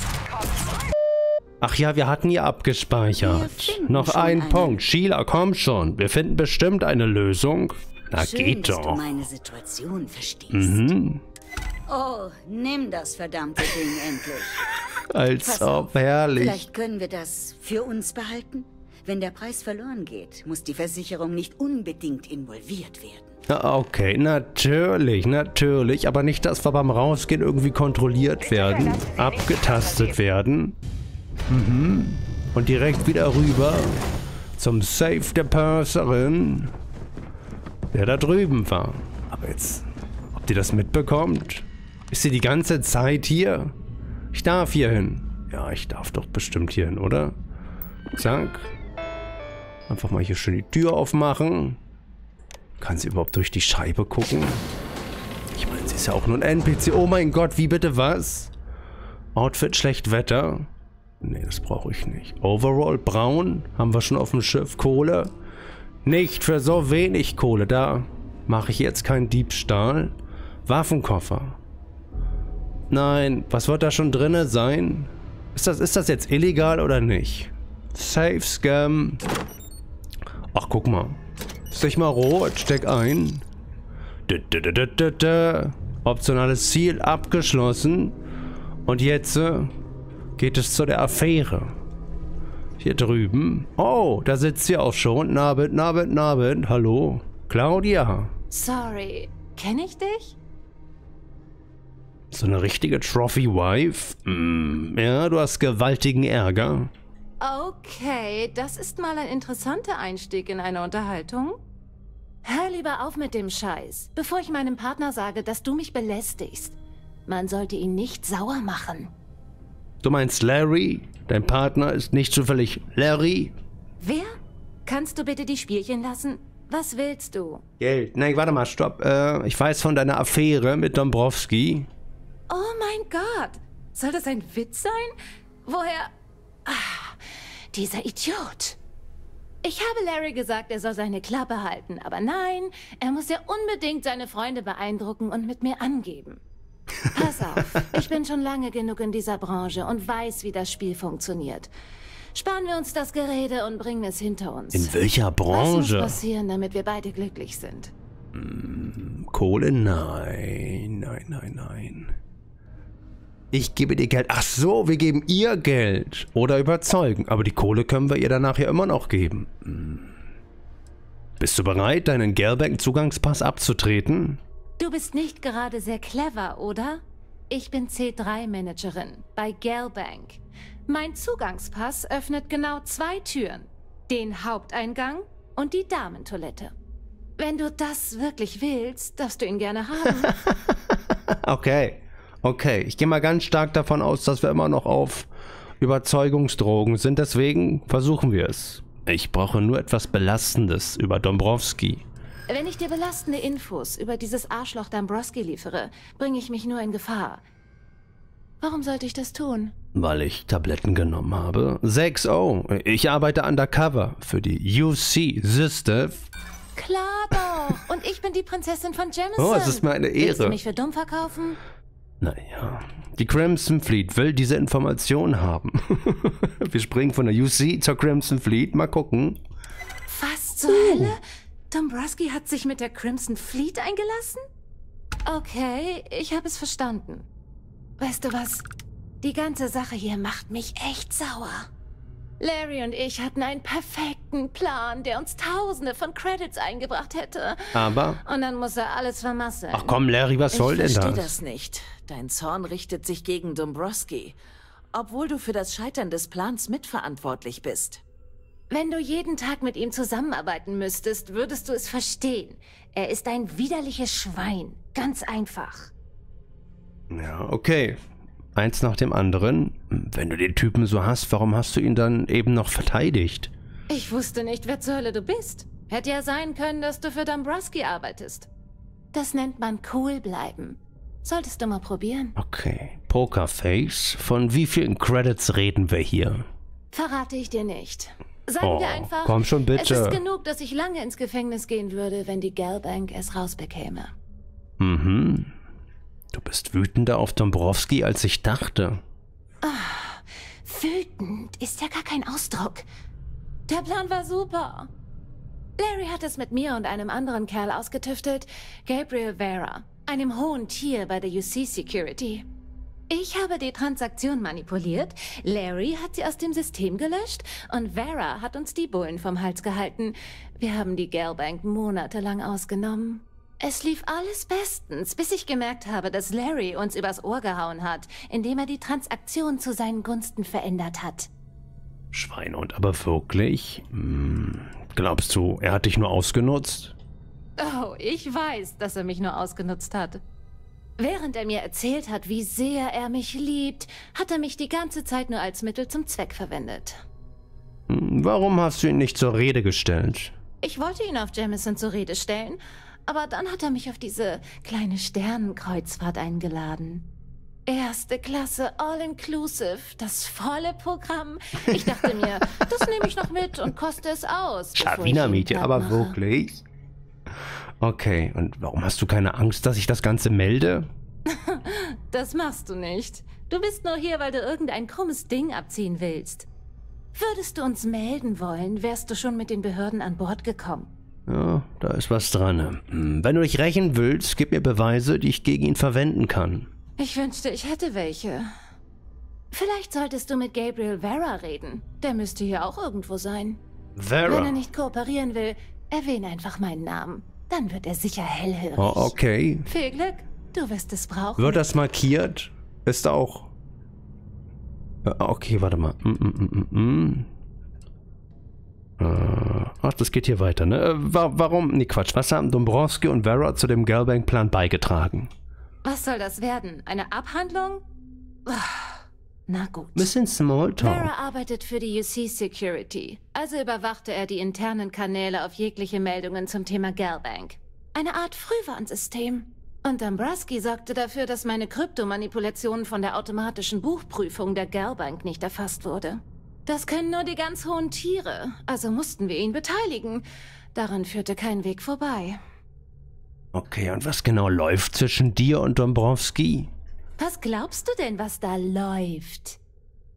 Ach ja, wir hatten ja abgespeichert. Noch ein eine. Punkt. Sheila, komm schon. Wir finden bestimmt eine Lösung. Na, Schön, geht dass doch. du meine Situation verstehst. Mhm. Oh, nimm das verdammte Ding endlich. Als Pass ob, auf, herrlich. Vielleicht können wir das für uns behalten? Wenn der Preis verloren geht, muss die Versicherung nicht unbedingt involviert werden. Ja, okay, natürlich, natürlich. Aber nicht, dass wir beim Rausgehen irgendwie kontrolliert werden, abgetastet werden. Mhm. Und direkt wieder rüber zum Safe der Purserin, der da drüben war. Aber jetzt, ob die das mitbekommt? Ist sie die ganze Zeit hier? Ich darf hier hin. Ja, ich darf doch bestimmt hier hin, oder? Zack. Einfach mal hier schön die Tür aufmachen. Kann sie überhaupt durch die Scheibe gucken? Ich meine, sie ist ja auch nur ein N P C. Oh mein Gott, wie bitte was? Outfit schlecht Wetter? Nee, das brauche ich nicht. Overall braun? Haben wir schon auf dem Schiff Kohle? Nicht für so wenig Kohle. Da mache ich jetzt keinen Diebstahl. Waffenkoffer. Nein, was wird da schon drinne sein? Ist das, ist das jetzt illegal oder nicht? Safe Scam. Ach, guck mal. Ist nicht mal rot. Steck ein. Dö, dö, dö, dö, dö, dö. Optionales Ziel abgeschlossen. Und jetzt äh, geht es zu der Affäre. Hier drüben. Oh, da sitzt sie auch schon. Nabend, Nabend, Nabend. Hallo. Claudia. Sorry, kenne ich dich? So eine richtige Trophy-Wife? Mm, ja, du hast gewaltigen Ärger. Okay, das ist mal ein interessanter Einstieg in eine Unterhaltung. Hör lieber auf mit dem Scheiß, bevor ich meinem Partner sage, dass du mich belästigst. Man sollte ihn nicht sauer machen. Du meinst Larry? Dein Partner ist nicht zufällig Larry? Wer? Kannst du bitte die Spielchen lassen? Was willst du? Geld. Nein, warte mal, stopp. Äh, ich weiß von deiner Affäre mit Dombrowski. Oh mein Gott! Soll das ein Witz sein? Woher... Ah, dieser Idiot. Ich habe Larry gesagt, er soll seine Klappe halten, aber nein, er muss ja unbedingt seine Freunde beeindrucken und mit mir angeben. Pass auf, ich bin schon lange genug in dieser Branche und weiß, wie das Spiel funktioniert. Sparen wir uns das Gerede und bringen es hinter uns. In welcher Was Branche? muss passieren, damit wir beide glücklich sind? Hm, Kohle? Nein, nein, nein, nein. Ich gebe dir Geld. Ach so, wir geben ihr Geld. Oder überzeugen. Aber die Kohle können wir ihr danach ja immer noch geben. Hm. Bist du bereit, deinen Galbank-Zugangspass abzutreten? Du bist nicht gerade sehr clever, oder? Ich bin C drei Managerin bei Galbank. Mein Zugangspass öffnet genau zwei Türen. Den Haupteingang und die Damentoilette. Wenn du das wirklich willst, darfst du ihn gerne haben. Okay, okay. Ich gehe mal ganz stark davon aus, dass wir immer noch auf Überzeugungsdrogen sind. Deswegen versuchen wir es. Ich brauche nur etwas Belastendes über Dombrowski. Wenn ich dir belastende Infos über dieses Arschloch Dombrowski liefere, bringe ich mich nur in Gefahr. Warum sollte ich das tun? Weil ich Tabletten genommen habe. sechs oh, ich arbeite undercover für die U C System. Klar doch. Und ich bin die Prinzessin von Jemison. Oh, es ist mir eine Ehre. Willst du mich für dumm verkaufen? Naja, die Crimson Fleet will diese Information haben. Wir springen von der U C zur Crimson Fleet. Mal gucken. Was zur uh. Hölle? Dombrowski hat sich mit der Crimson Fleet eingelassen? Okay, ich habe es verstanden. Weißt du was? Die ganze Sache hier macht mich echt sauer. Larry und ich hatten einen perfekten Plan, der uns Tausende von Credits eingebracht hätte. Aber? Und dann muss er alles vermasseln. Ach komm, Larry, was soll denn das? Ich verstehe das nicht. Dein Zorn richtet sich gegen Dombrowski, obwohl du für das Scheitern des Plans mitverantwortlich bist. Wenn du jeden Tag mit ihm zusammenarbeiten müsstest, würdest du es verstehen. Er ist ein widerliches Schwein. Ganz einfach. Ja, okay. Eins nach dem anderen. Wenn du den Typen so hast, warum hast du ihn dann eben noch verteidigt? Ich wusste nicht, wer zur Hölle du bist. Hätte ja sein können, dass du für Dombrowski arbeitest. Das nennt man cool bleiben. Solltest du mal probieren. Okay. Pokerface. Von wie vielen Credits reden wir hier? Verrate ich dir nicht. Sagen oh, wir einfach, komm schon bitte. Es ist genug, dass ich lange ins Gefängnis gehen würde, wenn die Galbank es rausbekäme. Mhm. Du bist wütender auf Dombrowski, als ich dachte. Oh, wütend ist ja gar kein Ausdruck. Der Plan war super. Larry hat es mit mir und einem anderen Kerl ausgetüftelt, Gabriel Vera, einem hohen Tier bei der U C Security. Ich habe die Transaktion manipuliert, Larry hat sie aus dem System gelöscht und Vera hat uns die Bullen vom Hals gehalten. Wir haben die Galbank monatelang ausgenommen. Es lief alles bestens, bis ich gemerkt habe, dass Larry uns übers Ohr gehauen hat, indem er die Transaktion zu seinen Gunsten verändert hat. Schweinehund, aber wirklich? Hm, glaubst du, er hat dich nur ausgenutzt? Oh, ich weiß, dass er mich nur ausgenutzt hat. Während er mir erzählt hat, wie sehr er mich liebt, hat er mich die ganze Zeit nur als Mittel zum Zweck verwendet. Hm, warum hast du ihn nicht zur Rede gestellt? Ich wollte ihn auf Jemison zur Rede stellen, aber dann hat er mich auf diese kleine Sternenkreuzfahrt eingeladen. Erste Klasse, all-inclusive, das volle Programm. Ich dachte mir, das nehme ich noch mit und koste es aus. Scharfiner-Mädchen, aber mache. Wirklich? Okay, und warum hast du keine Angst, dass ich das Ganze melde? Das machst du nicht. Du bist nur hier, weil du irgendein krummes Ding abziehen willst. Würdest du uns melden wollen, wärst du schon mit den Behörden an Bord gekommen. Ja, da ist was dran. Wenn du dich rächen willst, gib mir Beweise, die ich gegen ihn verwenden kann. Ich wünschte, ich hätte welche. Vielleicht solltest du mit Gabriel Vera reden. Der müsste hier auch irgendwo sein. Vera? Wenn er nicht kooperieren will, erwähne einfach meinen Namen. Dann wird er sicher hellhörig. Oh, okay. Viel Glück, du wirst es brauchen. Wird das markiert? Ist auch... Okay, warte mal. Mm, mm, mm, mm. Uh, ach, das geht hier weiter, ne? Uh, wa warum? Nee, Quatsch. Was haben Dombrowski und Vera zu dem Galbank-Plan beigetragen? Was soll das werden? Eine Abhandlung? Na gut. Bisschen Smalltalk. Vera arbeitet für die U C Security. Also überwachte er die internen Kanäle auf jegliche Meldungen zum Thema Galbank. Eine Art Frühwarnsystem. Und Dombrowski sorgte dafür, dass meine Kryptomanipulation von der automatischen Buchprüfung der Galbank nicht erfasst wurde. Das können nur die ganz hohen Tiere, also mussten wir ihn beteiligen. Daran führte kein Weg vorbei. Okay, und was genau läuft zwischen dir und Dombrowski? Was glaubst du denn, was da läuft?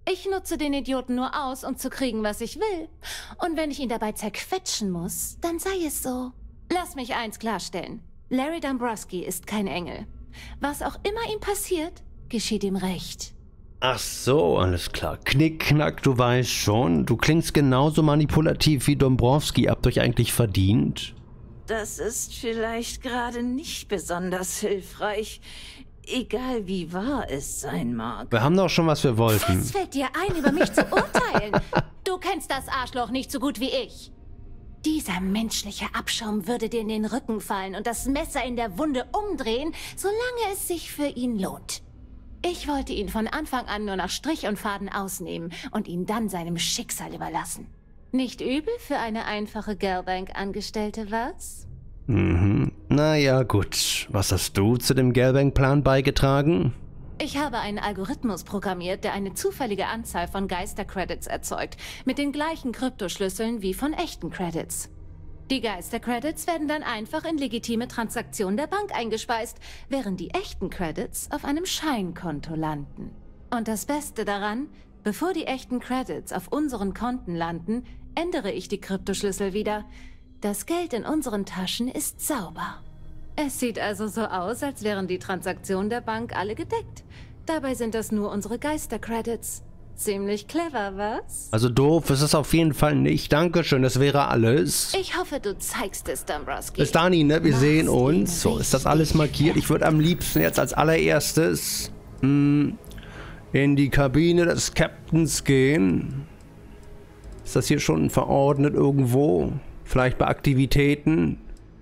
Ich nutze den Idioten nur aus, um zu kriegen, was ich will. Und wenn ich ihn dabei zerquetschen muss, dann sei es so. Lass mich eins klarstellen. Larry Dombrowski ist kein Engel. Was auch immer ihm passiert, geschieht ihm recht. Ach so, alles klar. Knick, knack, du weißt schon. Du klingst genauso manipulativ wie Dombrowski. Habt ihr euch eigentlich verdient? Das ist vielleicht gerade nicht besonders hilfreich. Egal wie wahr es sein mag. Wir haben doch schon, was wir wollten. Was fällt dir ein, über mich zu urteilen? Du kennst das Arschloch nicht so gut wie ich. Dieser menschliche Abschaum würde dir in den Rücken fallen und das Messer in der Wunde umdrehen, solange es sich für ihn lohnt. Ich wollte ihn von Anfang an nur nach Strich und Faden ausnehmen und ihn dann seinem Schicksal überlassen. Nicht übel für eine einfache Gelbank-Angestellte, was? Mhm. Naja, gut. Was hast du zu dem Gelbank-Plan beigetragen? Ich habe einen Algorithmus programmiert, der eine zufällige Anzahl von Geister-Credits erzeugt, mit den gleichen Kryptoschlüsseln wie von echten Credits. Die Geister-Credits werden dann einfach in legitime Transaktionen der Bank eingespeist, während die echten Credits auf einem Scheinkonto landen. Und das Beste daran, bevor die echten Credits auf unseren Konten landen, ändere ich die Kryptoschlüssel wieder. Das Geld in unseren Taschen ist sauber. Es sieht also so aus, als wären die Transaktionen der Bank alle gedeckt. Dabei sind das nur unsere Geister-Credits. Ziemlich clever, was? Also doof ist es auf jeden Fall nicht. Dankeschön, das wäre alles. Ich hoffe, du zeigst es, Dombrowski. Bis dahin, ne? Wir sehen uns. So, ist das alles markiert? Ich würde am liebsten jetzt als allererstes mh, in die Kabine des Captains gehen. Ist das hier schon verordnet irgendwo? Vielleicht bei Aktivitäten?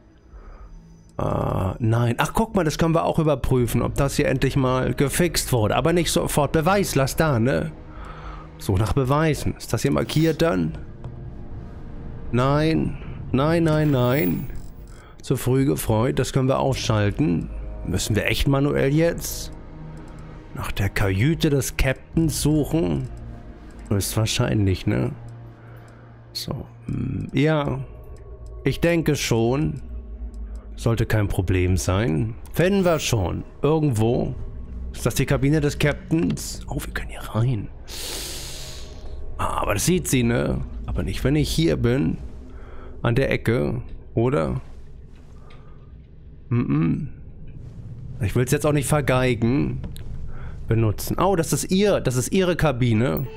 Uh, nein. Ach, guck mal, das können wir auch überprüfen, ob das hier endlich mal gefixt wurde. Aber nicht sofort. Beweislast da, ne? So, nach Beweisen. Ist das hier markiert dann? Nein. Nein, nein, nein. Zu früh gefreut. Das können wir ausschalten. Müssen wir echt manuell jetzt nach der Kajüte des Captains suchen? Ist wahrscheinlich, ne? So. Ja. Ich denke schon. Sollte kein Problem sein. Finden wir schon. Irgendwo. Ist das die Kabine des Captains? Oh, wir können hier rein. Ah, aber das sieht sie, ne? Aber nicht, wenn ich hier bin. An der Ecke. Oder? Mm-mm. Ich will es jetzt auch nicht vergeigen. Benutzen. Oh, das ist ihr. Das ist ihre Kabine.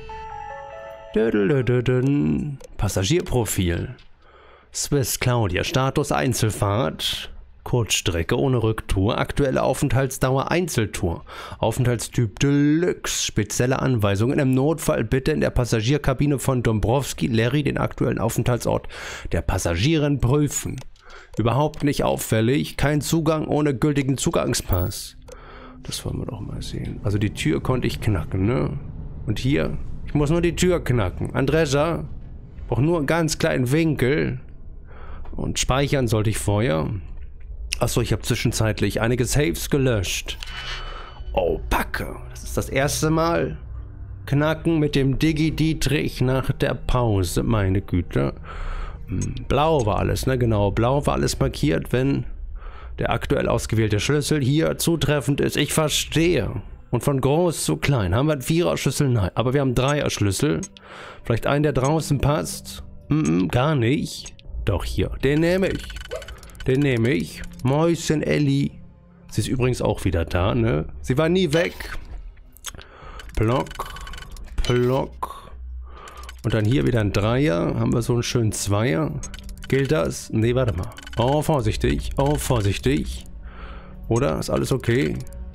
Passagierprofil. Swiss Claudia, Status Einzelfahrt, Kurzstrecke ohne Rücktour, aktuelle Aufenthaltsdauer Einzeltour, Aufenthaltstyp Deluxe, spezielle Anweisungen, im Notfall bitte in der Passagierkabine von Dombrowski Larry den aktuellen Aufenthaltsort der Passagierin prüfen. Überhaupt nicht auffällig, kein Zugang ohne gültigen Zugangspass. Das wollen wir doch mal sehen. Also die Tür konnte ich knacken, ne? Und hier, ich muss nur die Tür knacken. Andresa, ich brauche nur einen ganz kleinen Winkel. Und speichern sollte ich vorher. Achso, ich habe zwischenzeitlich einige Saves gelöscht. Oh, Packe. Das ist das erste Mal. Knacken mit dem Digi-Dietrich nach der Pause. Meine Güte. Blau war alles, ne? Genau, blau war alles markiert, wenn der aktuell ausgewählte Schlüssel hier zutreffend ist. Ich verstehe. Und von groß zu klein. Haben wir einen Vierer-Schlüssel? Nein. Aber wir haben einen Dreier-Schlüssel. Vielleicht einen, der draußen passt? Mm-mm, gar nicht. Doch hier. Den nehme ich. Den nehme ich. Mäuschen Ellie. Sie ist übrigens auch wieder da, ne? Sie war nie weg. Block. Block. Und dann hier wieder ein Dreier. Haben wir so einen schönen Zweier. Gilt das? Nee, warte mal. Oh, vorsichtig. Oh, vorsichtig. Oder? Ist alles okay?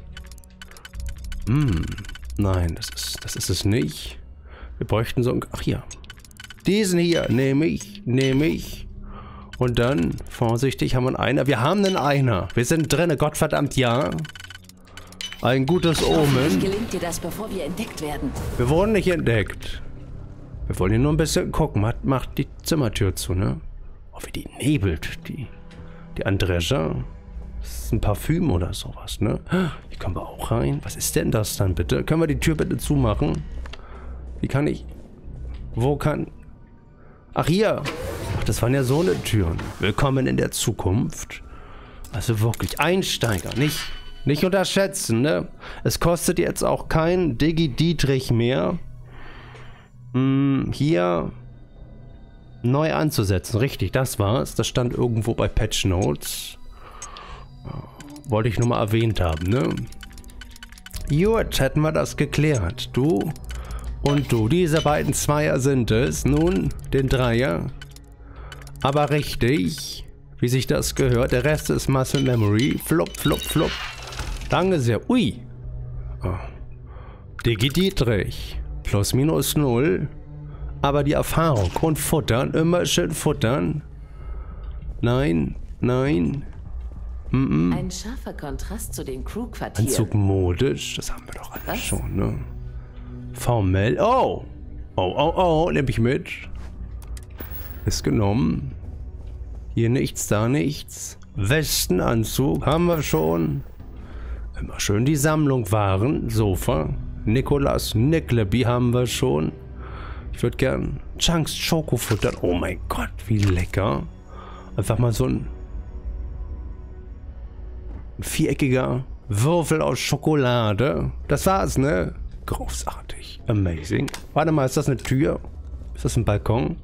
Hm. Nein, das ist, das ist es nicht. Wir bräuchten so ein... Ach, hier. Diesen hier nehme ich. Nehme ich. Und dann, vorsichtig, haben wir einen Einer. Wir haben einen Einer. Wir sind drinne, Gottverdammt, ja. Ein gutes Omen. Gelingt dir das, bevor wir entdeckt werden? Wir wurden nicht entdeckt. Wir wollen hier nur ein bisschen gucken. Macht, macht die Zimmertür zu, ne? Oh, wie die nebelt, die, die Andresa. Das ist ein Parfüm oder sowas, ne? Hier können wir auch rein. Was ist denn das dann, bitte? Können wir die Tür bitte zumachen? Wie kann ich... Wo kann... Ach, hier. Ach, das waren ja so eine Türen. Willkommen in der Zukunft. Also wirklich, Einsteiger. Nicht, nicht unterschätzen, ne? Es kostet jetzt auch kein Digi-Dietrich mehr. Hm, hier neu anzusetzen. Richtig, das war's. Das stand irgendwo bei Patch Notes. Wollte ich nur mal erwähnt haben, ne? Gut, hätten wir das geklärt. Du und du. Diese beiden Zweier sind es. Nun, den Dreier. Aber richtig, wie sich das gehört. Der Rest ist Muscle Memory. Flop, flop, flop. Danke sehr. Ui. Oh. Digi Dietrich. Plus minus null. Aber die Erfahrung und futtern. Immer schön futtern. Nein, nein. Mm -mm. Ein scharfer Kontrast zu den Crewquartieren. Anzug modisch. Das haben wir doch alles schon, ne? Formell. Oh. Oh, oh, oh. Nehme ich mit. Ist genommen. Hier nichts, da nichts. Westenanzug haben wir schon. Immer schön die Sammlung Waren. Sofa. Nicolas Nickleby haben wir schon. Ich würde gern Chunks Schoko futtern. Oh mein Gott, wie lecker. Einfach mal so ein viereckiger Würfel aus Schokolade. Das war's, ne? Großartig. Amazing. Warte mal, ist das eine Tür? Ist das ein Balkon?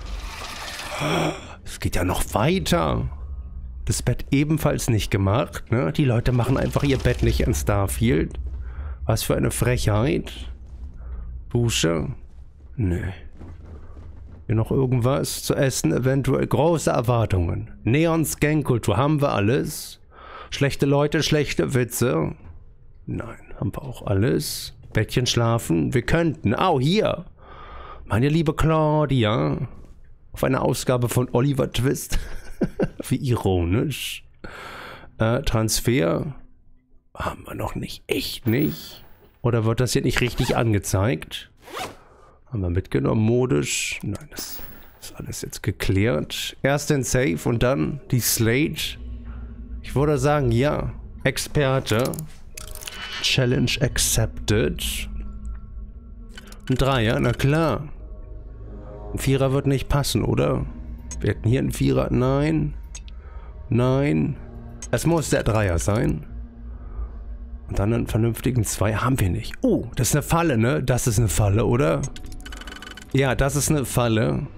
Es geht ja noch weiter. Das Bett ebenfalls nicht gemacht, ne? Die Leute machen einfach ihr Bett nicht in Starfield. Was für eine Frechheit. Dusche? Nö. Hier noch irgendwas zu essen? Eventuell große Erwartungen. Neons Gangkultur, haben wir alles? Schlechte Leute, schlechte Witze? Nein, haben wir auch alles. Bettchen schlafen? Wir könnten. Au, hier! Meine liebe Claudia. Auf eine Ausgabe von Oliver Twist. Wie ironisch. Äh, Transfer? Haben wir noch nicht. Echt nicht? Oder wird das hier nicht richtig angezeigt? Haben wir mitgenommen, modisch. Nein, das ist alles jetzt geklärt. Erst den Save und dann die Slate. Ich würde sagen, ja. Experte. Challenge accepted. Ein Dreier, na klar. Ein Vierer wird nicht passen, oder? Wir hätten hier einen Vierer. Nein. Nein. Es muss der Dreier sein. Und dann einen vernünftigen Zweier haben wir nicht. Oh, das ist eine Falle, ne? Das ist eine Falle, oder? Ja, das ist eine Falle.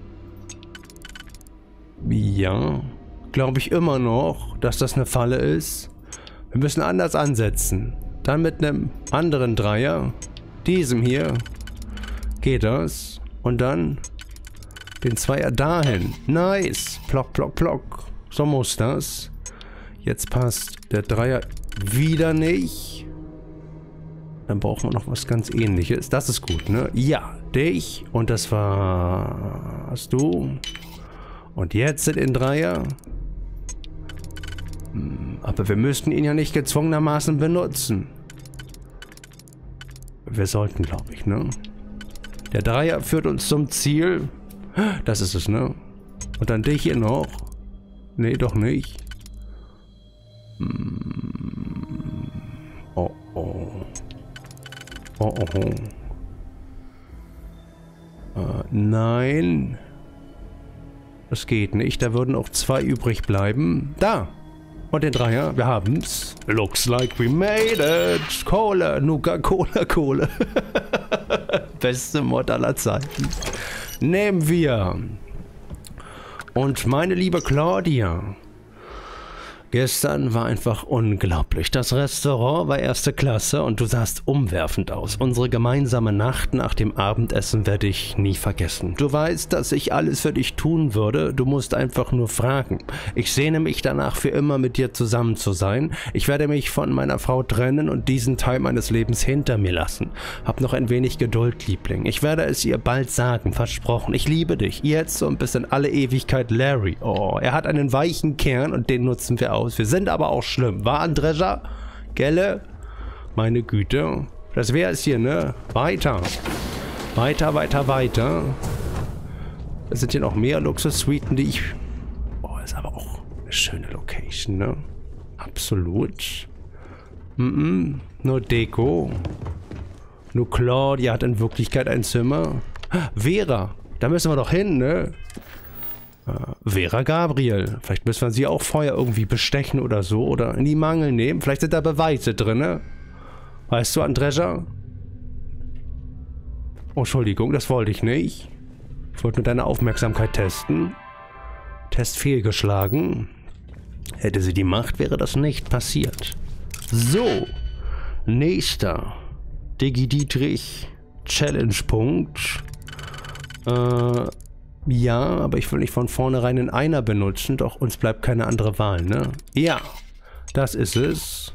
Ja. Glaube ich immer noch, dass das eine Falle ist. Wir müssen anders ansetzen. Dann mit einem anderen Dreier. Diesem hier. Geht das. Und dann den Zweier dahin. Nice. Plock, plock, plock. So muss das. Jetzt passt der Dreier wieder nicht. Dann brauchen wir noch was ganz Ähnliches. Das ist gut, ne? Ja, dich. Und das warst du. Und jetzt sind in Dreier. Aber wir müssten ihn ja nicht gezwungenermaßen benutzen. Wir sollten, glaube ich, ne? Der Dreier führt uns zum Ziel. Das ist es, ne? Und dann dich hier noch. Nee, doch nicht. Oh, oh. Oh, oh, oh. Äh, nein. Das geht nicht. Da würden auch zwei übrig bleiben. Da! Und den Dreier. Wir haben's. Looks like we made it. Cola, Nuka, Cola, Cola. Beste Mod aller Zeiten. Nehmen wir. Und meine liebe Claudia. Gestern war einfach unglaublich. Das Restaurant war erste Klasse und du sahst umwerfend aus. Unsere gemeinsame Nacht nach dem Abendessen werde ich nie vergessen. Du weißt, dass ich alles für dich tun würde. Du musst einfach nur fragen. Ich sehne mich danach, für immer mit dir zusammen zu sein. Ich werde mich von meiner Frau trennen und diesen Teil meines Lebens hinter mir lassen. Hab noch ein wenig Geduld, Liebling. Ich werde es ihr bald sagen, versprochen. Ich liebe dich. Jetzt und bis in alle Ewigkeit, Larry. Oh, er hat einen weichen Kern und den nutzen wir aus. Wir sind aber auch schlimm. War Andrescha? Gelle? Meine Güte. Das wäre es hier, ne? Weiter. Weiter, weiter, weiter. Es sind hier noch mehr Luxus-Suiten, die ich... Oh, ist aber auch eine schöne Location, ne? Absolut. Mhm. Nur Deko. Nur Claudia hat in Wirklichkeit ein Zimmer. Vera. Da müssen wir doch hin, ne? Vera Gabriel. Vielleicht müssen wir sie auch vorher irgendwie bestechen oder so. Oder in die Mangel nehmen. Vielleicht sind da Beweise drin. Weißt du, Andrescha? Oh, Entschuldigung, das wollte ich nicht. Ich wollte nur deine Aufmerksamkeit testen. Test fehlgeschlagen. Hätte sie die Macht, wäre das nicht passiert. So. Nächster. Diggi Dietrich. Challenge-Punkt. Äh, ja, aber ich will nicht von vornherein in einer benutzen, doch uns bleibt keine andere Wahl, ne? Ja, das ist es.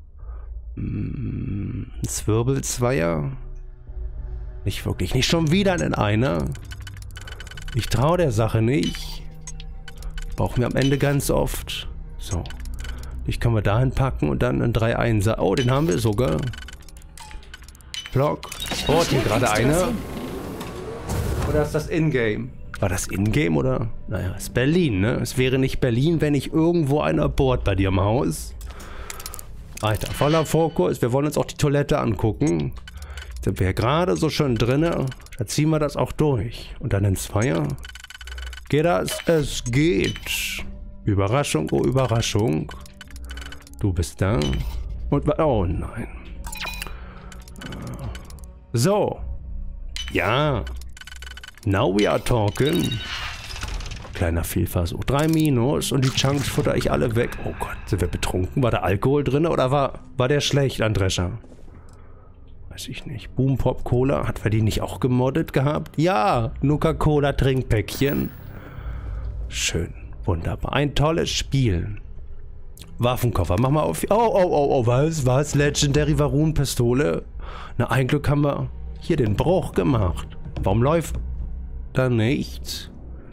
Hm, ein Zwirbelzweier. Nicht wirklich, nicht schon wieder in einer. Ich traue der Sache nicht. Brauchen wir am Ende ganz oft. So. Ich kann wir dahin packen und dann einen drei Einser. Oh, den haben wir sogar. Block. Oh, hat hier gerade einer. Oder ist das Ingame? War das Ingame oder? Naja, ist Berlin, ne? Es wäre nicht Berlin, wenn nicht irgendwo einer bohrt bei dir im Haus. Alter, voller Fokus. Wir wollen uns auch die Toilette angucken. Sind wir gerade so schön drinne. Da ziehen wir das auch durch. Und dann in Zweier. Geht das? Es geht. Überraschung, oh Überraschung. Du bist da. Und oh nein. So. Ja. Now we are talking. Kleiner Fehlversuch. Drei Minus und die Chunks futter ich alle weg. Oh Gott, sind wir betrunken? War da Alkohol drin oder war, war der schlecht, Andrescha? Weiß ich nicht. Boom Pop Cola. Hat wir die nicht auch gemoddet gehabt? Ja. Nuka-Cola Trinkpäckchen. Schön. Wunderbar. Ein tolles Spiel. Waffenkoffer. Mach mal auf. Oh, oh, oh, oh. Was? Was? Legendary Varun Pistole? Na, ein Glück haben wir hier den Bruch gemacht. Warum läuft da nichts?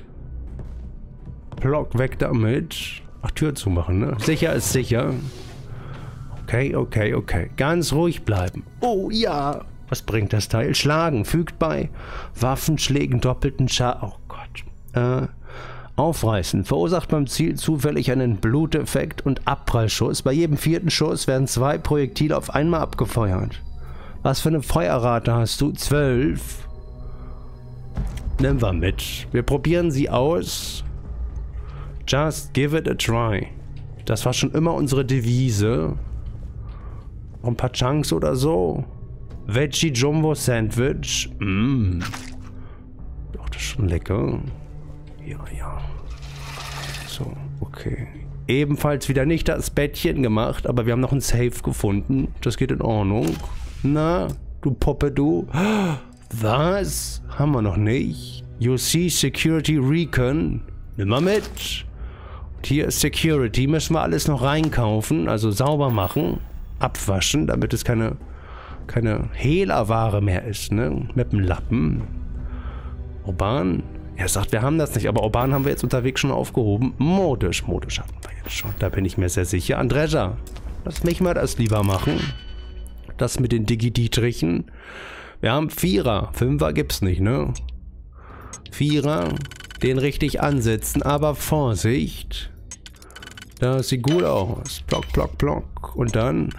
Block weg damit. Ach, Tür zumachen, ne? Sicher ist sicher. Okay, okay, okay. Ganz ruhig bleiben. Oh, ja. Was bringt das Teil? Schlagen. Fügt bei Waffenschlägen doppelten Schaden. Oh Gott. Äh, aufreißen. Verursacht beim Ziel zufällig einen Bluteffekt und Abprallschuss. Bei jedem vierten Schuss werden zwei Projektile auf einmal abgefeuert. Was für eine Feuerrate hast du? Zwölf. Nehmen wir mit. Wir probieren sie aus. Just give it a try. Das war schon immer unsere Devise. Noch ein paar Chunks oder so. Veggie Jumbo Sandwich. Mmm. Doch, das ist schon lecker. Ja, ja. So, okay. Ebenfalls wieder nicht das Bettchen gemacht, aber wir haben noch ein Safe gefunden. Das geht in Ordnung. Na, du Puppe, du. Was? Haben wir noch nicht. U C Security Recon. Nimm mal mit. Und hier ist Security. Müssen wir alles noch reinkaufen. Also sauber machen. Abwaschen, damit es keine, keine Hehlerware mehr ist, ne? Mit dem Lappen. Urban. Er sagt, wir haben das nicht, aber Urban haben wir jetzt unterwegs schon aufgehoben. Modisch. Modisch hatten wir jetzt schon. Da bin ich mir sehr sicher. Andrescha, lass mich mal das lieber machen. Das mit den Digi-Dietrichen. Wir haben Vierer. Fünfer gibt's nicht, ne? Vierer. Den richtig ansetzen, aber Vorsicht. Das sieht gut aus. Block, block, block. Und dann...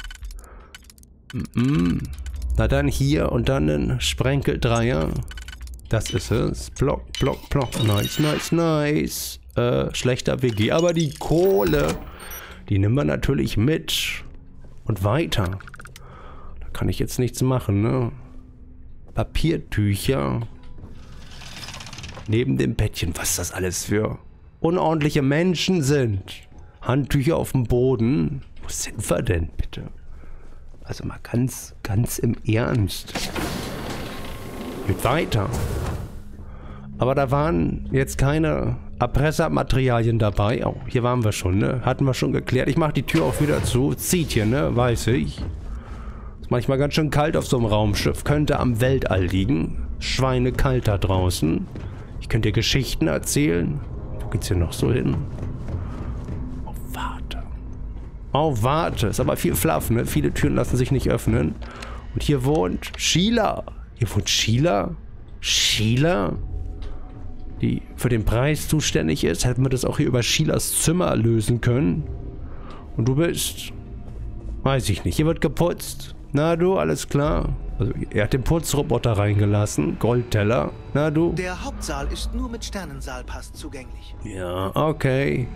Mm -mm. Na dann hier und dann ein Sprenkeldreier. Das ist es. Block, block, block. Nice, nice, nice. Äh, schlechter W G. Aber die Kohle, die nehmen wir natürlich mit. Und weiter. Da kann ich jetzt nichts machen, ne? Papiertücher. Neben dem Bettchen. Was das alles für unordentliche Menschen sind. Handtücher auf dem Boden. Wo sind wir denn, bitte? Also mal ganz, ganz im Ernst. Geht weiter. Aber da waren jetzt keine Erpressermaterialien dabei. Oh, hier waren wir schon, ne? Hatten wir schon geklärt. Ich mache die Tür auch wieder zu. Zieht hier, ne? Weiß ich. Ist manchmal ganz schön kalt auf so einem Raumschiff. Könnte am Weltall liegen. Schweinekalt da draußen. Ich könnte dir Geschichten erzählen. Wo geht's hier noch so hin? Oh, warte. Oh, warte. Ist aber viel Fluff, ne? Viele Türen lassen sich nicht öffnen. Und hier wohnt Sheila. Hier wohnt Sheila? Sheila? Die für den Preis zuständig ist. Hätten wir das auch hier über Sheilas Zimmer lösen können. Und du bist... Weiß ich nicht. Hier wird geputzt. Na du, alles klar. Also, er hat den Putzroboter reingelassen. Goldteller. Na du? Der Hauptsaal ist nur mit Sternensaalpass zugänglich. Ja, okay.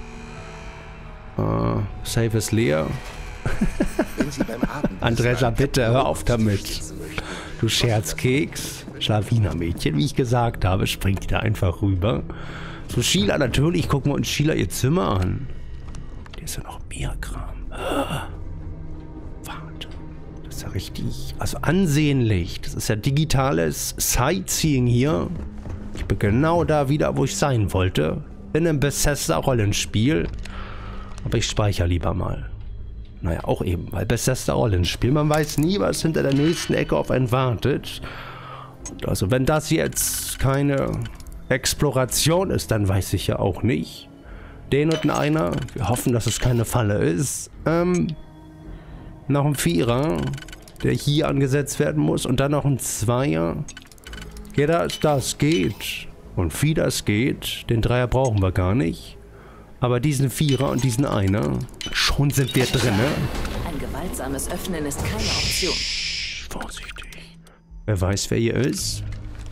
Uh, Safe ist leer. Wenn Sie beim Abend Andrescha, bitte, hör auf damit. Du Scherzkeks. Schlawiner-Mädchen, wie ich gesagt habe, springt die da einfach rüber. So, Sheila, natürlich gucken wir uns Sheila ihr Zimmer an. Hier ist ja noch mehr Kram. Ah. Warte. Das ist ja richtig, also ansehnlich. Das ist ja digitales Sightseeing hier. Ich bin genau da wieder, wo ich sein wollte. In einem Bethesda-Rollenspiel. Aber ich speichere lieber mal. Naja, auch eben, weil Bethesda-Rollenspiel. Man weiß nie, was hinter der nächsten Ecke auf einen wartet. Also wenn das jetzt keine Exploration ist, dann weiß ich ja auch nicht. Den und einer. Wir hoffen, dass es keine Falle ist. Ähm, noch ein Vierer, der hier angesetzt werden muss. Und dann noch ein Zweier. Ja, das, das geht. Und wie das geht. Den Dreier brauchen wir gar nicht. Aber diesen Vierer und diesen Einer, schon sind wir drin, ne? Ein gewaltsames Öffnen ist keine Option. Vorsichtig. Wer weiß, wer hier ist?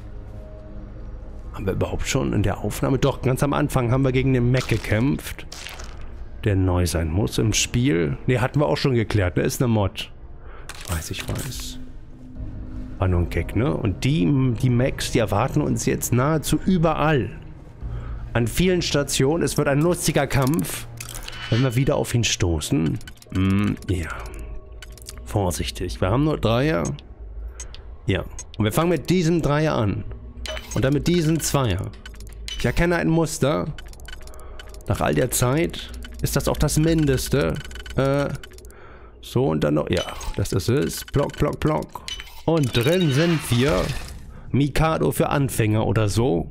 Haben wir überhaupt schon in der Aufnahme? Doch, ganz am Anfang haben wir gegen den Mac gekämpft. Der neu sein muss im Spiel. Ne, hatten wir auch schon geklärt, ne? Ist eine Mod. Ich weiß, ich weiß. War nur ein Gag, ne? Und die, die Macs, die erwarten uns jetzt nahezu überall. An vielen Stationen. Es wird ein lustiger Kampf, wenn wir wieder auf ihn stoßen. Mm, ja. Vorsichtig. Wir haben nur Dreier. Ja. Und wir fangen mit diesem Dreier an. Und dann mit diesem Zweier. Ich erkenne ein Muster. Nach all der Zeit ist das auch das Mindeste. Äh, so und dann noch. Ja, das ist es. Block, Block, Block. Und drin sind wir. Mikado für Anfänger oder so.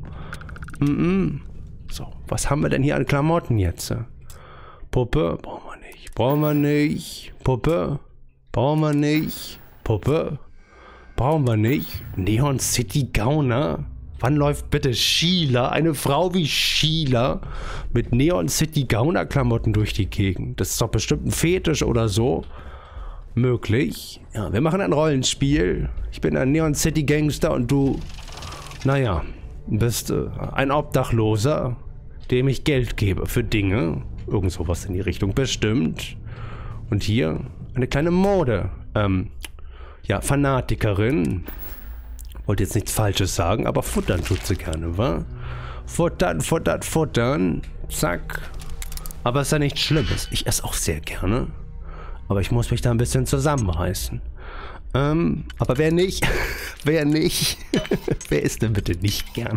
Mhm. So, was haben wir denn hier an Klamotten jetzt? Puppe? Brauchen wir nicht. Brauchen wir nicht. Puppe? Brauchen wir nicht. Puppe? Brauchen wir nicht. Neon City Gauner? Wann läuft bitte Sheila, eine Frau wie Sheila, mit Neon City Gauner Klamotten durch die Gegend? Das ist doch bestimmt ein Fetisch oder so. Möglich. Ja, wir machen ein Rollenspiel. Ich bin ein Neon City Gangster und du, naja, bist äh, ein Obdachloser, dem ich Geld gebe für Dinge. Irgend sowas in die Richtung bestimmt. Und hier eine kleine Mode. Ähm, ja, Fanatikerin. Wollte jetzt nichts Falsches sagen, aber futtern tut sie gerne, wa? Futtern, futtern, futtern. Zack. Aber ist ja nichts Schlimmes. Ich esse auch sehr gerne. Aber ich muss mich da ein bisschen zusammenreißen. Ähm, aber wer nicht? Wer nicht? Wer isst denn bitte nicht gerne?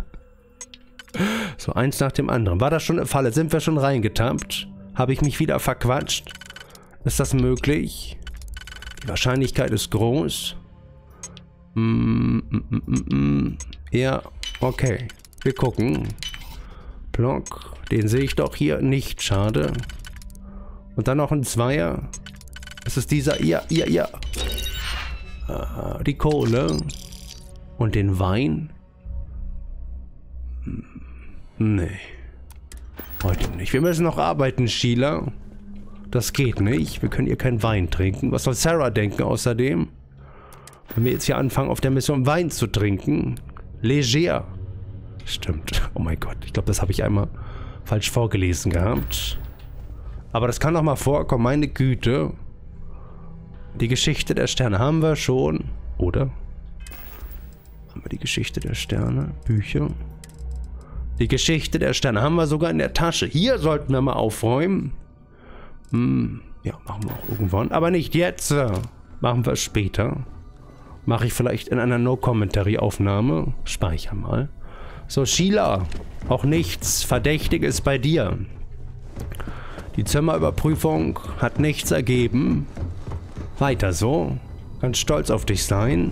So, eins nach dem anderen. War das schon eine Falle? Sind wir schon reingetappt? Habe ich mich wieder verquatscht? Ist das möglich? Die Wahrscheinlichkeit ist groß. Mm, mm, mm, mm, mm. Ja, okay. Wir gucken. Block. Den sehe ich doch hier nicht. Schade. Und dann noch ein Zweier. Es ist dieser... Ja, ja, ja. Uh, die Kohle. Und den Wein. Hm. Nee. Heute nicht. Wir müssen noch arbeiten, Sheila. Das geht nicht. Wir können hier keinen Wein trinken. Was soll Sarah denken außerdem? Wenn wir jetzt hier anfangen, auf der Mission Wein zu trinken. Leger. Stimmt. Oh mein Gott. Ich glaube, das habe ich einmal falsch vorgelesen gehabt. Aber das kann doch mal vorkommen. Meine Güte. Die Geschichte der Sterne haben wir schon. Oder? Haben wir die Geschichte der Sterne? Bücher? Die Geschichte der Sterne haben wir sogar in der Tasche. Hier sollten wir mal aufräumen. Hm, ja, machen wir auch irgendwann. Aber nicht jetzt. Machen wir später. Mache ich vielleicht in einer No-Commentary-Aufnahme. Speicher mal. So, Sheila. Auch nichts Verdächtiges bei dir. Die Zimmerüberprüfung hat nichts ergeben. Weiter so. Ganz stolz auf dich sein.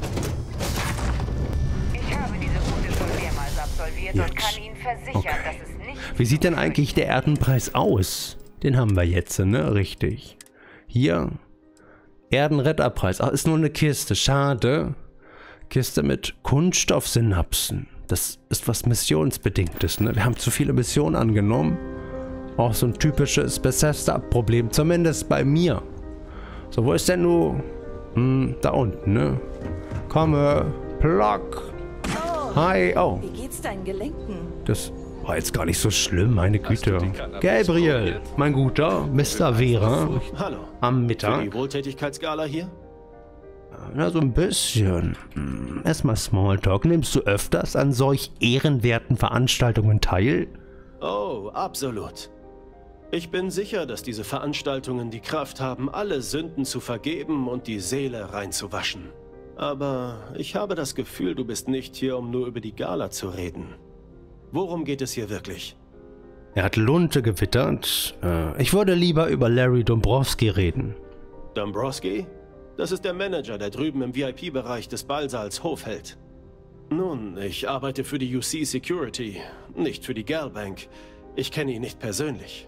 Ich habe diese Route schon mehrmals absolviert jetzt. Und kann Ihnen versichern, Okay. dass es nicht... Wie sieht denn eigentlich der Erdenpreis aus? Den haben wir jetzt, ne? Richtig. Hier. Erdenretterpreis. Ach, ist nur eine Kiste. Schade. Kiste mit Kunststoffsynapsen. Das ist was Missionsbedingtes, ne? Wir haben zu viele Missionen angenommen. Auch so ein typisches Bethesda-Problem. Zumindest bei mir. So, wo ist denn du? Hm, da unten, ne? Komme. Plock. Hi. Oh. Wie geht's deinen Gelenken? Das war jetzt gar nicht so schlimm, meine Güte. Gabriel, mein Guter, Mister Vera. Hallo. Am Für Mittag. die Wohltätigkeitsgala hier? Na, so ein bisschen. Hm, erstmal Smalltalk. Nimmst du öfters an solch ehrenwerten Veranstaltungen teil? Oh, absolut. Ich bin sicher, dass diese Veranstaltungen die Kraft haben, alle Sünden zu vergeben und die Seele reinzuwaschen. Aber ich habe das Gefühl, du bist nicht hier, um nur über die Gala zu reden. Worum geht es hier wirklich? Er hat Lunte gewittert. Äh, ich würde lieber über Larry Dombrowski reden. Dombrowski? Das ist der Manager, der drüben im V I P-Bereich des Ballsaals Hof hält. Nun, ich arbeite für die U C Security, nicht für die Galbank. Ich kenne ihn nicht persönlich.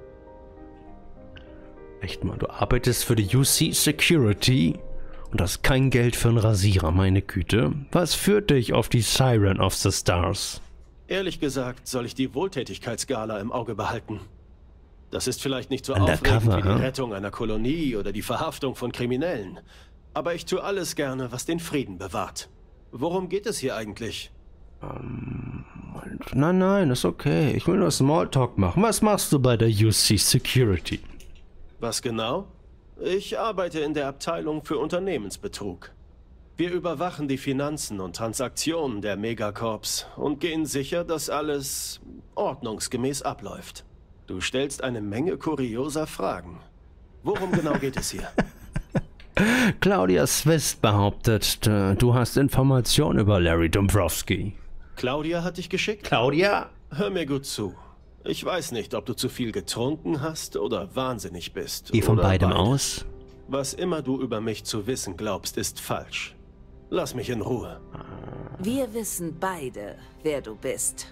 Echt mal, du arbeitest für die U C Security und hast kein Geld für einen Rasierer, meine Güte. Was führt dich auf die Siren of the Stars? Ehrlich gesagt, soll ich die Wohltätigkeitsgala im Auge behalten. Das ist vielleicht nicht so Undercover, aufregend wie die huh? Rettung einer Kolonie oder die Verhaftung von Kriminellen. Aber ich tue alles gerne, was den Frieden bewahrt. Worum geht es hier eigentlich? Um, nein, nein, ist okay. Ich will nur Smalltalk machen. Was machst du bei der U C Security? Was genau? Ich arbeite in der Abteilung für Unternehmensbetrug. Wir überwachen die Finanzen und Transaktionen der Megacorps und gehen sicher, dass alles ordnungsgemäß abläuft. Du stellst eine Menge kurioser Fragen. Worum genau geht es hier? Claudia Swist behauptet, du hast Informationen über Larry Dombrowski. Claudia hat dich geschickt? Claudia? Hör mir gut zu. Ich weiß nicht, ob du zu viel getrunken hast oder wahnsinnig bist. Geh von oder beidem beide. aus. Was immer du über mich zu wissen glaubst, ist falsch. Lass mich in Ruhe. Wir wissen beide, wer du bist.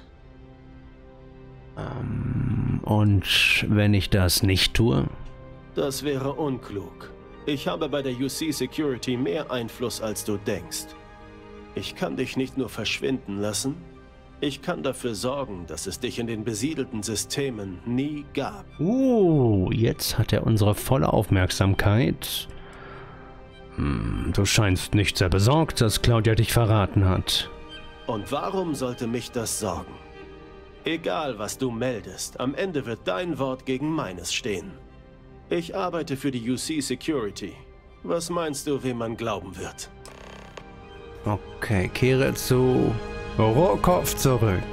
Ähm, und wenn ich das nicht tue? Das wäre unklug. Ich habe bei der U C Security mehr Einfluss, als du denkst. Ich kann dich nicht nur verschwinden lassen, ich kann dafür sorgen, dass es dich in den besiedelten Systemen nie gab. Uh, jetzt hat er unsere volle Aufmerksamkeit. Hm, du scheinst nicht sehr besorgt, dass Claudia dich verraten hat. Und warum sollte mich das sorgen? Egal, was du meldest, am Ende wird dein Wort gegen meines stehen. Ich arbeite für die U C Security. Was meinst du, wem man glauben wird? Okay, kehre zu Rohrkopf zurück.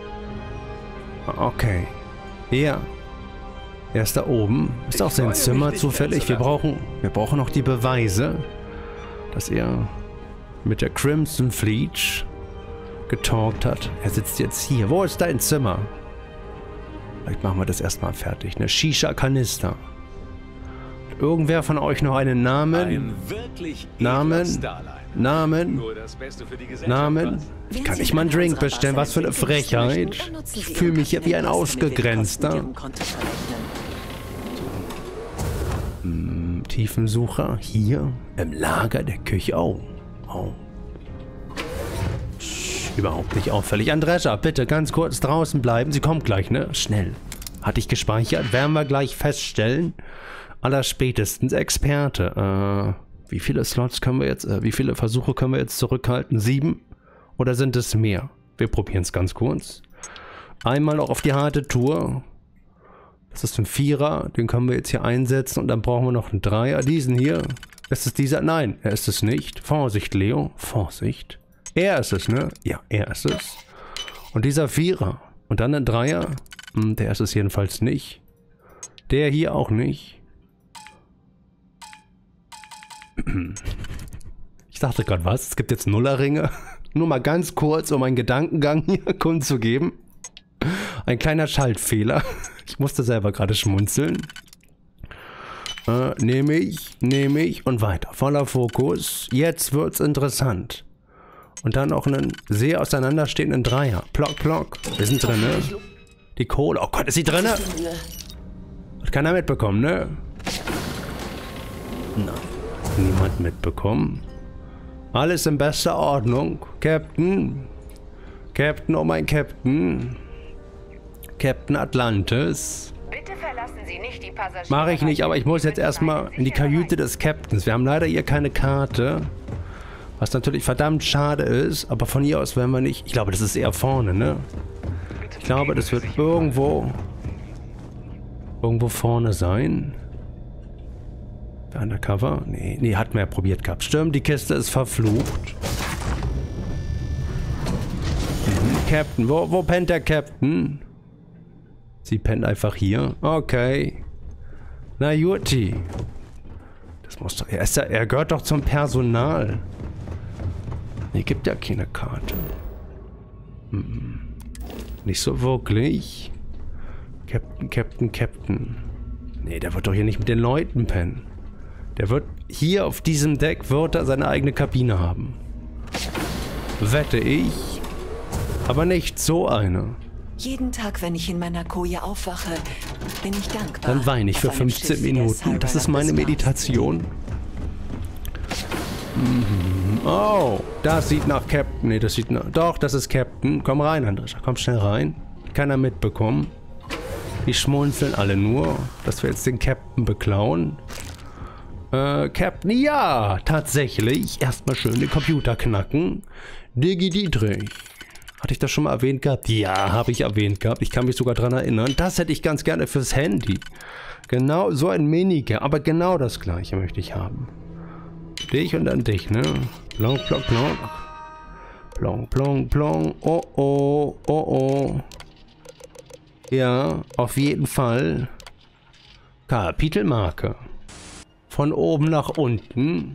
Okay. Ja. Er ist da oben. Ist auch sein Zimmer zufällig. Wir brauchen, wir brauchen noch die Beweise, dass er mit der Crimson Fleet getalkt hat. Er sitzt jetzt hier. Wo ist dein Zimmer? Vielleicht machen wir das erstmal fertig. Eine Shisha-Kanister. Irgendwer von euch noch einen Namen? Ein wirklich Namen? Starline. Namen? Nur das Beste für die Gesellschaft, Namen? was? Kann ich mal einen Drink bestellen? Was für eine Frechheit. Ich fühle mich hier wie ein Ausgegrenzter. Hm, Tiefensucher. Hier. Im Lager der Küche. Oh. Oh. Psch, überhaupt nicht auffällig. Andrescha, bitte ganz kurz draußen bleiben. Sie kommt gleich, ne? Schnell. Hatte ich gespeichert. Werden wir gleich feststellen. Allerspätestens Experte. Äh... Wie viele Slots können wir jetzt, äh, wie viele Versuche können wir jetzt zurückhalten? Sieben? Oder sind es mehr? Wir probieren es ganz kurz. Einmal noch auf die harte Tour. Das ist ein Vierer, den können wir jetzt hier einsetzen und dann brauchen wir noch einen Dreier. Diesen hier. Ist es dieser? Nein, er ist es nicht. Vorsicht, Leo. Vorsicht. Er ist es, ne? Ja, er ist es. Und dieser Vierer. Und dann ein Dreier. Hm, der ist es jedenfalls nicht. Der hier auch nicht. Ich dachte gerade, was? Es gibt jetzt Nullerringe. Nur mal ganz kurz, um einen Gedankengang hier kundzugeben. Ein kleiner Schaltfehler. Ich musste selber gerade schmunzeln. Äh, nehme ich, nehme ich und weiter. Voller Fokus. Jetzt wird's interessant. Und dann auch einen sehr auseinanderstehenden Dreier. Plock, plock. Wir sind drin, ne? Die Kohle. Oh Gott, ist sie drin? Hat keiner mitbekommen, ne? Nein. Niemand mitbekommen. Alles in bester Ordnung. Captain. Captain, oh mein Captain. Captain Atlantis. Bitte verlassen Sie nicht die Passagiere. Mache ich nicht, aber ich muss jetzt erstmal in die Kajüte des Captains. Wir haben leider hier keine Karte. Was natürlich verdammt schade ist, aber von hier aus werden wir nicht... Ich glaube, das ist eher vorne, ne? Ich glaube, das wird irgendwo... Irgendwo vorne sein. Undercover? Nee, nee, hat man ja probiert gehabt. Stimmt, die Kiste ist verflucht. Captain, wo, wo pennt der Captain? Sie pennt einfach hier. Okay. Na Juti. Das muss doch... Er, ist ja, er gehört doch zum Personal. Nee, gibt ja keine Karte. Hm. Nicht so wirklich. Captain, Captain, Captain. Nee, der wird doch hier nicht mit den Leuten pennen. Der wird hier auf diesem Deck wird er seine eigene Kabine haben. Wette ich. Aber nicht so eine. Jeden Tag, wenn ich in meiner Koje aufwache, bin ich dankbar. Dann weine ich für fünfzehn Minuten. Das ist meine Meditation. Mhm. Oh, das sieht nach Captain. Nee, das sieht nach... Doch, das ist Captain. Komm rein, Andresha. Komm schnell rein. Keiner mitbekommen. Die schmunzeln alle nur, dass wir jetzt den Captain beklauen. Äh, Captain, ja, tatsächlich. Erstmal schön den Computer knacken. Digi Dietrich. Hatte ich das schon mal erwähnt gehabt? Ja, habe ich erwähnt gehabt. Ich kann mich sogar daran erinnern. Das hätte ich ganz gerne fürs Handy. Genau, so ein Minige. Aber genau das gleiche möchte ich haben. Dich und dann dich, ne? Plonk, plonk, plonk. Plonk, plonk, plonk. Oh, oh, oh, oh. Ja, auf jeden Fall. Kapitelmarke. Von oben nach unten.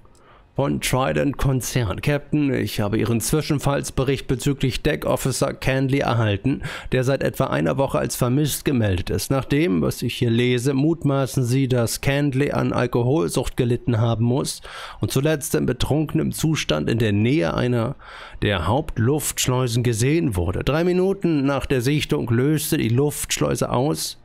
Von Trident Konzern. Captain, ich habe Ihren Zwischenfallsbericht bezüglich Deck Officer Candley erhalten, der seit etwa einer Woche als vermisst gemeldet ist. Nach dem, was ich hier lese, mutmaßen Sie, dass Candley an Alkoholsucht gelitten haben muss und zuletzt in betrunkenem Zustand in der Nähe einer der Hauptluftschleusen gesehen wurde. Drei Minuten nach der Sichtung löste die Luftschleuse aus.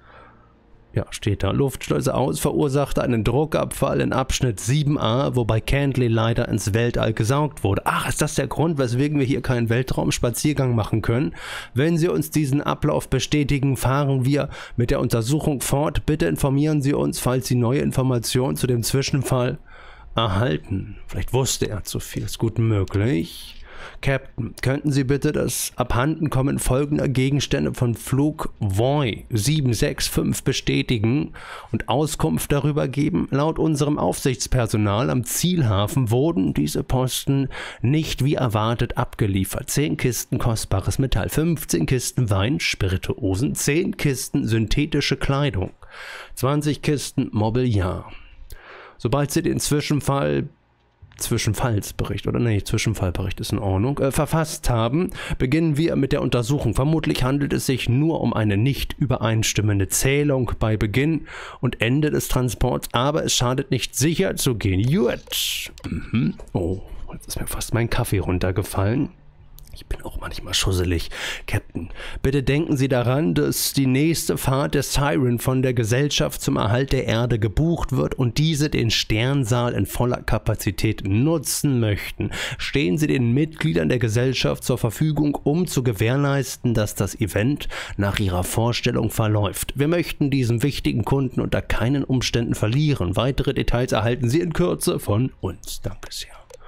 Ja, steht da. Luftschleuse aus, verursachte einen Druckabfall in Abschnitt sieben a, wobei Candley leider ins Weltall gesaugt wurde. Ach, ist das der Grund, weswegen wir hier keinen Weltraumspaziergang machen können? Wenn Sie uns diesen Ablauf bestätigen, fahren wir mit der Untersuchung fort. Bitte informieren Sie uns, falls Sie neue Informationen zu dem Zwischenfall erhalten. Vielleicht wusste er zu viel, ist gut möglich. Captain, könnten Sie bitte das Abhandenkommen folgender Gegenstände von Flug Voy sieben sechs fünf bestätigen und Auskunft darüber geben? Laut unserem Aufsichtspersonal am Zielhafen wurden diese Posten nicht wie erwartet abgeliefert. zehn Kisten kostbares Metall, fünfzehn Kisten Wein, Spirituosen, zehn Kisten synthetische Kleidung, zwanzig Kisten Mobiliar. Sobald Sie den Zwischenfall Zwischenfallsbericht, oder nee, Zwischenfallbericht ist in Ordnung, äh, verfasst haben, beginnen wir mit der Untersuchung. Vermutlich handelt es sich nur um eine nicht übereinstimmende Zählung bei Beginn und Ende des Transports, aber es schadet nicht, sicher zu gehen. Gut. Mhm. Oh, jetzt ist mir fast mein Kaffee runtergefallen. Ich bin auch manchmal schusselig. Captain, bitte denken Sie daran, dass die nächste Fahrt der Siren von der Gesellschaft zum Erhalt der Erde gebucht wird und diese den Sternsaal in voller Kapazität nutzen möchten. Stehen Sie den Mitgliedern der Gesellschaft zur Verfügung, um zu gewährleisten, dass das Event nach ihrer Vorstellung verläuft. Wir möchten diesen wichtigen Kunden unter keinen Umständen verlieren. Weitere Details erhalten Sie in Kürze von uns. Danke sehr.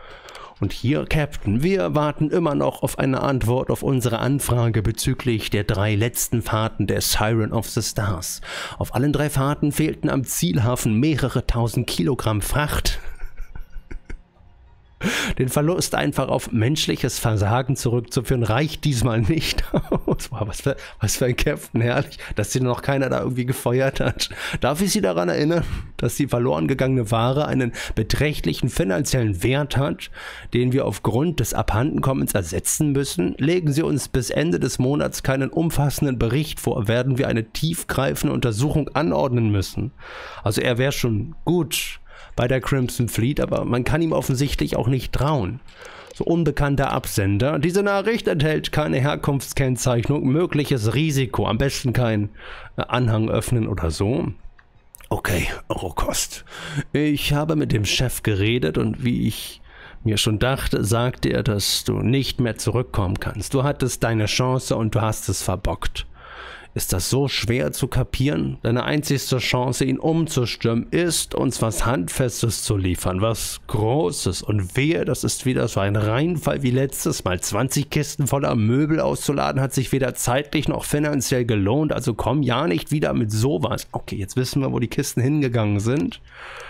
Und hier, Captain, wir warten immer noch auf eine Antwort auf unsere Anfrage bezüglich der drei letzten Fahrten der Siren of the Stars. Auf allen drei Fahrten fehlten am Zielhafen mehrere tausend Kilogramm Fracht. Den Verlust einfach auf menschliches Versagen zurückzuführen, reicht diesmal nicht aus. Wow, was, für, was für ein Captain, herrlich, dass sie noch keiner da irgendwie gefeuert hat. Darf ich Sie daran erinnern, dass die verloren gegangene Ware einen beträchtlichen finanziellen Wert hat, den wir aufgrund des Abhandenkommens ersetzen müssen? Legen Sie uns bis Ende des Monats keinen umfassenden Bericht vor, werden wir eine tiefgreifende Untersuchung anordnen müssen. Also er wäre schon gut bei der Crimson Fleet, aber man kann ihm offensichtlich auch nicht trauen. So unbekannter Absender. Diese Nachricht enthält keine Herkunftskennzeichnung, mögliches Risiko. Am besten kein Anhang öffnen oder so. Okay, Rohkost. Ich habe mit dem Chef geredet und wie ich mir schon dachte, sagte er, dass du nicht mehr zurückkommen kannst. Du hattest deine Chance und du hast es verbockt. Ist das so schwer zu kapieren? Deine einzigste Chance, ihn umzustürmen, ist, uns was Handfestes zu liefern, was Großes. Und wehe, das ist wieder so ein Reinfall wie letztes Mal. zwanzig Kisten voller Möbel auszuladen, hat sich weder zeitlich noch finanziell gelohnt. Also komm ja nicht wieder mit sowas. Okay, jetzt wissen wir, wo die Kisten hingegangen sind.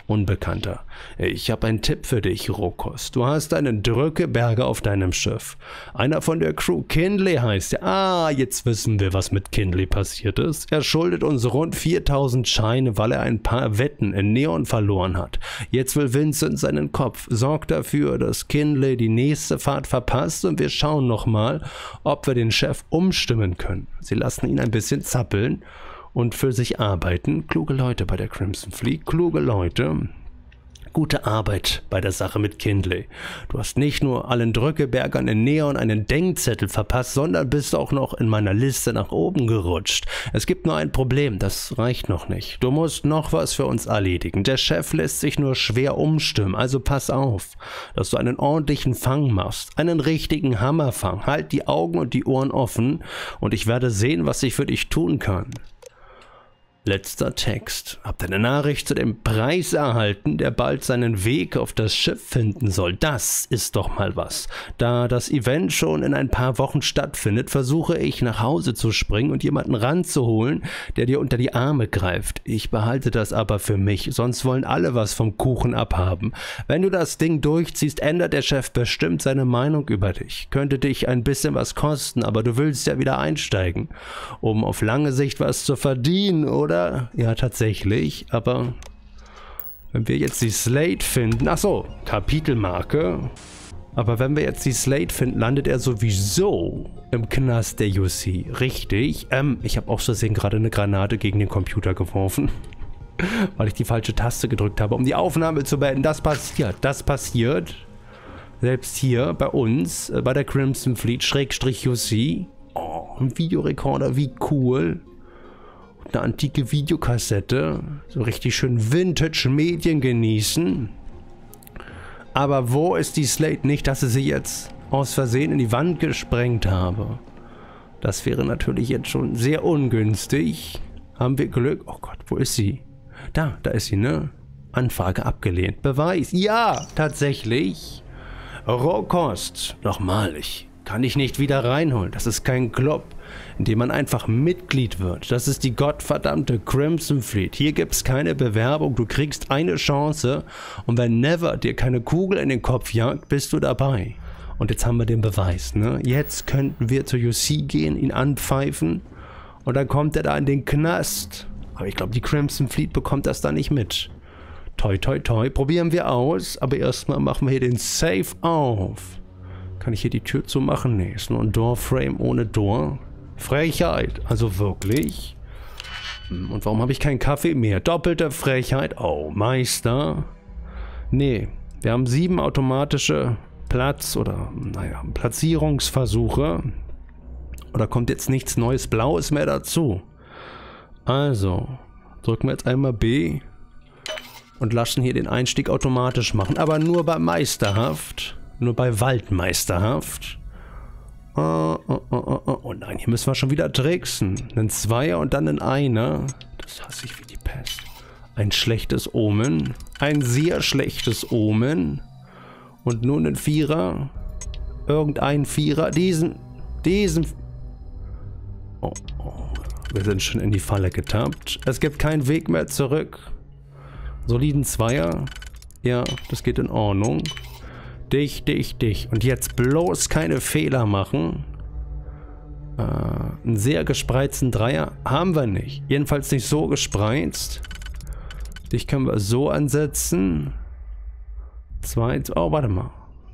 Unbekannter. Ich habe einen Tipp für dich, Rokos. Du hast einen Drückeberger auf deinem Schiff. Einer von der Crew, Kindley heißt er. Ah, jetzt wissen wir, was mit Kindley passiert ist. Er schuldet uns rund viertausend Scheine, weil er ein paar Wetten in Neon verloren hat. Jetzt will Vincent seinen Kopf. Sorgt dafür, dass Kindley die nächste Fahrt verpasst und wir schauen nochmal, ob wir den Chef umstimmen können. Sie lassen ihn ein bisschen zappeln und für sich arbeiten. Kluge Leute bei der Crimson Fleet, kluge Leute. Gute Arbeit bei der Sache mit Kindley. Du hast nicht nur allen Drückebergern in Neon einen Denkzettel verpasst, sondern bist auch noch in meiner Liste nach oben gerutscht. Es gibt nur ein Problem, das reicht noch nicht. Du musst noch was für uns erledigen. Der Chef lässt sich nur schwer umstimmen, also pass auf, dass du einen ordentlichen Fang machst. Einen richtigen Hammerfang. Halt die Augen und die Ohren offen und ich werde sehen, was ich für dich tun kann. Letzter Text. Habt eine Nachricht zu dem Preis erhalten, der bald seinen Weg auf das Schiff finden soll. Das ist doch mal was. Da das Event schon in ein paar Wochen stattfindet, versuche ich nach Hause zu springen und jemanden ranzuholen, der dir unter die Arme greift. Ich behalte das aber für mich, sonst wollen alle was vom Kuchen abhaben. Wenn du das Ding durchziehst, ändert der Chef bestimmt seine Meinung über dich. Könnte dich ein bisschen was kosten, aber du willst ja wieder einsteigen, um auf lange Sicht was zu verdienen, oder? Ja, tatsächlich, aber wenn wir jetzt die Slate finden, ach so, Kapitelmarke, aber wenn wir jetzt die Slate finden, landet er sowieso im Knast der U C, richtig? Ähm, ich habe auch so sehen gerade eine Granate gegen den Computer geworfen, weil ich die falsche Taste gedrückt habe, um die Aufnahme zu beenden. Das passiert, das passiert, selbst hier bei uns, bei der Crimson Fleet, Schrägstrich U C, oh, ein Videorekorder, wie cool. Eine antike Videokassette, so richtig schön Vintage-Medien genießen. Aber wo ist die Slate? Nicht, dass ich sie jetzt aus Versehen in die Wand gesprengt habe. Das wäre natürlich jetzt schon sehr ungünstig. Haben wir Glück? Oh Gott, wo ist sie? Da, da ist sie, ne? Anfrage abgelehnt. Beweis. Ja, tatsächlich. Rohkost. Nochmal, ich kann dich nicht wieder reinholen. Das ist kein Club, in dem man einfach Mitglied wird. Das ist die gottverdammte Crimson Fleet. Hier gibt es keine Bewerbung. Du kriegst eine Chance und wenn Never dir keine Kugel in den Kopf jagt, bist du dabei. Und jetzt haben wir den Beweis, ne? Jetzt könnten wir zur U C gehen, ihn anpfeifen und dann kommt er da in den Knast. Aber ich glaube, die Crimson Fleet bekommt das da nicht mit. Toi, toi, toi. Probieren wir aus, aber erstmal machen wir hier den Safe auf. Kann ich hier die Tür zumachen? Nee, ist nur ein Doorframe ohne Door. Frechheit, also wirklich. Und warum habe ich keinen Kaffee mehr? Doppelte Frechheit. Oh, Meister. Nee, wir haben sieben automatische Platz- oder, naja, Platzierungsversuche. Oder kommt jetzt nichts Neues Blaues mehr dazu? Also, drücken wir jetzt einmal B und lassen hier den Einstieg automatisch machen. Aber nur bei Meisterhaft. Nur bei Waldmeisterhaft. Oh, oh, oh, oh, oh. Oh nein, hier müssen wir schon wieder tricksen. Ein Zweier und dann ein Einer. Das hasse ich wie die Pest. Ein schlechtes Omen. Ein sehr schlechtes Omen. Und nun ein Vierer. Irgendein Vierer. Diesen. Diesen. Oh, oh. Wir sind schon in die Falle getappt. Es gibt keinen Weg mehr zurück. Soliden Zweier. Ja, das geht in Ordnung. Dich, dich, dich. Und jetzt bloß keine Fehler machen. Äh, einen sehr gespreizten Dreier haben wir nicht. Jedenfalls nicht so gespreizt. Dich können wir so ansetzen. Zwei. Oh, warte mal.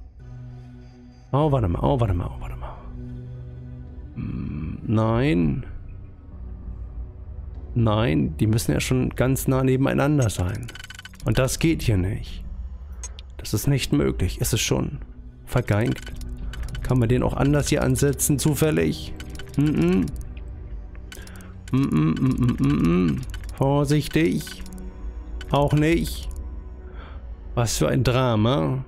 Oh, warte mal. Oh, warte mal. Oh, warte mal. Hm, nein. Nein, die müssen ja schon ganz nah nebeneinander sein. Und das geht hier nicht. Das ist nicht möglich. Ist es schon vergeigt? Kann man den auch anders hier ansetzen, zufällig? Mm -mm. Mm -mm, mm -mm, mm -mm. Vorsichtig. Auch nicht. Was für ein Drama.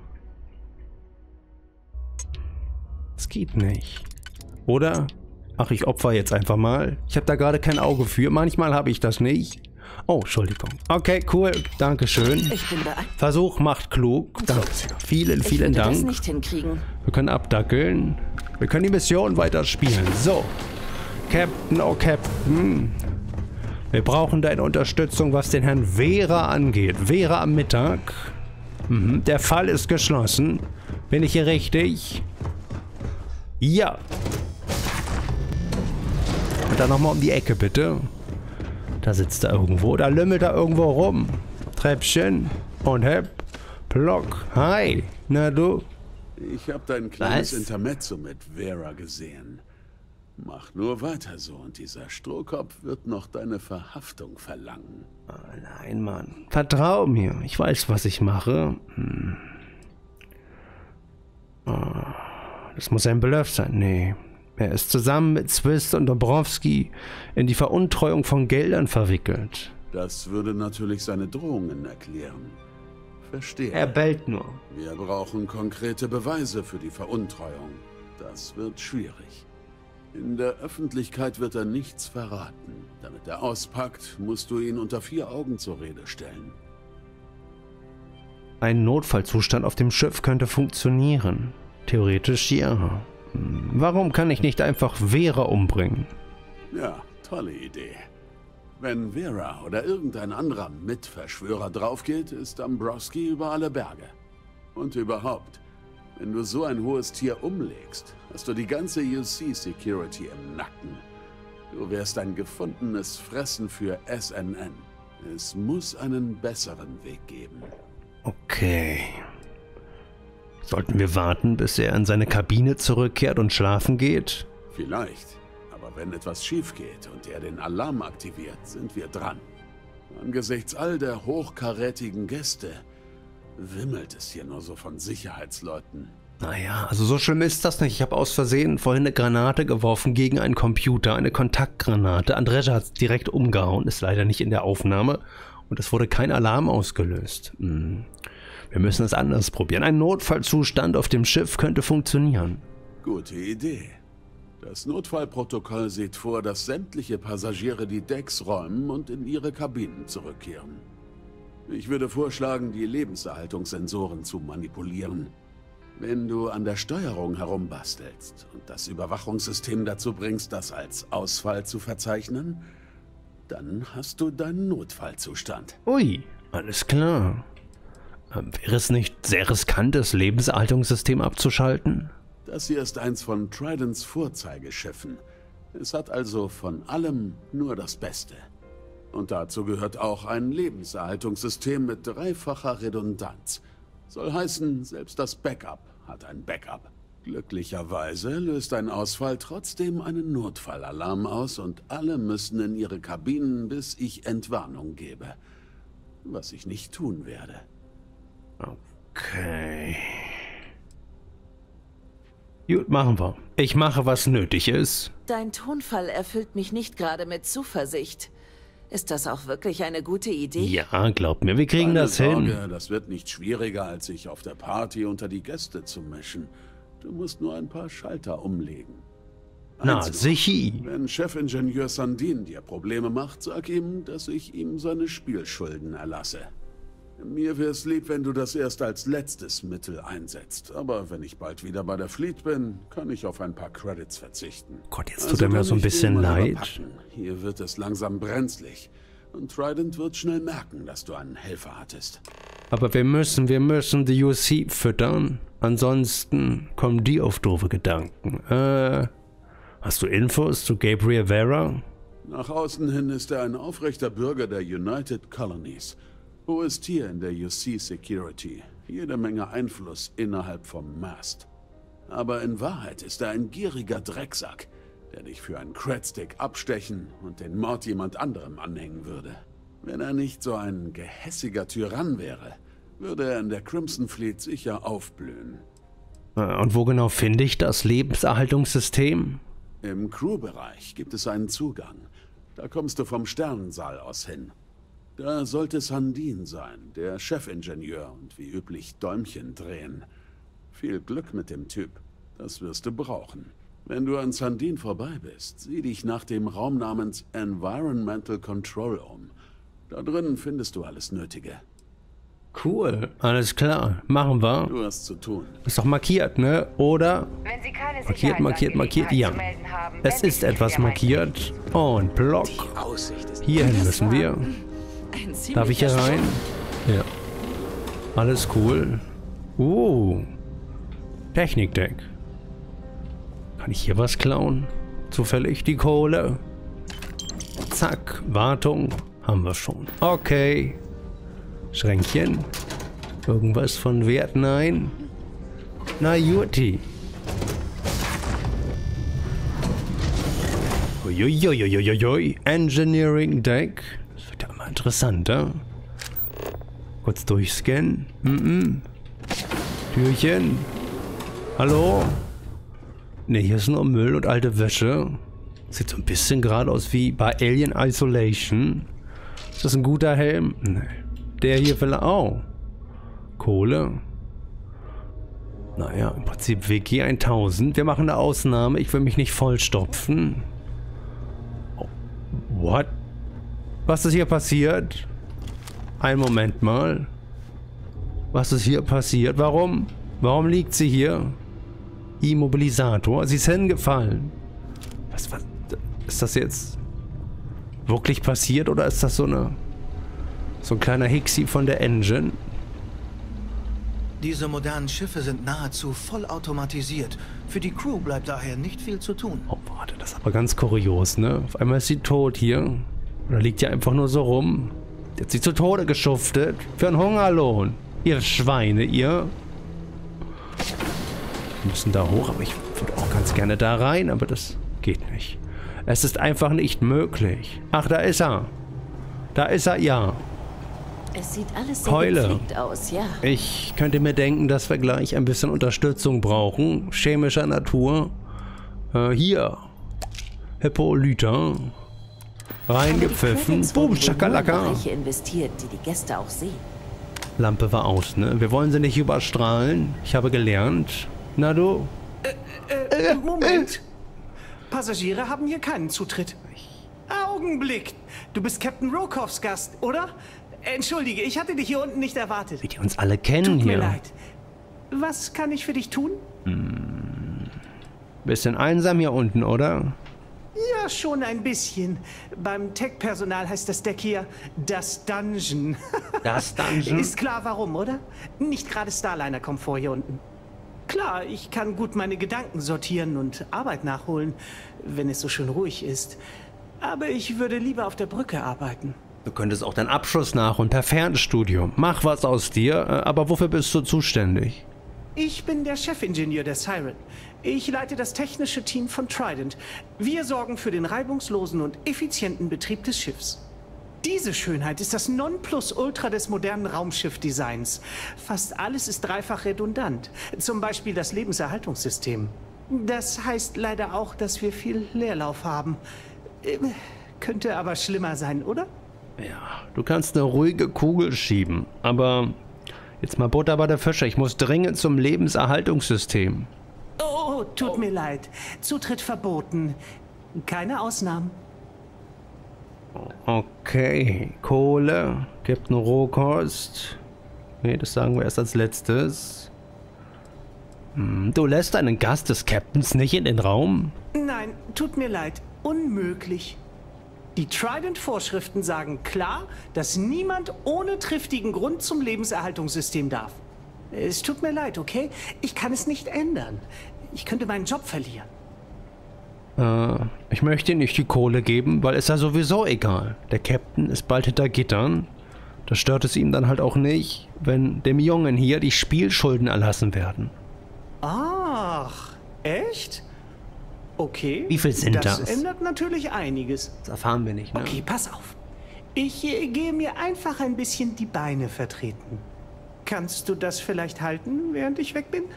Es geht nicht. Oder? Ach, ich opfer jetzt einfach mal. Ich habe da gerade kein Auge für. Manchmal habe ich das nicht. Oh, Entschuldigung. Okay, cool. Dankeschön. Ich bin bereit. Versuch macht klug. Danke. Vielen, vielen ich Dank. Das nicht hinkriegen. Wir können abdackeln. Wir können die Mission weiterspielen. So. Captain, oh Captain. Wir brauchen deine Unterstützung, was den Herrn Vera angeht. Vera am Mittag. Mhm. Der Fall ist geschlossen. Bin ich hier richtig? Ja. Und dann nochmal um die Ecke, bitte. Da sitzt er irgendwo. Da lümmelt er irgendwo rum. Treppchen. Und hepp. Plock. Hi. Na du? Ich habe dein kleines Was? Intermezzo mit Vera gesehen. Mach nur weiter so und dieser Strohkopf wird noch deine Verhaftung verlangen. Oh nein, Mann. Vertrau mir. Ich weiß, was ich mache. Hm. Oh, das muss ein Bluff sein. Nee. Er ist zusammen mit Swiss und Dombrowski in die Veruntreuung von Geldern verwickelt. Das würde natürlich seine Drohungen erklären. Verstehe. Er bellt nur. Wir brauchen konkrete Beweise für die Veruntreuung. Das wird schwierig. In der Öffentlichkeit wird er nichts verraten. Damit er auspackt, musst du ihn unter vier Augen zur Rede stellen. Ein Notfallzustand auf dem Schiff könnte funktionieren. Theoretisch ja. Warum kann ich nicht einfach Vera umbringen? Ja, tolle Idee. Wenn Vera oder irgendein anderer Mitverschwörer draufgeht, ist Dombrowski über alle Berge. Und überhaupt, wenn du so ein hohes Tier umlegst, hast du die ganze U C Security im Nacken. Du wärst ein gefundenes Fressen für S N N. Es muss einen besseren Weg geben. Okay. Sollten wir warten, bis er in seine Kabine zurückkehrt und schlafen geht? Vielleicht. Aber wenn etwas schief geht und er den Alarm aktiviert, sind wir dran. Angesichts all der hochkarätigen Gäste wimmelt es hier nur so von Sicherheitsleuten. Naja, also so schlimm ist das nicht. Ich habe aus Versehen vorhin eine Granate geworfen gegen einen Computer, eine Kontaktgranate. Andresja hat es direkt umgehauen, ist leider nicht in der Aufnahme. Und es wurde kein Alarm ausgelöst. Hm. Wir müssen es anders probieren. Ein Notfallzustand auf dem Schiff könnte funktionieren. Gute Idee. Das Notfallprotokoll sieht vor, dass sämtliche Passagiere die Decks räumen und in ihre Kabinen zurückkehren. Ich würde vorschlagen, die Lebenserhaltungssensoren zu manipulieren. Wenn du an der Steuerung herumbastelst und das Überwachungssystem dazu bringst, das als Ausfall zu verzeichnen, dann hast du deinen Notfallzustand. Ui, alles klar. Wäre es nicht sehr riskant, das Lebenserhaltungssystem abzuschalten? Das hier ist eins von Tridents Vorzeigeschiffen. Es hat also von allem nur das Beste. Und dazu gehört auch ein Lebenserhaltungssystem mit dreifacher Redundanz. Soll heißen, selbst das Backup hat ein Backup. Glücklicherweise löst ein Ausfall trotzdem einen Notfallalarm aus und alle müssen in ihre Kabinen, bis ich Entwarnung gebe. Was ich nicht tun werde. Okay. Gut, machen wir. Ich mache, was nötig ist. Dein Tonfall erfüllt mich nicht gerade mit Zuversicht. Ist das auch wirklich eine gute Idee? Ja, glaub mir, wir kriegen Keine das Sorge, hin. Das wird nicht schwieriger, als sich auf der Party unter die Gäste zu mischen. Du musst nur ein paar Schalter umlegen. Na, Eins noch. sicher. Wenn Chefingenieur Sandin dir Probleme macht, sag ihm, dass ich ihm seine Spielschulden erlasse. Mir wär's lieb, wenn du das erst als letztes Mittel einsetzt. Aber wenn ich bald wieder bei der Fleet bin, kann ich auf ein paar Credits verzichten. Gott, jetzt tut er mir so ein kann ich bisschen den mal leid. überpacken. Hier wird es langsam brenzlig. Und Trident wird schnell merken, dass du einen Helfer hattest. Aber wir müssen, wir müssen die U C füttern. Ansonsten kommen die auf doofe Gedanken. Äh, hast du Infos zu Gabriel Vera? Nach außen hin ist er ein aufrechter Bürger der United Colonies. Hohes Tier in der U C Security. Jede Menge Einfluss innerhalb vom Mast. Aber in Wahrheit ist er ein gieriger Drecksack, der dich für einen Credstick abstechen und den Mord jemand anderem anhängen würde. Wenn er nicht so ein gehässiger Tyrann wäre, würde er in der Crimson Fleet sicher aufblühen. Und wo genau finde ich das Lebenserhaltungssystem? Im Crewbereich gibt es einen Zugang. Da kommst du vom Sternensaal aus hin. Da sollte Sandin sein, der Chefingenieur, und wie üblich Däumchen drehen. Viel Glück mit dem Typ. Das wirst du brauchen. Wenn du an Sandin vorbei bist, sieh dich nach dem Raum namens Environmental Control um. Da drinnen findest du alles Nötige. Cool, alles klar. Machen wir. Du hast zu tun. Ist doch markiert, ne? Oder? Wenn Sie keine Markiert, markiert, markiert, ja. Es ist etwas markiert. Und Block. Hierhin müssen wir. Darf ich hier rein? Ja. Alles cool. Uh. Technikdeck. Kann ich hier was klauen? Zufällig die Kohle. Zack. Wartung. Haben wir schon. Okay. Schränkchen. Irgendwas von Wert? Nein. Na Juti. Uiuiuiuiui. Engineering Deck. Das wird ja immer interessanter. Kurz durchscannen. Mm-mm. Türchen. Hallo? Ne, hier ist nur Müll und alte Wäsche. Sieht so ein bisschen gerade aus wie bei Alien Isolation. Ist das ein guter Helm? Ne. Der hier vielleicht auch. Kohle. Naja, im Prinzip W G tausend. Wir machen eine Ausnahme. Ich will mich nicht vollstopfen. Oh, what? Was ist hier passiert? Einen Moment mal. Was ist hier passiert? Warum? Warum liegt sie hier? Immobilisator. Sie ist hingefallen. Was, was? Ist das jetzt wirklich passiert oder ist das so eine so ein kleiner Hixi von der Engine? Diese modernen Schiffe sind nahezu vollautomatisiert. Für die Crew bleibt daher nicht viel zu tun. Oh, warte, das ist aber ganz kurios, ne? Auf einmal ist sie tot hier. Oder liegt ja einfach nur so rum. Die hat sie zu Tode geschuftet. Für einen Hungerlohn. Ihr Schweine, ihr. Wir müssen da hoch, aber ich würde auch ganz gerne da rein, aber das geht nicht. Es ist einfach nicht möglich. Ach, da ist er. Da ist er, ja. Es sieht alles sehr Keule. gepflegt aus, ja. Ich könnte mir denken, dass wir gleich ein bisschen Unterstützung brauchen. Chemischer Natur. Äh, hier. Hippolyta. Reingepfiffen. Boom, Schakalaka. investiert, die die Gäste auch sehen. Lampe war aus, ne? Wir wollen sie nicht überstrahlen. Ich habe gelernt. Na du? Äh, äh, Moment. Passagiere haben hier keinen Zutritt. Augenblick. Du bist Captain Rokoffs Gast, oder? Entschuldige, ich hatte dich hier unten nicht erwartet. Wie die uns alle kennen Tut hier. mir leid. Was kann ich für dich tun? Hm. Bisschen einsam hier unten, oder? Ja, schon ein bisschen. Beim Tech-Personal heißt das Deck hier das Dungeon. Das Dungeon? Ist klar warum, oder? Nicht gerade Starliner-Komfort hier unten. Klar, ich kann gut meine Gedanken sortieren und Arbeit nachholen, wenn es so schön ruhig ist. Aber ich würde lieber auf der Brücke arbeiten. Du könntest auch deinen Abschluss nachholen per Fernstudium. Mach was aus dir, aber wofür bist du zuständig? Ich bin der Chefingenieur der Siren. Ich leite das technische Team von Trident. Wir sorgen für den reibungslosen und effizienten Betrieb des Schiffs. Diese Schönheit ist das Nonplusultra des modernen Raumschiffdesigns. Fast alles ist dreifach redundant. Zum Beispiel das Lebenserhaltungssystem. Das heißt leider auch, dass wir viel Leerlauf haben. Äh, könnte aber schlimmer sein, oder? Ja, du kannst eine ruhige Kugel schieben, aber jetzt mal Butter bei der Fische. Ich muss dringend zum Lebenserhaltungssystem. Oh, tut mir leid. Zutritt verboten. Keine Ausnahmen. Okay, Kohle, gibt eine Rohkost. Nee, das sagen wir erst als letztes. Hm, du lässt einen Gast des Captains nicht in den Raum? Nein, tut mir leid. Unmöglich. Die Trident-Vorschriften sagen klar, dass niemand ohne triftigen Grund zum Lebenserhaltungssystem darf. Es tut mir leid, okay? Ich kann es nicht ändern. Ich könnte meinen Job verlieren. Äh, ich möchte ihm nicht die Kohle geben, weil es ja sowieso egal. Der Captain ist bald hinter Gittern. Da stört es ihm dann halt auch nicht, wenn dem Jungen hier die Spielschulden erlassen werden. Ach, echt? Okay. Wie viel sind das? Das ändert natürlich einiges. Das erfahren wir nicht, ne? Okay, pass auf. Ich äh, gehe mir einfach ein bisschen die Beine vertreten. Kannst du das vielleicht halten, während ich weg bin?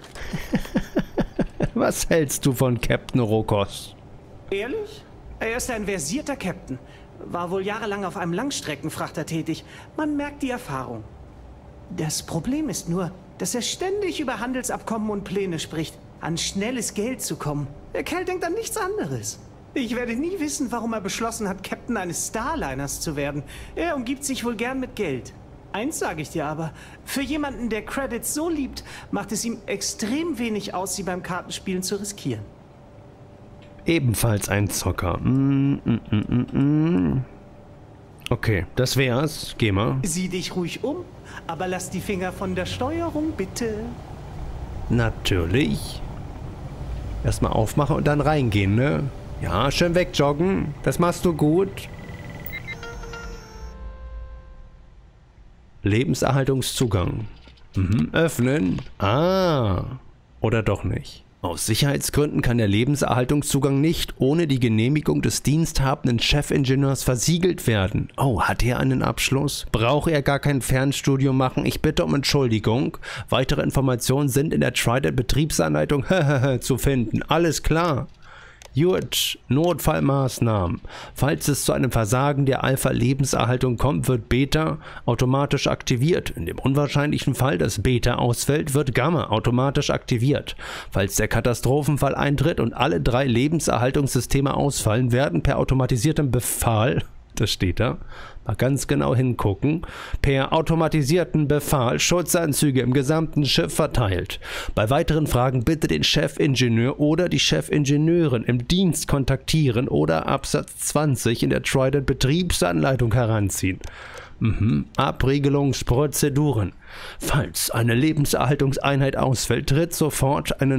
Was hältst du von Captain Rokos? Ehrlich? Er ist ein versierter Captain. War wohl jahrelang auf einem Langstreckenfrachter tätig. Man merkt die Erfahrung. Das Problem ist nur, dass er ständig über Handelsabkommen und Pläne spricht, an schnelles Geld zu kommen. Der Kerl denkt an nichts anderes. Ich werde nie wissen, warum er beschlossen hat, Captain eines Starliners zu werden. Er umgibt sich wohl gern mit Geld. Eins sage ich dir aber, für jemanden, der Credits so liebt, macht es ihm extrem wenig aus, sie beim Kartenspielen zu riskieren. Ebenfalls ein Zocker. Mm, mm, mm, mm. Okay, das wär's. Geh mal. Sieh dich ruhig um, aber lass die Finger von der Steuerung, bitte. Natürlich. Erstmal aufmachen und dann reingehen, ne? Ja, schön wegjoggen. Das machst du gut. Lebenserhaltungszugang. Mhm, öffnen. Ah. Oder doch nicht. Aus Sicherheitsgründen kann der Lebenserhaltungszugang nicht ohne die Genehmigung des diensthabenden Chefingenieurs versiegelt werden. Oh, hat er einen Abschluss? Braucht er gar kein Fernstudium machen? Ich bitte um Entschuldigung. Weitere Informationen sind in der Trident-Betriebsanleitung zu finden. Alles klar. Gut, Notfallmaßnahmen. Falls es zu einem Versagen der Alpha-Lebenserhaltung kommt, wird Beta automatisch aktiviert. In dem unwahrscheinlichen Fall, dass Beta ausfällt, wird Gamma automatisch aktiviert. Falls der Katastrophenfall eintritt und alle drei Lebenserhaltungssysteme ausfallen, werden per automatisiertem Befehl, das steht da, mal ganz genau hingucken, per automatisierten Befehl Schutzanzüge im gesamten Schiff verteilt. Bei weiteren Fragen bitte den Chefingenieur oder die Chefingenieurin im Dienst kontaktieren oder Absatz zwanzig in der Trident-Betriebsanleitung heranziehen. Mhm. Abregelungsprozeduren. Falls eine Lebenserhaltungseinheit ausfällt, tritt sofort eine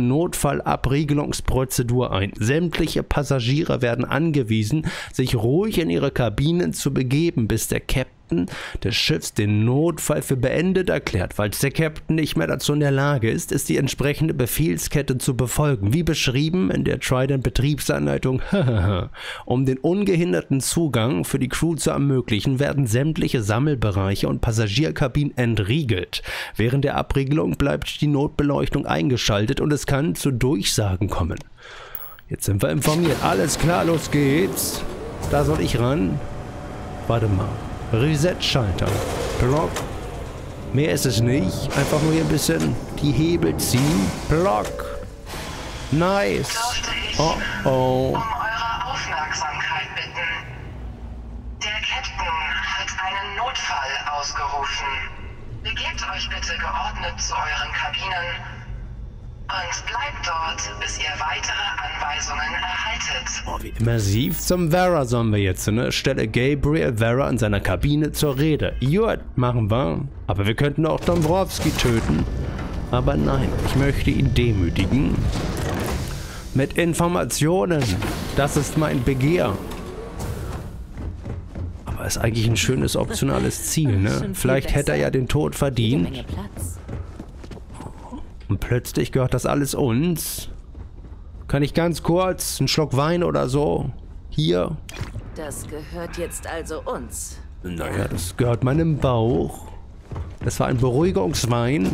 Notfallabregelungsprozedur ein. Sämtliche Passagiere werden angewiesen, sich ruhig in ihre Kabinen zu begeben, bis der Captain des Schiffs den Notfall für beendet erklärt. Falls der Captain nicht mehr dazu in der Lage ist, ist die entsprechende Befehlskette zu befolgen, wie beschrieben in der Trident-Betriebsanleitung. Um den ungehinderten Zugang für die Crew zu ermöglichen, werden sämtliche Sammelbereiche und Passagierkabinen entriegelt. Während der Abregelung bleibt die Notbeleuchtung eingeschaltet und es kann zu Durchsagen kommen. Jetzt sind wir informiert. Alles klar, los geht's. Da soll ich ran. Warte mal. Reset-Schalter. Block. Mehr ist es nicht. Einfach nur hier ein bisschen die Hebel ziehen. Block. Nice. Oh oh. Um eure Aufmerksamkeit bitten. Der Captain hat einen Notfall ausgerufen. Begebt euch bitte geordnet zu euren Kabinen und bleibt dort, bis ihr weitere Anweisungen erhaltet. Oh, wie immersiv. Zum Vera sollen wir jetzt, ne? Stelle Gabriel Vera in seiner Kabine zur Rede. Gut, machen wir. Aber wir könnten auch Dombrowski töten. Aber nein, ich möchte ihn demütigen. Mit Informationen. Das ist mein Begehr. Aber ist eigentlich ein schönes optionales Ziel, ne? Vielleicht hätte er ja den Tod verdient. Und plötzlich gehört das alles uns. Kann ich ganz kurz einen Schluck Wein oder so? Hier. Das gehört jetzt also uns. Naja, das gehört meinem Bauch. Das war ein Beruhigungswein.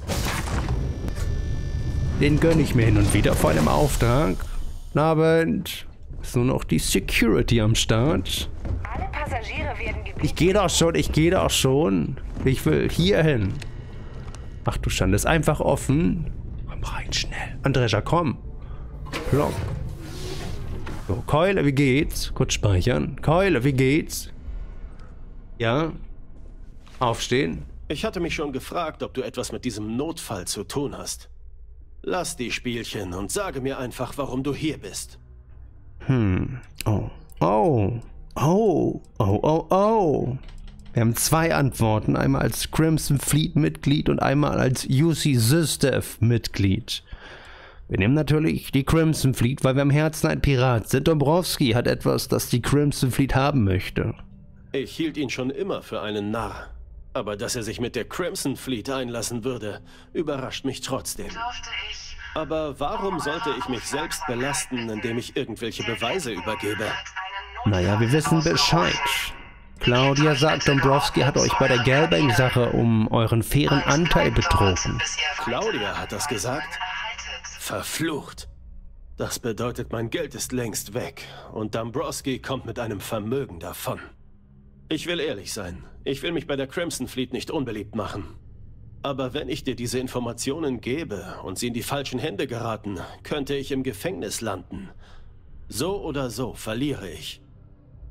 Den gönne ich mir hin und wieder vor einem Auftrag. Guten Abend. Ist nur noch die Security am Start. Alle Passagiere werden gebeten. Ich gehe doch schon, ich gehe doch schon. Ich will hier hin. Ach du Schande, ist einfach offen. Komm rein, schnell. Andrescha, komm. Block. So, Keule, wie geht's? Kurz speichern. Keule, wie geht's? Ja? Aufstehen. Ich hatte mich schon gefragt, ob du etwas mit diesem Notfall zu tun hast. Lass die Spielchen und sage mir einfach, warum du hier bist. Hm. Oh. Oh. Oh. Oh, oh, oh. Wir haben zwei Antworten, einmal als Crimson Fleet-Mitglied und einmal als U C Systev-Mitglied. Wir nehmen natürlich die Crimson Fleet, weil wir im Herzen ein Pirat sind. Dombrowski hat etwas, das die Crimson Fleet haben möchte. Ich hielt ihn schon immer für einen Narr. Aber dass er sich mit der Crimson Fleet einlassen würde, überrascht mich trotzdem. Aber warum sollte ich mich selbst belasten, indem ich irgendwelche Beweise übergebe? Naja, wir wissen Bescheid. Claudia sagt, Dombrowski hat euch bei der Gelbang-Sache um euren fairen Anteil betrogen. Claudia hat das gesagt? Verflucht. Das bedeutet, mein Geld ist längst weg und Dombrowski kommt mit einem Vermögen davon. Ich will ehrlich sein. Ich will mich bei der Crimson Fleet nicht unbeliebt machen. Aber wenn ich dir diese Informationen gebe und sie in die falschen Hände geraten, könnte ich im Gefängnis landen. So oder so verliere ich.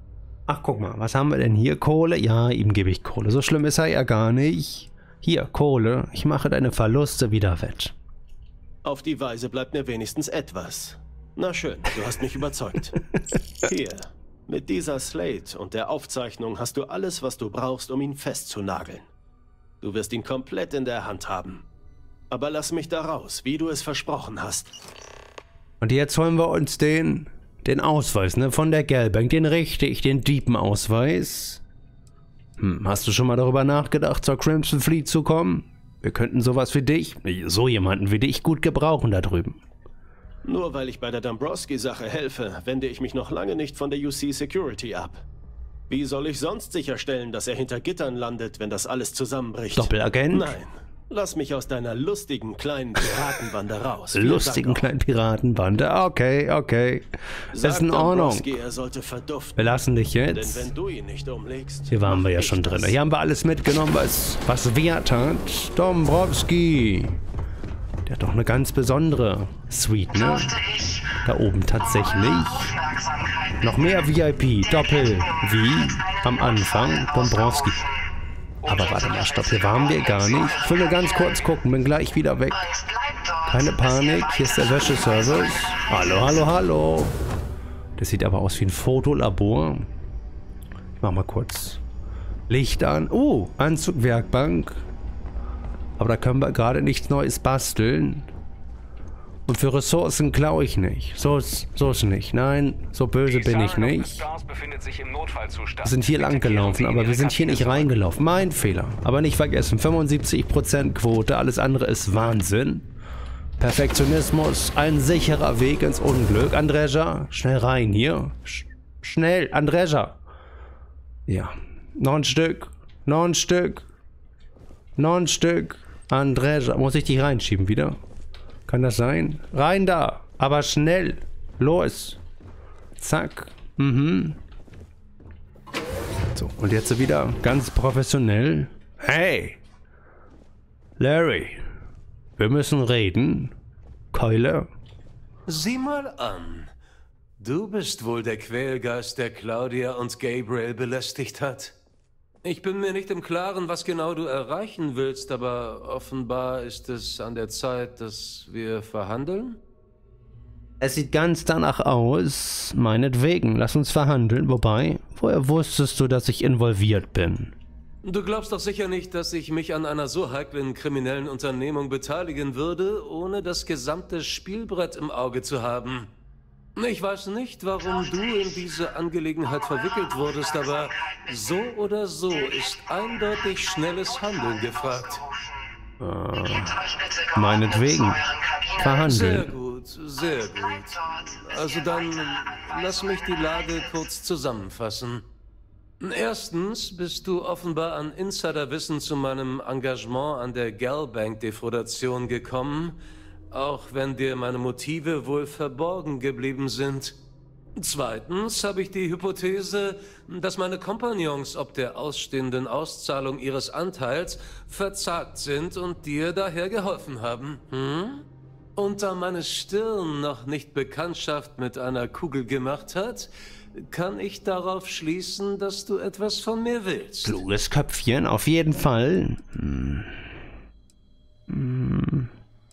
Ach, guck mal, was haben wir denn hier? Kohle? Ja, ihm gebe ich Kohle. So schlimm ist er ja gar nicht. Hier, Kohle. Ich mache deine Verluste wieder wett. Auf die Weise bleibt mir wenigstens etwas. Na schön, du hast mich überzeugt. Hier, mit dieser Slate und der Aufzeichnung hast du alles, was du brauchst, um ihn festzunageln. Du wirst ihn komplett in der Hand haben. Aber lass mich da raus, wie du es versprochen hast. Und jetzt holen wir uns den, den Ausweis, ne, von der Gelbank, den richtig, den Diepenausweis. Hm, hast du schon mal darüber nachgedacht, zur Crimson Fleet zu kommen? Wir könnten sowas wie dich, so jemanden wie dich, gut gebrauchen da drüben. Nur weil ich bei der Dombrowski-Sache helfe, wende ich mich noch lange nicht von der U C Security ab. Wie soll ich sonst sicherstellen, dass er hinter Gittern landet, wenn das alles zusammenbricht? Doppelagent? Nein. Lass mich aus deiner lustigen kleinen Piratenbande raus. Lustigen kleinen Piratenbande? Okay, okay. Das ist in Ordnung. Er sollte verduften. Wir lassen dich jetzt. Denn wenn du ihn nicht umlegst, hier waren wir ja schon drin. Hier haben wir alles mitgenommen, was, was Wert hat. Dombrowski. Der hat doch eine ganz besondere Suite, ne? Da oben tatsächlich. Noch mehr V I P. Doppel. Wie am Anfang. Dombrowski. Aber warte mal, stopp, hier waren wir gar nicht. Ich will nur ganz kurz gucken, bin gleich wieder weg. Keine Panik, hier ist der Wäscheservice. Hallo, hallo, hallo. Das sieht aber aus wie ein Fotolabor. Ich mach mal kurz Licht an. Oh, Anzugwerkbank. Aber da können wir gerade nichts Neues basteln. Und für Ressourcen klaue ich nicht. So ist, so ist nicht. Nein, so böse bin ich nicht. Wir sind hier lang gelaufen, aber wir sind hier nicht reingelaufen. Mein Fehler. Aber nicht vergessen, fünfundsiebzig Prozent Quote, alles andere ist Wahnsinn. Perfektionismus, ein sicherer Weg ins Unglück. Andreja, schnell rein hier. Sch schnell, Andreja. Ja, noch ein Stück, noch ein Stück, noch ein Stück. Andreja, muss ich dich reinschieben wieder? Kann das sein? Rein da! Aber schnell! Los! Zack! Mhm. So, und jetzt wieder ganz professionell. Hey! Larry! Wir müssen reden. Keule? Sieh mal an. Du bist wohl der Quälgeist, der Claudia und Gabriel belästigt hat. Ich bin mir nicht im Klaren, was genau du erreichen willst, aber offenbar ist es an der Zeit, dass wir verhandeln? Es sieht ganz danach aus. Meinetwegen, lass uns verhandeln. Wobei, woher wusstest du, dass ich involviert bin? Du glaubst doch sicher nicht, dass ich mich an einer so heiklen kriminellen Unternehmung beteiligen würde, ohne das gesamte Spielbrett im Auge zu haben. Ich weiß nicht, warum du in diese Angelegenheit verwickelt wurdest, aber so oder so ist eindeutig schnelles Handeln gefragt. Äh, meinetwegen. Verhandeln. Sehr gut, sehr gut. Also dann lass mich die Lage kurz zusammenfassen. Erstens bist du offenbar an Insiderwissen zu meinem Engagement an der Gelbank-Defraudation gekommen, auch wenn dir meine Motive wohl verborgen geblieben sind. Zweitens habe ich die Hypothese, dass meine Kompagnons ob der ausstehenden Auszahlung ihres Anteils verzagt sind und dir daher geholfen haben. Hm? Und da meine Stirn noch nicht Bekanntschaft mit einer Kugel gemacht hat, kann ich darauf schließen, dass du etwas von mir willst. Kluges Köpfchen, auf jeden Fall. Hm. Hm.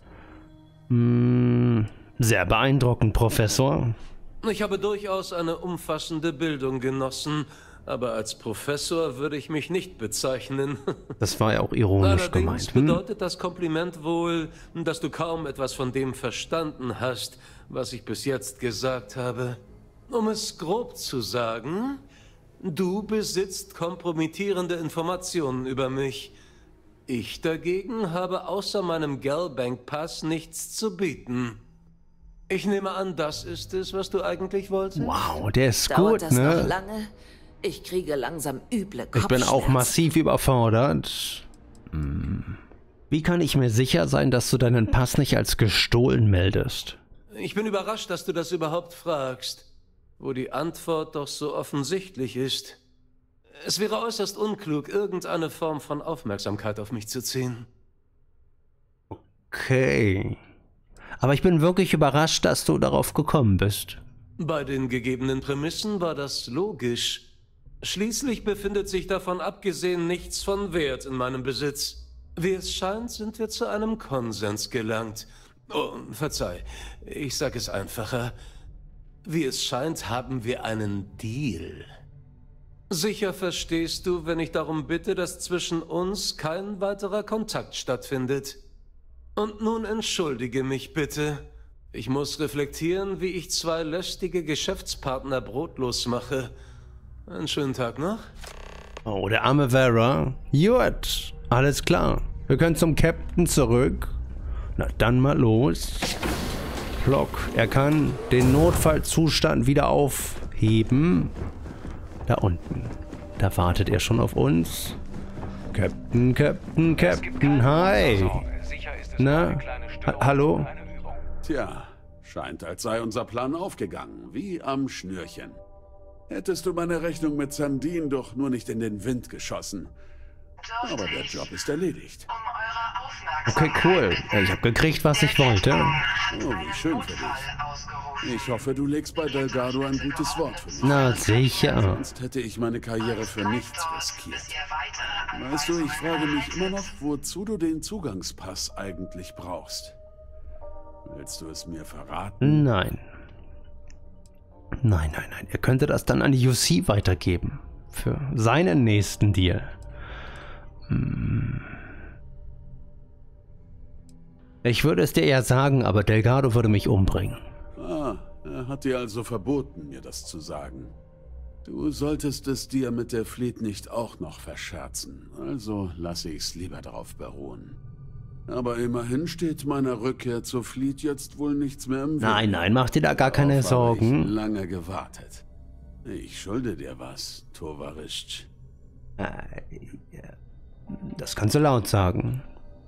Hm. Sehr beeindruckend, Professor. Ich habe durchaus eine umfassende Bildung genossen, aber als Professor würde ich mich nicht bezeichnen. Das war ja auch ironisch Allerdings gemeint. Hm? bedeutet das Kompliment wohl, dass du kaum etwas von dem verstanden hast, was ich bis jetzt gesagt habe. Um es grob zu sagen, du besitzt kompromittierende Informationen über mich. Ich dagegen habe außer meinem Gelbank-Pass nichts zu bieten. Ich nehme an, das ist es, was du eigentlich wolltest? Wow, der ist Dauert gut, das ne? noch lange? Ich kriege langsam üble Ich bin auch Kopfschmerzen. massiv überfordert. Hm. Wie kann ich mir sicher sein, dass du deinen Pass nicht als gestohlen meldest? Ich bin überrascht, dass du das überhaupt fragst, wo die Antwort doch so offensichtlich ist. Es wäre äußerst unklug, irgendeine Form von Aufmerksamkeit auf mich zu ziehen. Okay. Aber ich bin wirklich überrascht, dass du darauf gekommen bist. Bei den gegebenen Prämissen war das logisch. Schließlich befindet sich davon abgesehen nichts von Wert in meinem Besitz. Wie es scheint, sind wir zu einem Konsens gelangt. Oh, verzeih, ich sag es einfacher. Wie es scheint, haben wir einen Deal. Sicher verstehst du, wenn ich darum bitte, dass zwischen uns kein weiterer Kontakt stattfindet. Und nun entschuldige mich bitte. Ich muss reflektieren, wie ich zwei lästige Geschäftspartner brotlos mache. Einen schönen Tag noch. Oh, der arme Vera. Gut, alles klar. Wir können zum Captain zurück. Na, dann mal los. Block. Er kann den Notfallzustand wieder aufheben. Da unten. Da wartet er schon auf uns. Captain, Captain, Captain, hi. Na, ha hallo? Tja, scheint, als sei unser Plan aufgegangen, wie am Schnürchen. Hättest du meine Rechnung mit Sandine doch nur nicht in den Wind geschossen. Aber der Job ist erledigt. Okay, cool. Ich habe gekriegt, was ich wollte. Oh, wie schön für dich. Ich hoffe, du legst bei Delgado ein gutes Wort für mich. Na sicher. Sonst hätte ich meine Karriere für nichts riskiert. Weißt du, ich frage mich immer noch, wozu du den Zugangspass eigentlich brauchst. Willst du es mir verraten? Nein. Nein, nein, nein. Er könnte das dann an die U C weitergeben. Für seinen nächsten Deal. Hm. Ich würde es dir eher sagen, aber Delgado würde mich umbringen. Ah, er hat dir also verboten, mir das zu sagen. Du solltest es dir mit der Fleet nicht auch noch verscherzen. Also lasse ich's lieber darauf beruhen. Aber immerhin steht meiner Rückkehr zur Fleet jetzt wohl nichts mehr im Weg. Nein, nein, mach dir da gar keine Sorgen. Ich habe lange gewartet. Ich schulde dir was, Tovarisch. Äh, das kannst du laut sagen.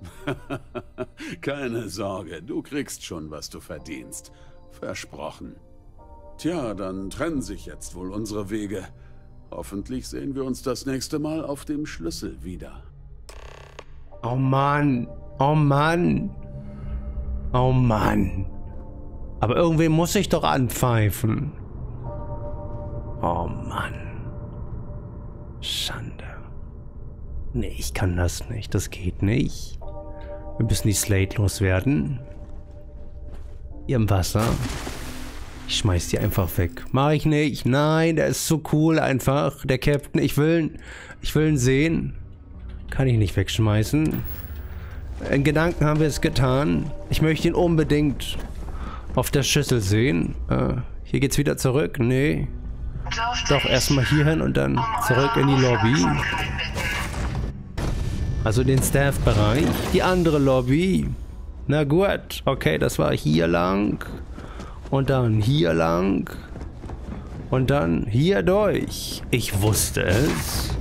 Keine Sorge, du kriegst schon, was du verdienst. Versprochen. Tja, dann trennen sich jetzt wohl unsere Wege. Hoffentlich sehen wir uns das nächste Mal auf dem Schlüssel wieder. Oh Mann, oh Mann, oh Mann. Aber irgendwie muss ich doch anpfeifen. Oh Mann. Schande. Nee, ich kann das nicht, das geht nicht. Wir müssen die Slate loswerden. Hier im Wasser. Ich schmeiß die einfach weg. Mach ich nicht. Nein, der ist so cool einfach. Der Captain. Ich will, ich will ihn sehen. Kann ich nicht wegschmeißen. In Gedanken haben wir es getan. Ich möchte ihn unbedingt auf der Schüssel sehen. Äh, hier geht's wieder zurück. Nee. Doch, erstmal hier hin und dann zurück in die Lobby. Also den Staff-Bereich. Die andere Lobby. Na gut. Okay, das war hier lang. Und dann hier lang. Und dann hier durch. Ich wusste es.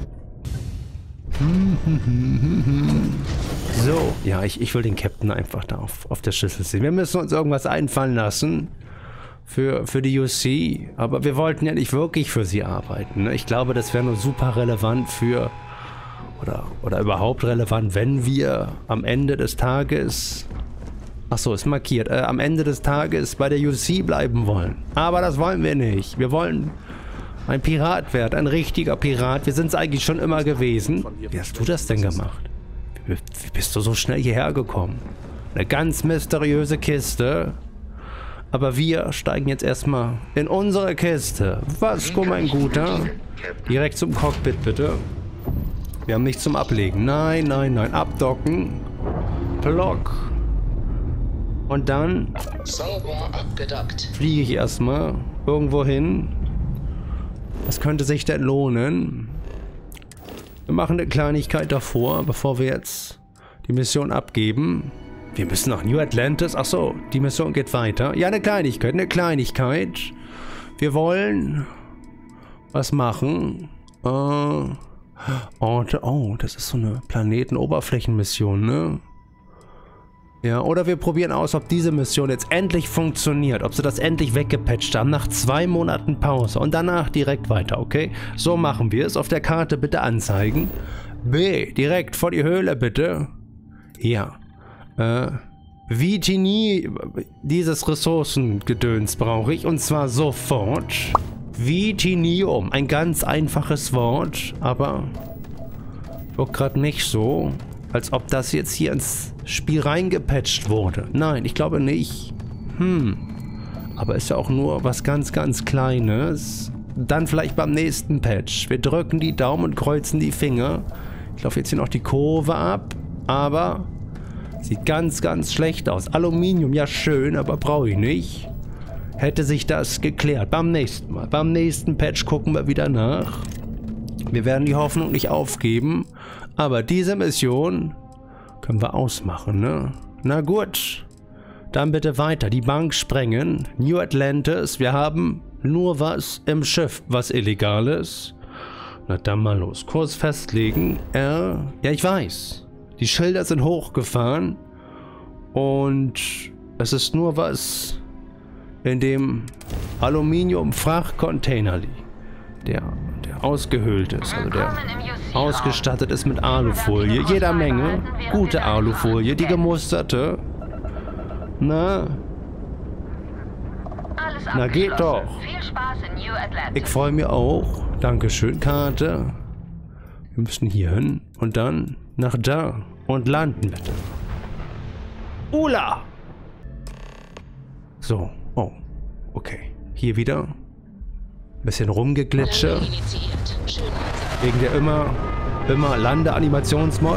So. Ja, ich, ich will den Captain einfach da auf, auf der Schüssel sehen. Wir müssen uns irgendwas einfallen lassen. Für, für die U C. Aber wir wollten ja nicht wirklich für sie arbeiten. Ne? Ich glaube, das wäre nur super relevant für... Oder, oder überhaupt relevant, wenn wir am Ende des Tages... Achso, ist markiert. Äh, am Ende des Tages bei der U C bleiben wollen. Aber das wollen wir nicht. Wir wollen ein Pirat werden. Ein richtiger Pirat. Wir sind es eigentlich schon immer gewesen. Wie hast du das denn gemacht? Wie, wie bist du so schnell hierher gekommen? Eine ganz mysteriöse Kiste. Aber wir steigen jetzt erstmal in unsere Kiste. Vasco, mein Guter. Direkt zum Cockpit, bitte. Wir haben nichts zum Ablegen. Nein, nein, nein. Abdocken. Block. Und dann sauber abgedockt. Fliege ich erstmal irgendwo hin. Was könnte sich denn lohnen? Wir machen eine Kleinigkeit davor, bevor wir jetzt die Mission abgeben. Wir müssen nach New Atlantis. Ach so, die Mission geht weiter. Ja, eine Kleinigkeit, eine Kleinigkeit. Wir wollen was machen. Äh, oh, oh, das ist so eine Planetenoberflächenmission, ne? Ja, oder wir probieren aus, ob diese Mission jetzt endlich funktioniert. Ob sie das endlich weggepatcht haben nach zwei Monaten Pause. Und danach direkt weiter, okay? So machen wir es. Auf der Karte bitte anzeigen. B, direkt vor die Höhle, bitte. Ja. Äh, wie Genie, dieses Ressourcengedöns brauche ich. Und zwar sofort. Vitinium. Ein ganz einfaches Wort, aber wirkt gerade nicht so, als ob das jetzt hier ins Spiel reingepatcht wurde. Nein, ich glaube nicht. Hm. Aber ist ja auch nur was ganz, ganz Kleines. Dann vielleicht beim nächsten Patch. Wir drücken die Daumen und kreuzen die Finger. Ich laufe jetzt hier noch die Kurve ab, aber sieht ganz, ganz schlecht aus. Aluminium, ja schön, aber brauche ich nicht. Hätte sich das geklärt. Beim nächsten Mal. Beim nächsten Patch gucken wir wieder nach. Wir werden die Hoffnung nicht aufgeben. Aber diese Mission können wir ausmachen, ne? Na gut. Dann bitte weiter. Die Bank sprengen. New Atlantis. Wir haben nur was im Schiff, was illegal ist. Na dann mal los. Kurs festlegen. R. Ja, ich weiß. Die Schilder sind hochgefahren. Und es ist nur was in dem Aluminium-Frachtcontainer liegt. Der, der ausgehöhlt ist. Also der ausgestattet ist mit Alufolie. Jeder Menge. Gute Alufolie. Die gemusterte. Na? Na geht doch. Ich freue mich auch. Dankeschön, Karte. Wir müssen hier hin und dann nach da und landen bitte. Ula! So, oh, okay. Hier wieder. Bisschen rumgeglitsche. Wegen der immer, immer Landeanimationsmod.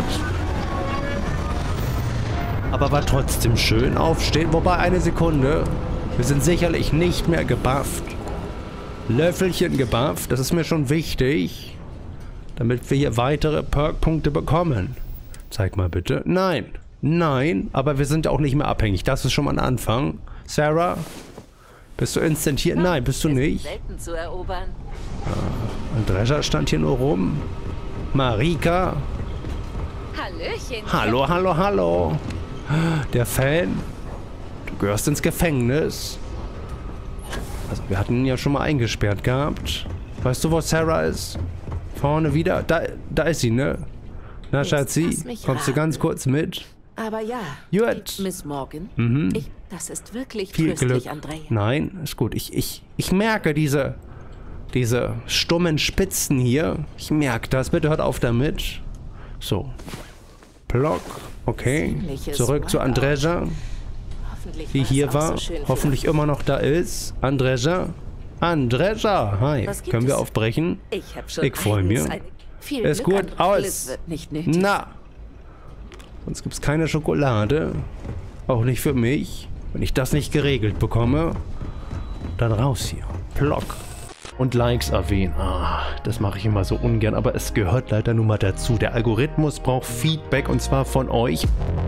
Aber war trotzdem schön. Aufstehen. Wobei, eine Sekunde. Wir sind sicherlich nicht mehr gebufft. Löffelchen gebufft. Das ist mir schon wichtig. Damit wir hier weitere Perk-Punkte bekommen. Zeig mal bitte. Nein. Nein. Aber wir sind auch nicht mehr abhängig. Das ist schon mal ein Anfang. Sarah? Bist du instant hier? Nein, bist du nicht. Selten zu erobern. Ah, Andrea stand hier nur rum. Marika. Hallöchen. Hallo, hallo, hallo. Der Fan. Du gehörst ins Gefängnis. Also wir hatten ihn ja schon mal eingesperrt gehabt. Weißt du, wo Sarah ist? Vorne wieder. Da, da ist sie, ne? Na, Schatzi, kommst du ganz kurz mit? Aber ja, Gut. Miss Morgan, Mhm. ich, das ist wirklich Viel tröstlich, Glück. Andrea. Nein, ist gut. Ich, ich, ich merke diese, diese stummen Spitzen hier. Ich merke das. Bitte hört auf damit. So. Block. Okay. Ziemliches Zurück zu Workout. Andrea, Hoffentlich die war es hier auch war. so schön für Hoffentlich immer noch da ist. Andrea. Andrea. Hi. Was gibt Können wir es? aufbrechen? Ich hab schon Ich freue mich. eines ein- Viel Ist Glück, gut Andrea. aus. Glück wird nicht nötig. Na. Sonst gibt es keine Schokolade. Auch nicht für mich. Wenn ich das nicht geregelt bekomme, dann raus hier. Plock. Und Likes erwähnen. Ah, das mache ich immer so ungern, aber es gehört leider nun mal dazu. Der Algorithmus braucht Feedback und zwar von euch.